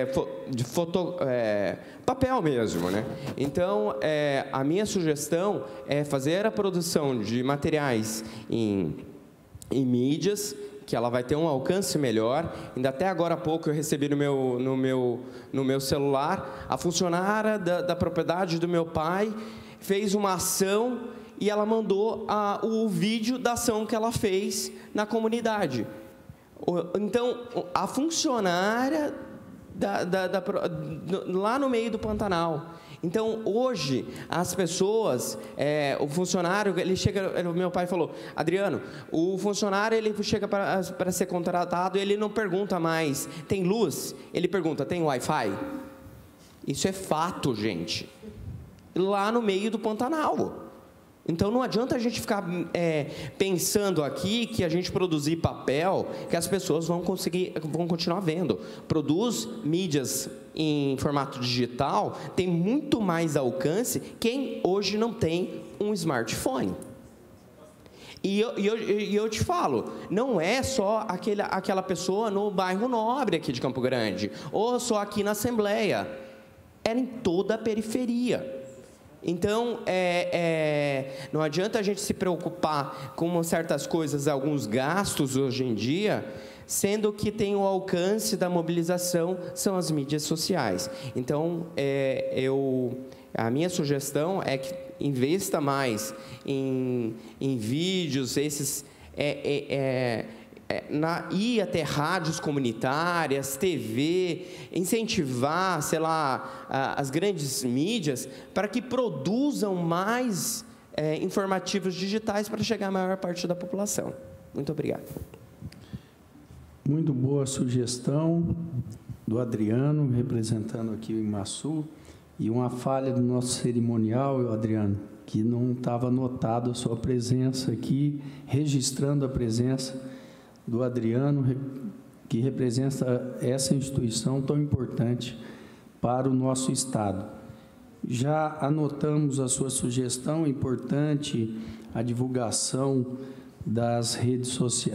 papel mesmo, né? Então, a minha sugestão é fazer a produção de materiais em mídias, que ela vai ter um alcance melhor. Ainda até agora há pouco eu recebi no meu celular, a funcionária da propriedade do meu pai fez uma ação e ela mandou o vídeo da ação que ela fez na comunidade. Então, a funcionária lá no meio do Pantanal. Então, hoje, as pessoas, o funcionário, ele chega, meu pai falou, Adriano, o funcionário, ele chega para ser contratado, ele não pergunta mais, tem luz? Ele pergunta, tem Wi-Fi? Isso é fato, gente. Lá no meio do Pantanal. Então, não adianta a gente ficar pensando aqui que a gente produzir papel, que as pessoas vão continuar vendo. Produz mídias em formato digital, tem muito mais alcance quem hoje não tem um smartphone. E eu te falo, não é só aquela pessoa no bairro Nobre aqui de Campo Grande, ou só aqui na Assembleia, era em toda a periferia. Então, não adianta a gente se preocupar com certas coisas, alguns gastos hoje em dia, sendo que tem o alcance da mobilização, são as mídias sociais. Então, a minha sugestão é que investa mais em vídeos, ir até rádios comunitárias, TV, incentivar, sei lá, as grandes mídias para que produzam mais informativos digitais para chegar à maior parte da população. Muito obrigado. Muito boa sugestão do Adriano, representando aqui o Imaçu, e uma falha do nosso cerimonial, Adriano, que não estava anotado a sua presença aqui, registrando a presença do Adriano, que representa essa instituição tão importante para o nosso Estado. Já anotamos a sua sugestão, é importante a divulgação nas redes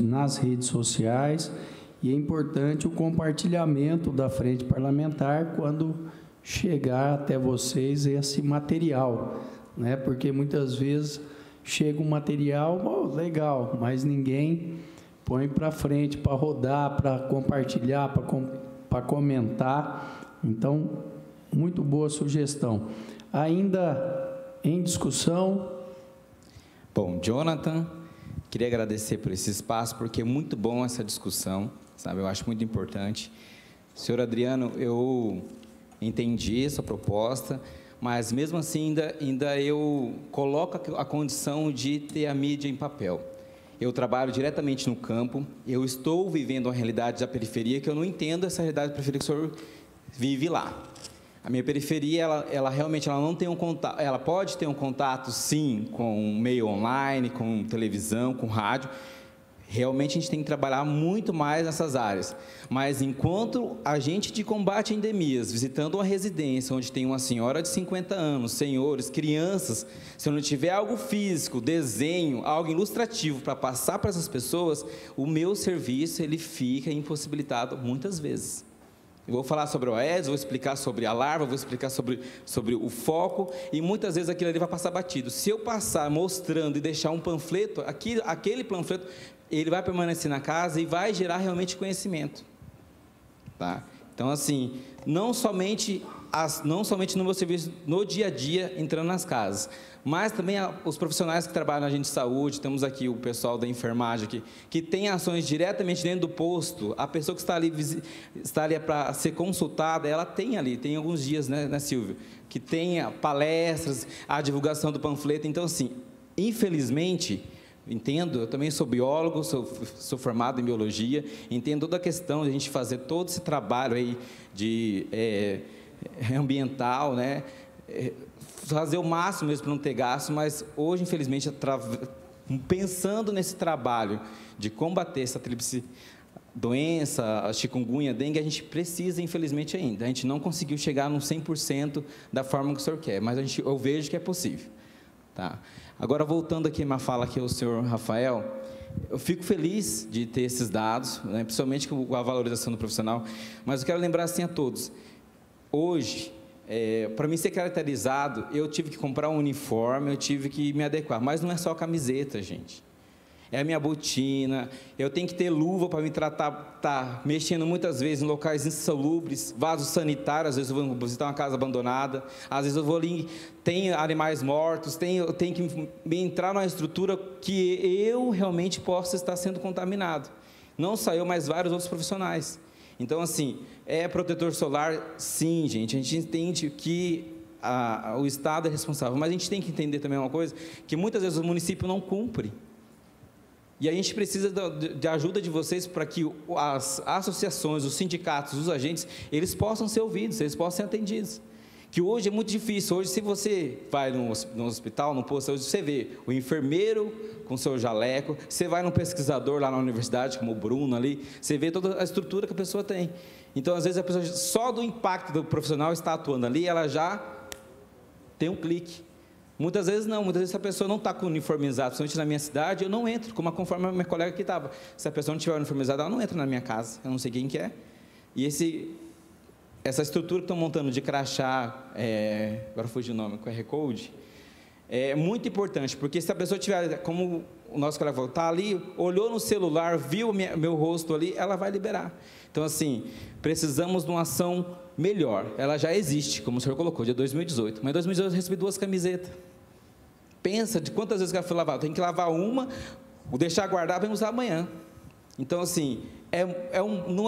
sociais, e é importante o compartilhamento da frente parlamentar quando chegar até vocês esse material, né? Porque muitas vezes chega um material, legal, mas ninguém põe para frente, para rodar, para compartilhar, para comentar. Então, muito boa sugestão. Ainda em discussão. Bom, Jonathan, queria agradecer por esse espaço, porque é muito bom essa discussão, sabe? Eu acho muito importante. Senhor Adriano, eu entendi essa proposta, mas mesmo assim ainda eu coloco a condição de ter a mídia em papel. Eu trabalho diretamente no campo, eu estou vivendo a realidade da periferia, que eu não entendo essa realidade da periferia que o senhor vive lá. A minha periferia, ela realmente não tem um contato, ela pode ter um contato, sim, com meio online, com televisão, com rádio. Realmente a gente tem que trabalhar muito mais nessas áreas. Mas enquanto agente de combate a endemias, visitando uma residência onde tem uma senhora de 50 anos, senhores, crianças, se eu não tiver algo físico, desenho, algo ilustrativo para passar para essas pessoas, o meu serviço ele fica impossibilitado muitas vezes. Eu vou falar sobre o Aedes, vou explicar sobre a larva, vou explicar sobre o foco, e muitas vezes aquilo ali vai passar batido. Se eu passar mostrando e deixar um panfleto, aquele panfleto, ele vai permanecer na casa e vai gerar realmente conhecimento. Tá? Então, assim, não somente não somente no meu serviço, no dia a dia, entrando nas casas, mas também os profissionais que trabalham na agente de saúde. Temos aqui o pessoal da enfermagem, que tem ações diretamente dentro do posto. A pessoa que está ali para ser consultada, ela tem alguns dias, né, Silvio, que tem palestras, a divulgação do panfleto. Então, assim, infelizmente, entendo, eu também sou biólogo, sou formado em biologia, entendo toda a questão de a gente fazer todo esse trabalho aí de ambiental, né? Fazer o máximo mesmo para não ter gasto, mas hoje, infelizmente, pensando nesse trabalho de combater essa tríplice doença, a chikungunya, a dengue, a gente precisa, infelizmente, ainda. A gente não conseguiu chegar no 100% da forma que o senhor quer, mas eu vejo que é possível. Tá? Agora, voltando aqui uma fala aqui ao senhor Rafael, eu fico feliz de ter esses dados, né, principalmente com a valorização do profissional, mas eu quero lembrar assim a todos, hoje, para mim ser caracterizado, eu tive que comprar um uniforme, eu tive que me adequar, mas não é só a camiseta, gente. É a minha botina, eu tenho que ter luva para me tratar, mexendo muitas vezes em locais insalubres, vasos sanitários, às vezes eu vou visitar uma casa abandonada, às vezes eu vou ali, tem animais mortos, eu tenho que entrar numa estrutura que eu realmente possa estar sendo contaminado. Não só eu, mas vários outros profissionais. Então, assim, protetor solar, sim, gente, a gente entende que o Estado é responsável, mas a gente tem que entender também uma coisa, que muitas vezes o município não cumpre. E a gente precisa de ajuda de vocês para que as associações, os sindicatos, os agentes, eles possam ser ouvidos, eles possam ser atendidos. Que hoje é muito difícil. Hoje, se você vai no hospital, no posto de saúde, você vê o enfermeiro com seu jaleco, você vai num pesquisador lá na universidade, como o Bruno ali, você vê toda a estrutura que a pessoa tem. Então, às vezes, a pessoa, só do impacto do profissional estar atuando ali, ela já tem um clique. Muitas vezes não, muitas vezes se a pessoa não está uniformizada, principalmente na minha cidade, eu não entro, conforme a minha colega que estava. Se a pessoa não estiver uniformizada, ela não entra na minha casa, eu não sei quem que é. E essa estrutura que estão montando de crachá, agora fugiu o nome, QR Code, é muito importante, porque se a pessoa tiver, como o nosso colega falou, está ali, olhou no celular, viu meu rosto ali, ela vai liberar. Então, assim, precisamos de uma ação melhor. Ela já existe, como o senhor colocou, de 2018. Mas em 2018 eu recebi 2 camisetas. Pensa de quantas vezes que ela foi lavar. Tem que lavar uma, deixar guardar para usar amanhã. Então, assim, não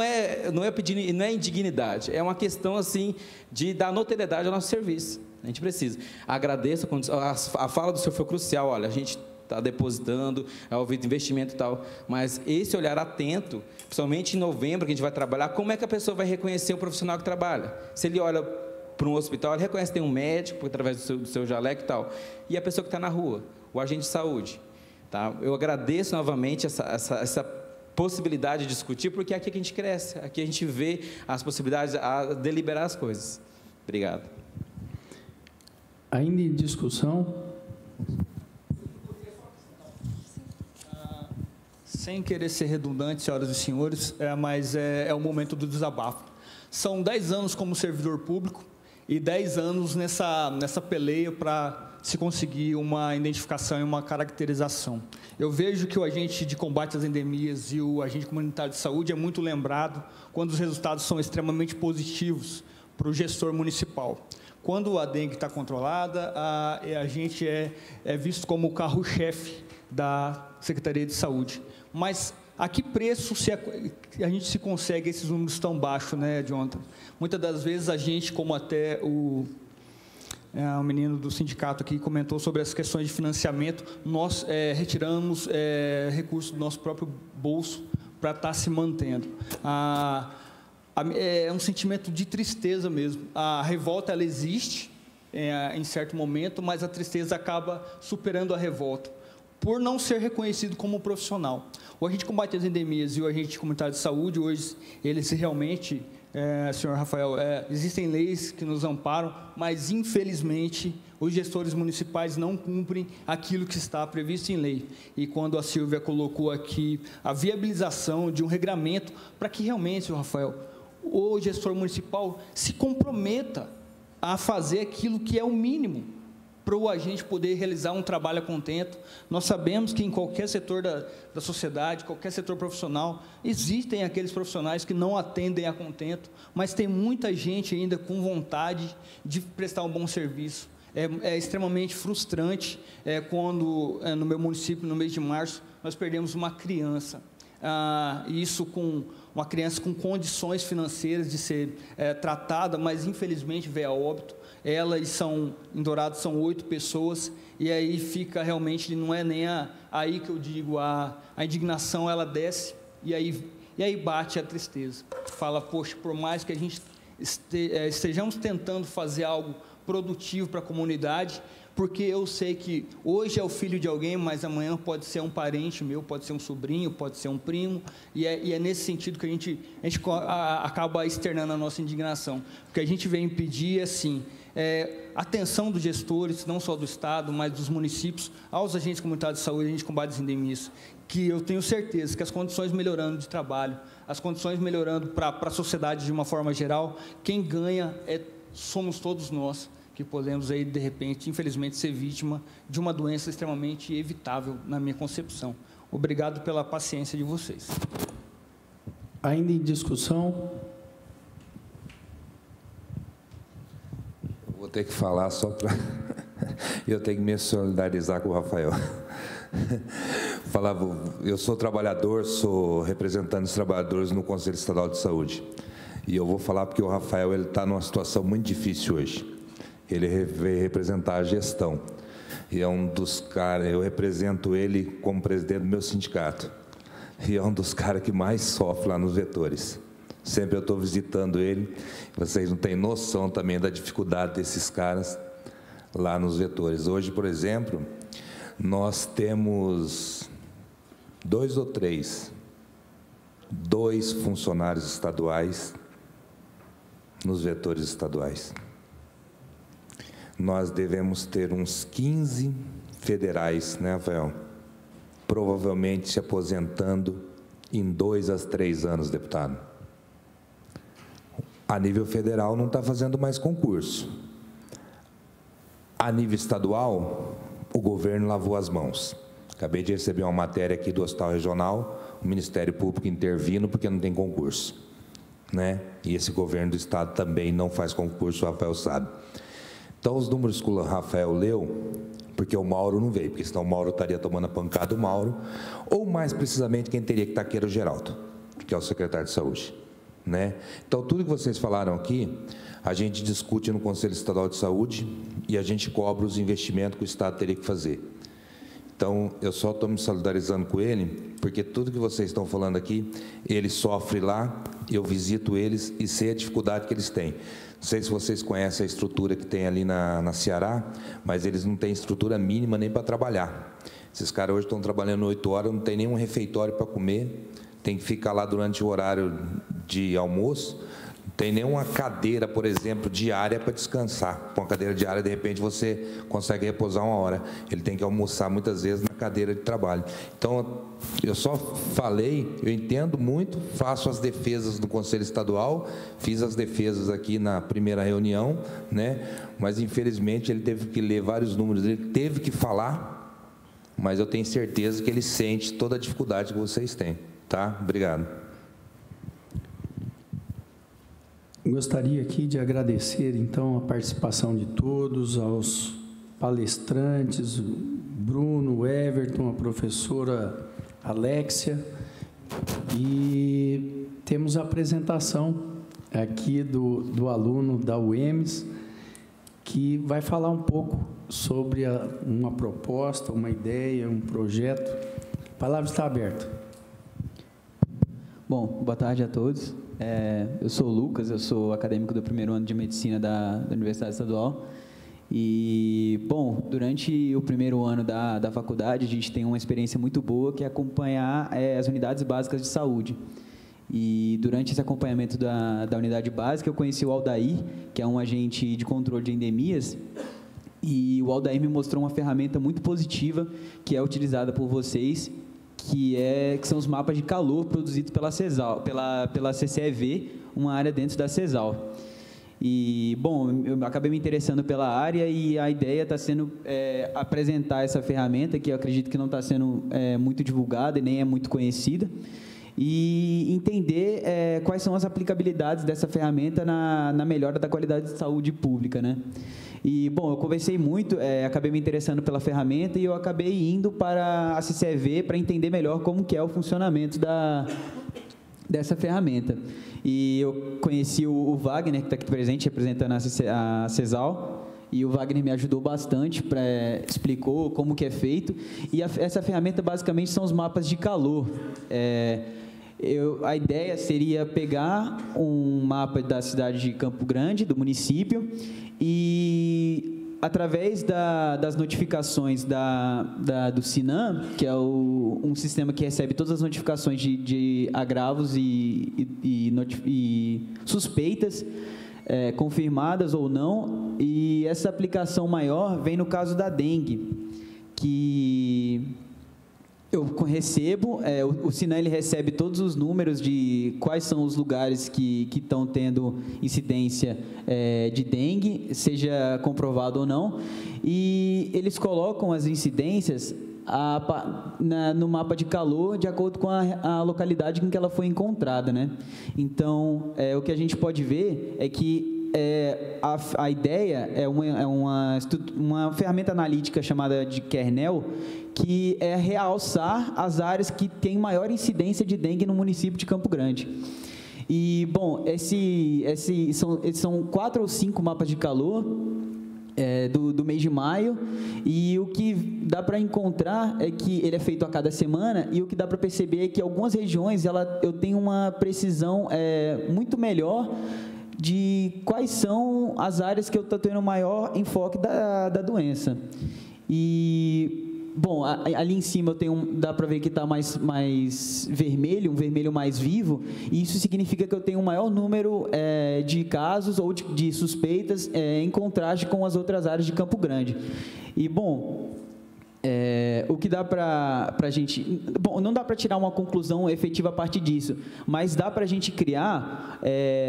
é indignidade, é uma questão, assim, de dar notoriedade ao nosso serviço. A gente precisa. Agradeço, a fala do senhor foi crucial, olha, a gente está depositando, é ouvido investimento e tal, mas esse olhar atento, principalmente em novembro, que a gente vai trabalhar, como é que a pessoa vai reconhecer o profissional que trabalha? Se ele olha para um hospital, ele reconhece que tem um médico, através do seu jaleco e tal, e a pessoa que está na rua, o agente de saúde. Tá? Eu agradeço novamente essa possibilidade de discutir, porque é aqui que a gente cresce, aqui a gente vê as possibilidades a deliberar as coisas. Obrigado. Ainda em discussão? Sem querer ser redundante, senhoras e senhores, mas é o momento do desabafo. São 10 anos como servidor público e 10 anos nessa peleia para se conseguir uma identificação e uma caracterização. Eu vejo que o agente de combate às endemias e o agente comunitário de saúde é muito lembrado quando os resultados são extremamente positivos para o gestor municipal. Quando a dengue está controlada, a gente é visto como o carro-chefe da Secretaria de Saúde. Mas a que preço a gente se consegue esses números tão baixos, né, Jonathan? Muitas das vezes a gente, como até o menino do sindicato aqui comentou sobre as questões de financiamento, nós retiramos recursos do nosso próprio bolso para estar se mantendo. É um sentimento de tristeza mesmo. A revolta, ela existe em certo momento, mas a tristeza acaba superando a revolta, por não ser reconhecido como profissional. O agente de combate às endemias e o agente comunitário de saúde, hoje, eles realmente, senhor Rafael, existem leis que nos amparam, mas, infelizmente, os gestores municipais não cumprem aquilo que está previsto em lei. E quando a Silvia colocou aqui a viabilização de um regramento para que realmente, senhor Rafael, o gestor municipal se comprometa a fazer aquilo que é o mínimo para o agente poder realizar um trabalho a contento. Nós sabemos que em qualquer setor da sociedade, qualquer setor profissional, existem aqueles profissionais que não atendem a contento, mas tem muita gente ainda com vontade de prestar um bom serviço. É extremamente frustrante quando, no meu município, no mês de março, nós perdemos uma criança. Isso com uma criança com condições financeiras de ser tratada, mas infelizmente veio a óbito. Em Dourados são 8 pessoas, e aí fica realmente, não é nem aí que eu digo, a indignação ela desce, e aí bate a tristeza. Fala, poxa, por mais que a gente estejamos tentando fazer algo produtivo para a comunidade, porque eu sei que hoje é o filho de alguém, mas amanhã pode ser um parente meu, pode ser um sobrinho, pode ser um primo, e é nesse sentido que a gente acaba externando a nossa indignação. O que a gente vem pedir assim, atenção dos gestores, não só do Estado, mas dos municípios, aos agentes comunitários de saúde, agentes de combate às endemias, que eu tenho certeza que as condições melhorando de trabalho, as condições melhorando para a sociedade de uma forma geral, quem ganha somos todos nós, que podemos, aí, de repente, infelizmente, ser vítima de uma doença extremamente evitável, na minha concepção. Obrigado pela paciência de vocês. Ainda em discussão? Vou ter que falar só para... Eu tenho que me solidarizar com o Rafael. Eu sou trabalhador, sou representante dos trabalhadores no Conselho Estadual de Saúde. E eu vou falar porque o Rafael está numa situação muito difícil hoje. Ele veio representar a gestão. E é um dos caras, eu represento ele como presidente do meu sindicato. E é um dos caras que mais sofre lá nos vetores. Sempre eu estou visitando ele. Vocês não têm noção também da dificuldade desses caras lá nos vetores. Hoje, por exemplo, nós temos 2 ou 3 funcionários estaduais nos vetores estaduais. Nós devemos ter uns 15 federais, né, Rafael? Provavelmente se aposentando em 2 a 3 anos, deputado. A nível federal não está fazendo mais concurso. A nível estadual, o governo lavou as mãos. Acabei de receber uma matéria aqui do Hospital Regional, o Ministério Público intervindo porque não tem concurso, né? E esse governo do estado também não faz concurso, o Rafael sabe. Então, os números que o Rafael leu, porque o Mauro não veio, porque senão o Mauro estaria tomando a pancada do Mauro, ou mais precisamente quem teria que estar aqui era o Geraldo, que é o secretário de Saúde, né? Então, tudo que vocês falaram aqui, a gente discute no Conselho Estadual de Saúde e a gente cobra os investimentos que o Estado teria que fazer. Então, eu só estou me solidarizando com ele, porque tudo que vocês estão falando aqui, ele sofre lá, eu visito eles e sei a dificuldade que eles têm. Não sei se vocês conhecem a estrutura que tem ali na Ceará, mas eles não têm estrutura mínima nem para trabalhar. Esses caras hoje estão trabalhando 8 horas, não tem nenhum refeitório para comer, tem que ficar lá durante o horário de almoço, não tem nenhuma cadeira, por exemplo, diária para descansar. Com a cadeira diária, de repente, você consegue repousar 1 hora. Ele tem que almoçar, muitas vezes, na cadeira de trabalho. Então, eu só falei, eu entendo muito, faço as defesas do Conselho Estadual, fiz as defesas aqui na primeira reunião, né? Mas, infelizmente, ele teve que ler vários números, ele teve que falar, mas eu tenho certeza que ele sente toda a dificuldade que vocês têm. Tá? Obrigado. Gostaria aqui de agradecer, então, a participação de todos, aos palestrantes, o Bruno, o Everton, a professora Alexia, e temos a apresentação aqui do aluno da UEMS, que vai falar um pouco sobre uma proposta, uma ideia, um projeto. A palavra está aberta. Bom, boa tarde a todos. Eu sou o Lucas, eu sou acadêmico do 1º ano de Medicina da Universidade Estadual. E, bom, durante o 1º ano da faculdade, a gente tem uma experiência muito boa, que é acompanhar as unidades básicas de saúde. E, durante esse acompanhamento da unidade básica, eu conheci o Aldair, que é um agente de controle de endemias, e o Aldair me mostrou uma ferramenta muito positiva, que é utilizada por vocês, que são os mapas de calor produzidos pela CESAL, pela CCEV, uma área dentro da CESAL. E, bom, eu acabei me interessando pela área e a ideia está sendo apresentar essa ferramenta, que eu acredito que não está sendo muito divulgada e nem é muito conhecida, e entender quais são as aplicabilidades dessa ferramenta na melhora da qualidade de saúde pública, né? E, bom, eu conversei muito, acabei me interessando pela ferramenta e eu acabei indo para a CCEV para entender melhor como que é o funcionamento dessa ferramenta. E eu conheci o Wagner, que está aqui presente, representando a CESAL, e o Wagner me ajudou bastante, explicou como que é feito. E essa ferramenta, basicamente, são os mapas de calor. A ideia seria pegar um mapa da cidade de Campo Grande, do município, e através das notificações do SINAM, que é um sistema que recebe todas as notificações de agravos e suspeitas, confirmadas ou não, e essa aplicação maior vem no caso da dengue, que eu recebo, o SINAM ele recebe todos os números de quais são os lugares que estão tendo incidência de dengue, seja comprovado ou não, e eles colocam as incidências no mapa de calor de acordo com a localidade em que ela foi encontrada, né? Então, o que a gente pode ver é que a ideia é uma ferramenta analítica chamada de kernel, que é realçar as áreas que têm maior incidência de dengue no município de Campo Grande. E, bom, são 4 ou 5 mapas de calor do mês de maio, e o que dá para encontrar é que ele é feito a cada semana, e o que dá para perceber é que algumas regiões eu tenho uma precisão muito melhor de quais são as áreas que eu estou tendo maior enfoque da doença. E, bom, ali em cima dá para ver que está mais vermelho, um vermelho mais vivo, e isso significa que eu tenho um maior número de casos ou de suspeitas em contraste com as outras áreas de Campo Grande. E, bom, o que dá para a gente... Bom, não dá para tirar uma conclusão efetiva a partir disso, mas dá para a gente criar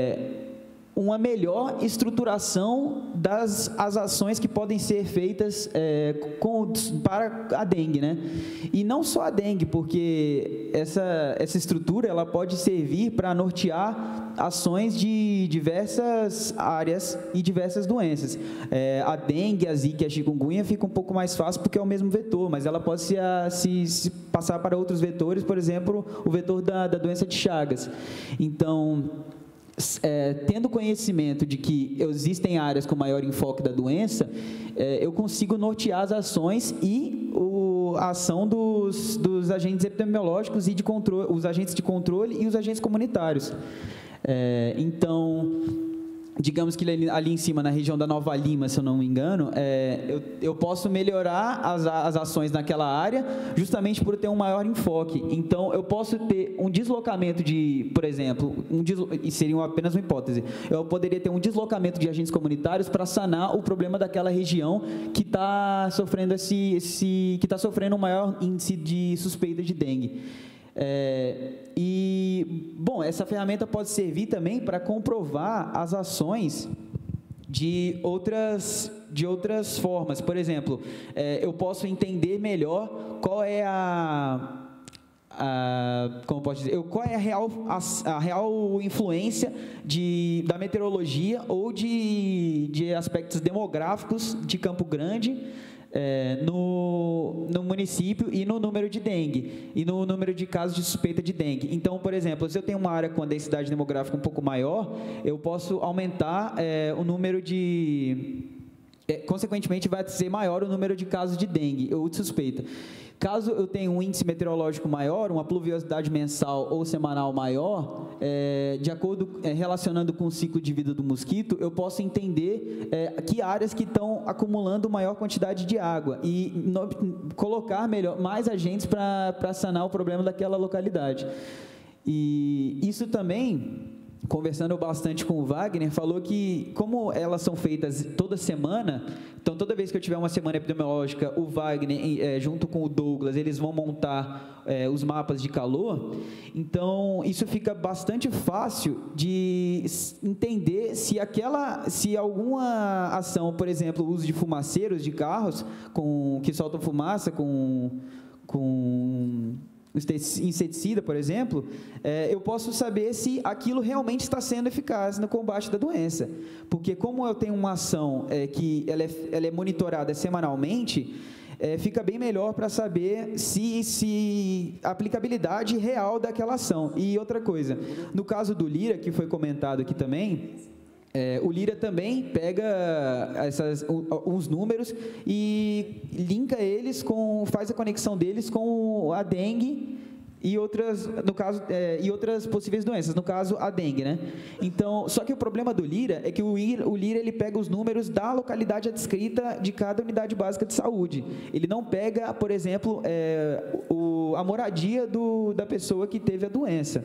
uma melhor estruturação das ações que podem ser feitas para a dengue, né? E não só a dengue, porque essa estrutura ela pode servir para nortear ações de diversas áreas e diversas doenças. A dengue, a zika e a chikungunya fica um pouco mais fácil porque é o mesmo vetor, mas ela pode se passar para outros vetores, por exemplo, o vetor da doença de Chagas. Então, tendo conhecimento de que existem áreas com maior enfoque da doença, eu consigo nortear as ações e a ação dos agentes epidemiológicos e de controle, os agentes de controle e os agentes comunitários. Então, digamos que ali em cima, na região da Nova Lima, se eu não me engano, eu posso melhorar as ações naquela área justamente por ter um maior enfoque. Então, eu posso ter um deslocamento por exemplo, e seria apenas uma hipótese, eu poderia ter um deslocamento de agentes comunitários para sanar o problema daquela região que está sofrendo que está sofrendo um maior índice de suspeita de dengue. E, bom, essa ferramenta pode servir também para comprovar as ações de outras formas. Por exemplo, eu posso entender melhor qual é como posso dizer, qual é a real influência da meteorologia ou de aspectos demográficos de Campo Grande, no município e no número de dengue e no número de casos de suspeita de dengue. Então, por exemplo, se eu tenho uma área com a densidade demográfica um pouco maior, eu posso aumentar o número consequentemente vai ser maior o número de casos de dengue ou de suspeita. Caso eu tenha um índice meteorológico maior, uma pluviosidade mensal ou semanal maior, relacionando com o ciclo de vida do mosquito, eu posso entender que áreas que estão acumulando maior quantidade de água e colocar mais agentes para sanar o problema daquela localidade. E isso também conversando bastante com o Wagner, falou que, como elas são feitas toda semana, então toda vez que eu tiver uma semana epidemiológica, o Wagner, junto com o Douglas, eles vão montar os mapas de calor, então isso fica bastante fácil de entender se alguma ação, por exemplo, o uso de fumaceiros de carros que soltam fumaça com inseticida, por exemplo, eu posso saber se aquilo realmente está sendo eficaz no combate da doença. Porque como eu tenho uma ação que ela é monitorada semanalmente, fica bem melhor para saber se a aplicabilidade real daquela ação. E outra coisa, no caso do Lira, que foi comentado aqui também, o Lira também pega uns números e linka eles faz a conexão deles com a dengue e outras possíveis doenças, no caso a dengue, né? Então, só que o problema do Lira é que o Lira ele pega os números da localidade adscrita de cada unidade básica de saúde. Ele não pega, por exemplo, a moradia da pessoa que teve a doença.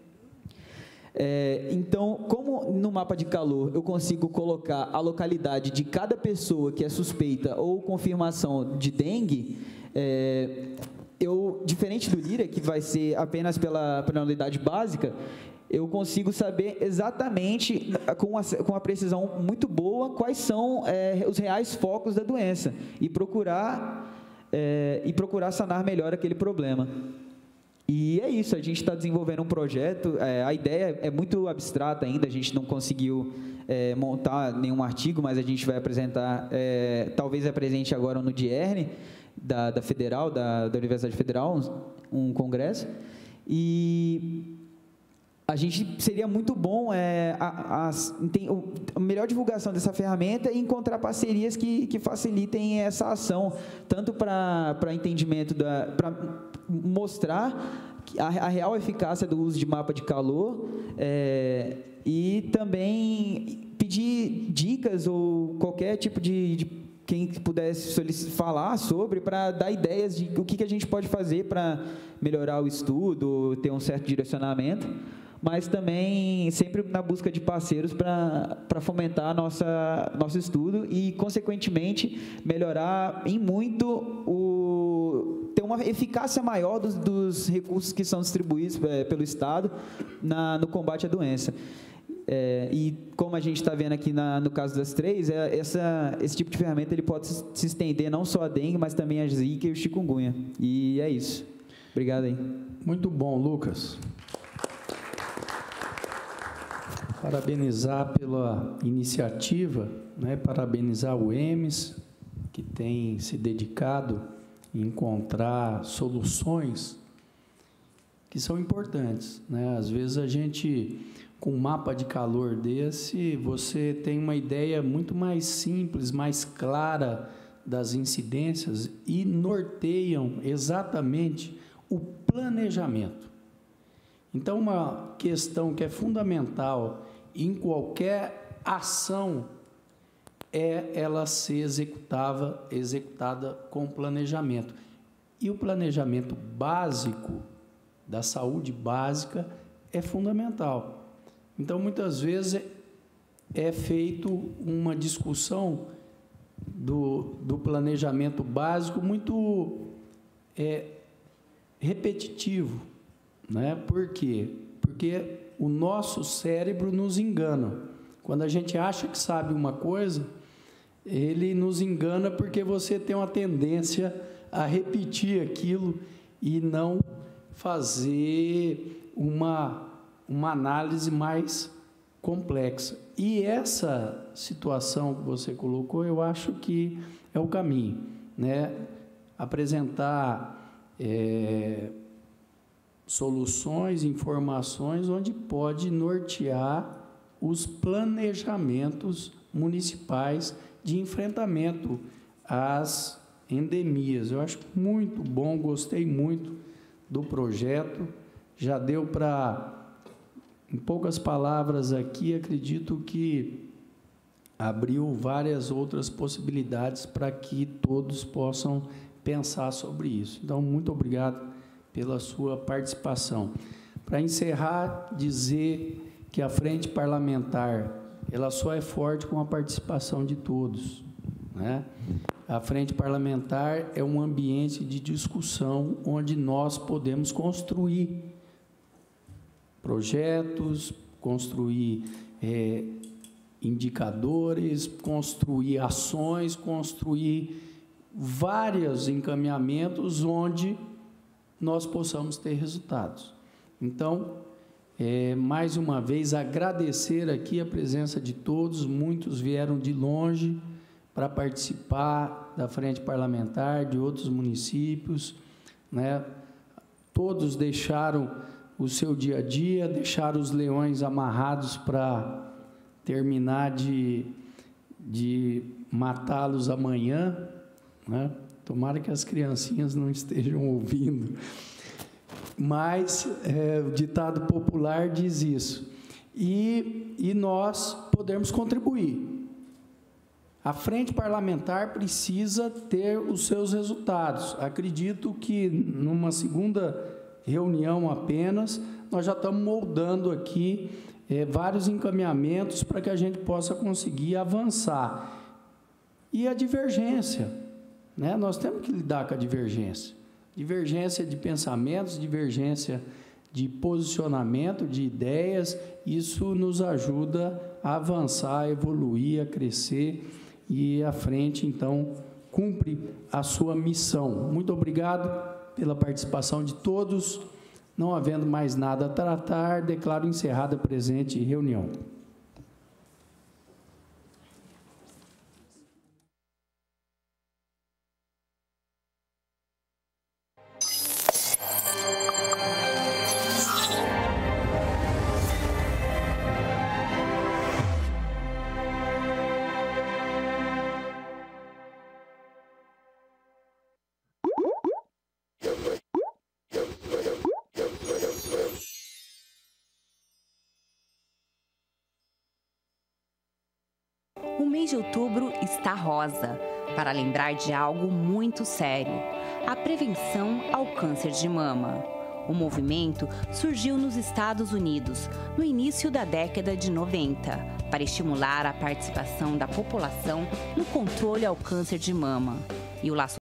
Então, como no mapa de calor eu consigo colocar a localidade de cada pessoa que é suspeita ou confirmação de dengue, diferente do Lira, que vai ser apenas pela unidade básica, eu consigo saber exatamente, com uma precisão muito boa, quais são os reais focos da doença e procurar sanar melhor aquele problema. E é isso, a gente está desenvolvendo um projeto, a ideia é muito abstrata ainda, a gente não conseguiu montar nenhum artigo, mas a gente vai apresentar, talvez apresente agora no DIERN, da Federal, da Universidade Federal, um congresso, e a gente seria muito bom a melhor divulgação dessa ferramenta e encontrar parcerias que facilitem essa ação, tanto para entendimento, para mostrar a real eficácia do uso de mapa de calor e também pedir dicas ou qualquer tipo de quem pudesse falar sobre, para dar ideias de o que a gente pode fazer para melhorar o estudo, ter um certo direcionamento, mas também sempre na busca de parceiros para fomentar nosso estudo e, consequentemente, melhorar em muito ter uma eficácia maior dos recursos que são distribuídos pelo Estado no combate à doença. E como a gente está vendo aqui no caso das três, esse tipo de ferramenta ele pode se estender não só a dengue, mas também a zika e o chikungunya. E é isso. Obrigado aí. Muito bom, Lucas. Parabenizar pela iniciativa, né? Parabenizar o EMES, que tem se dedicado a encontrar soluções que são importantes, né? Às vezes a gente, com um mapa de calor desse, você tem uma ideia muito mais simples, mais clara das incidências e norteiam exatamente o planejamento. Então, uma questão que é fundamental em qualquer ação é ela ser executada com planejamento. E o planejamento básico da saúde básica é fundamental. Então, muitas vezes é feito uma discussão do planejamento básico muito repetitivo, né? Por quê? Porque o nosso cérebro nos engana. Quando a gente acha que sabe uma coisa, ele nos engana porque você tem uma tendência a repetir aquilo e não fazer uma análise mais complexa. E essa situação que você colocou, eu acho que é o caminho, né? Apresentar soluções, informações onde pode nortear os planejamentos municipais de enfrentamento às endemias. Eu acho muito bom, gostei muito do projeto. Já deu para, em poucas palavras aqui, acredito que abriu várias outras possibilidades para que todos possam pensar sobre isso. Então, muito obrigado pela sua participação. Para encerrar, dizer que a frente parlamentar, ela só é forte com a participação de todos, né? A frente parlamentar é um ambiente de discussão onde nós podemos construir projetos, construir indicadores, construir ações, construir vários encaminhamentos onde nós possamos ter resultados. Então, mais uma vez, agradecer aqui a presença de todos, muitos vieram de longe para participar da frente parlamentar, de outros municípios, né? Todos deixaram o seu dia a dia, deixaram os leões amarrados para terminar de matá-los amanhã, né? Tomara que as criancinhas não estejam ouvindo. Mas o ditado popular diz isso. E nós podemos contribuir. A frente parlamentar precisa ter os seus resultados. Acredito que, numa segunda reunião apenas, nós já estamos moldando aqui vários encaminhamentos para que a gente possa conseguir avançar. E a divergência, né? Nós temos que lidar com a divergência. Divergência de pensamentos, divergência de posicionamento, de ideias, isso nos ajuda a avançar, a evoluir, a crescer, e a frente, então, cumpre a sua missão. Muito obrigado pela participação de todos. Não havendo mais nada a tratar, declaro encerrada a presente reunião. O mês de outubro está rosa, para lembrar de algo muito sério: a prevenção ao câncer de mama. O movimento surgiu nos Estados Unidos, no início da década de 90, para estimular a participação da população no controle ao câncer de mama. E o laço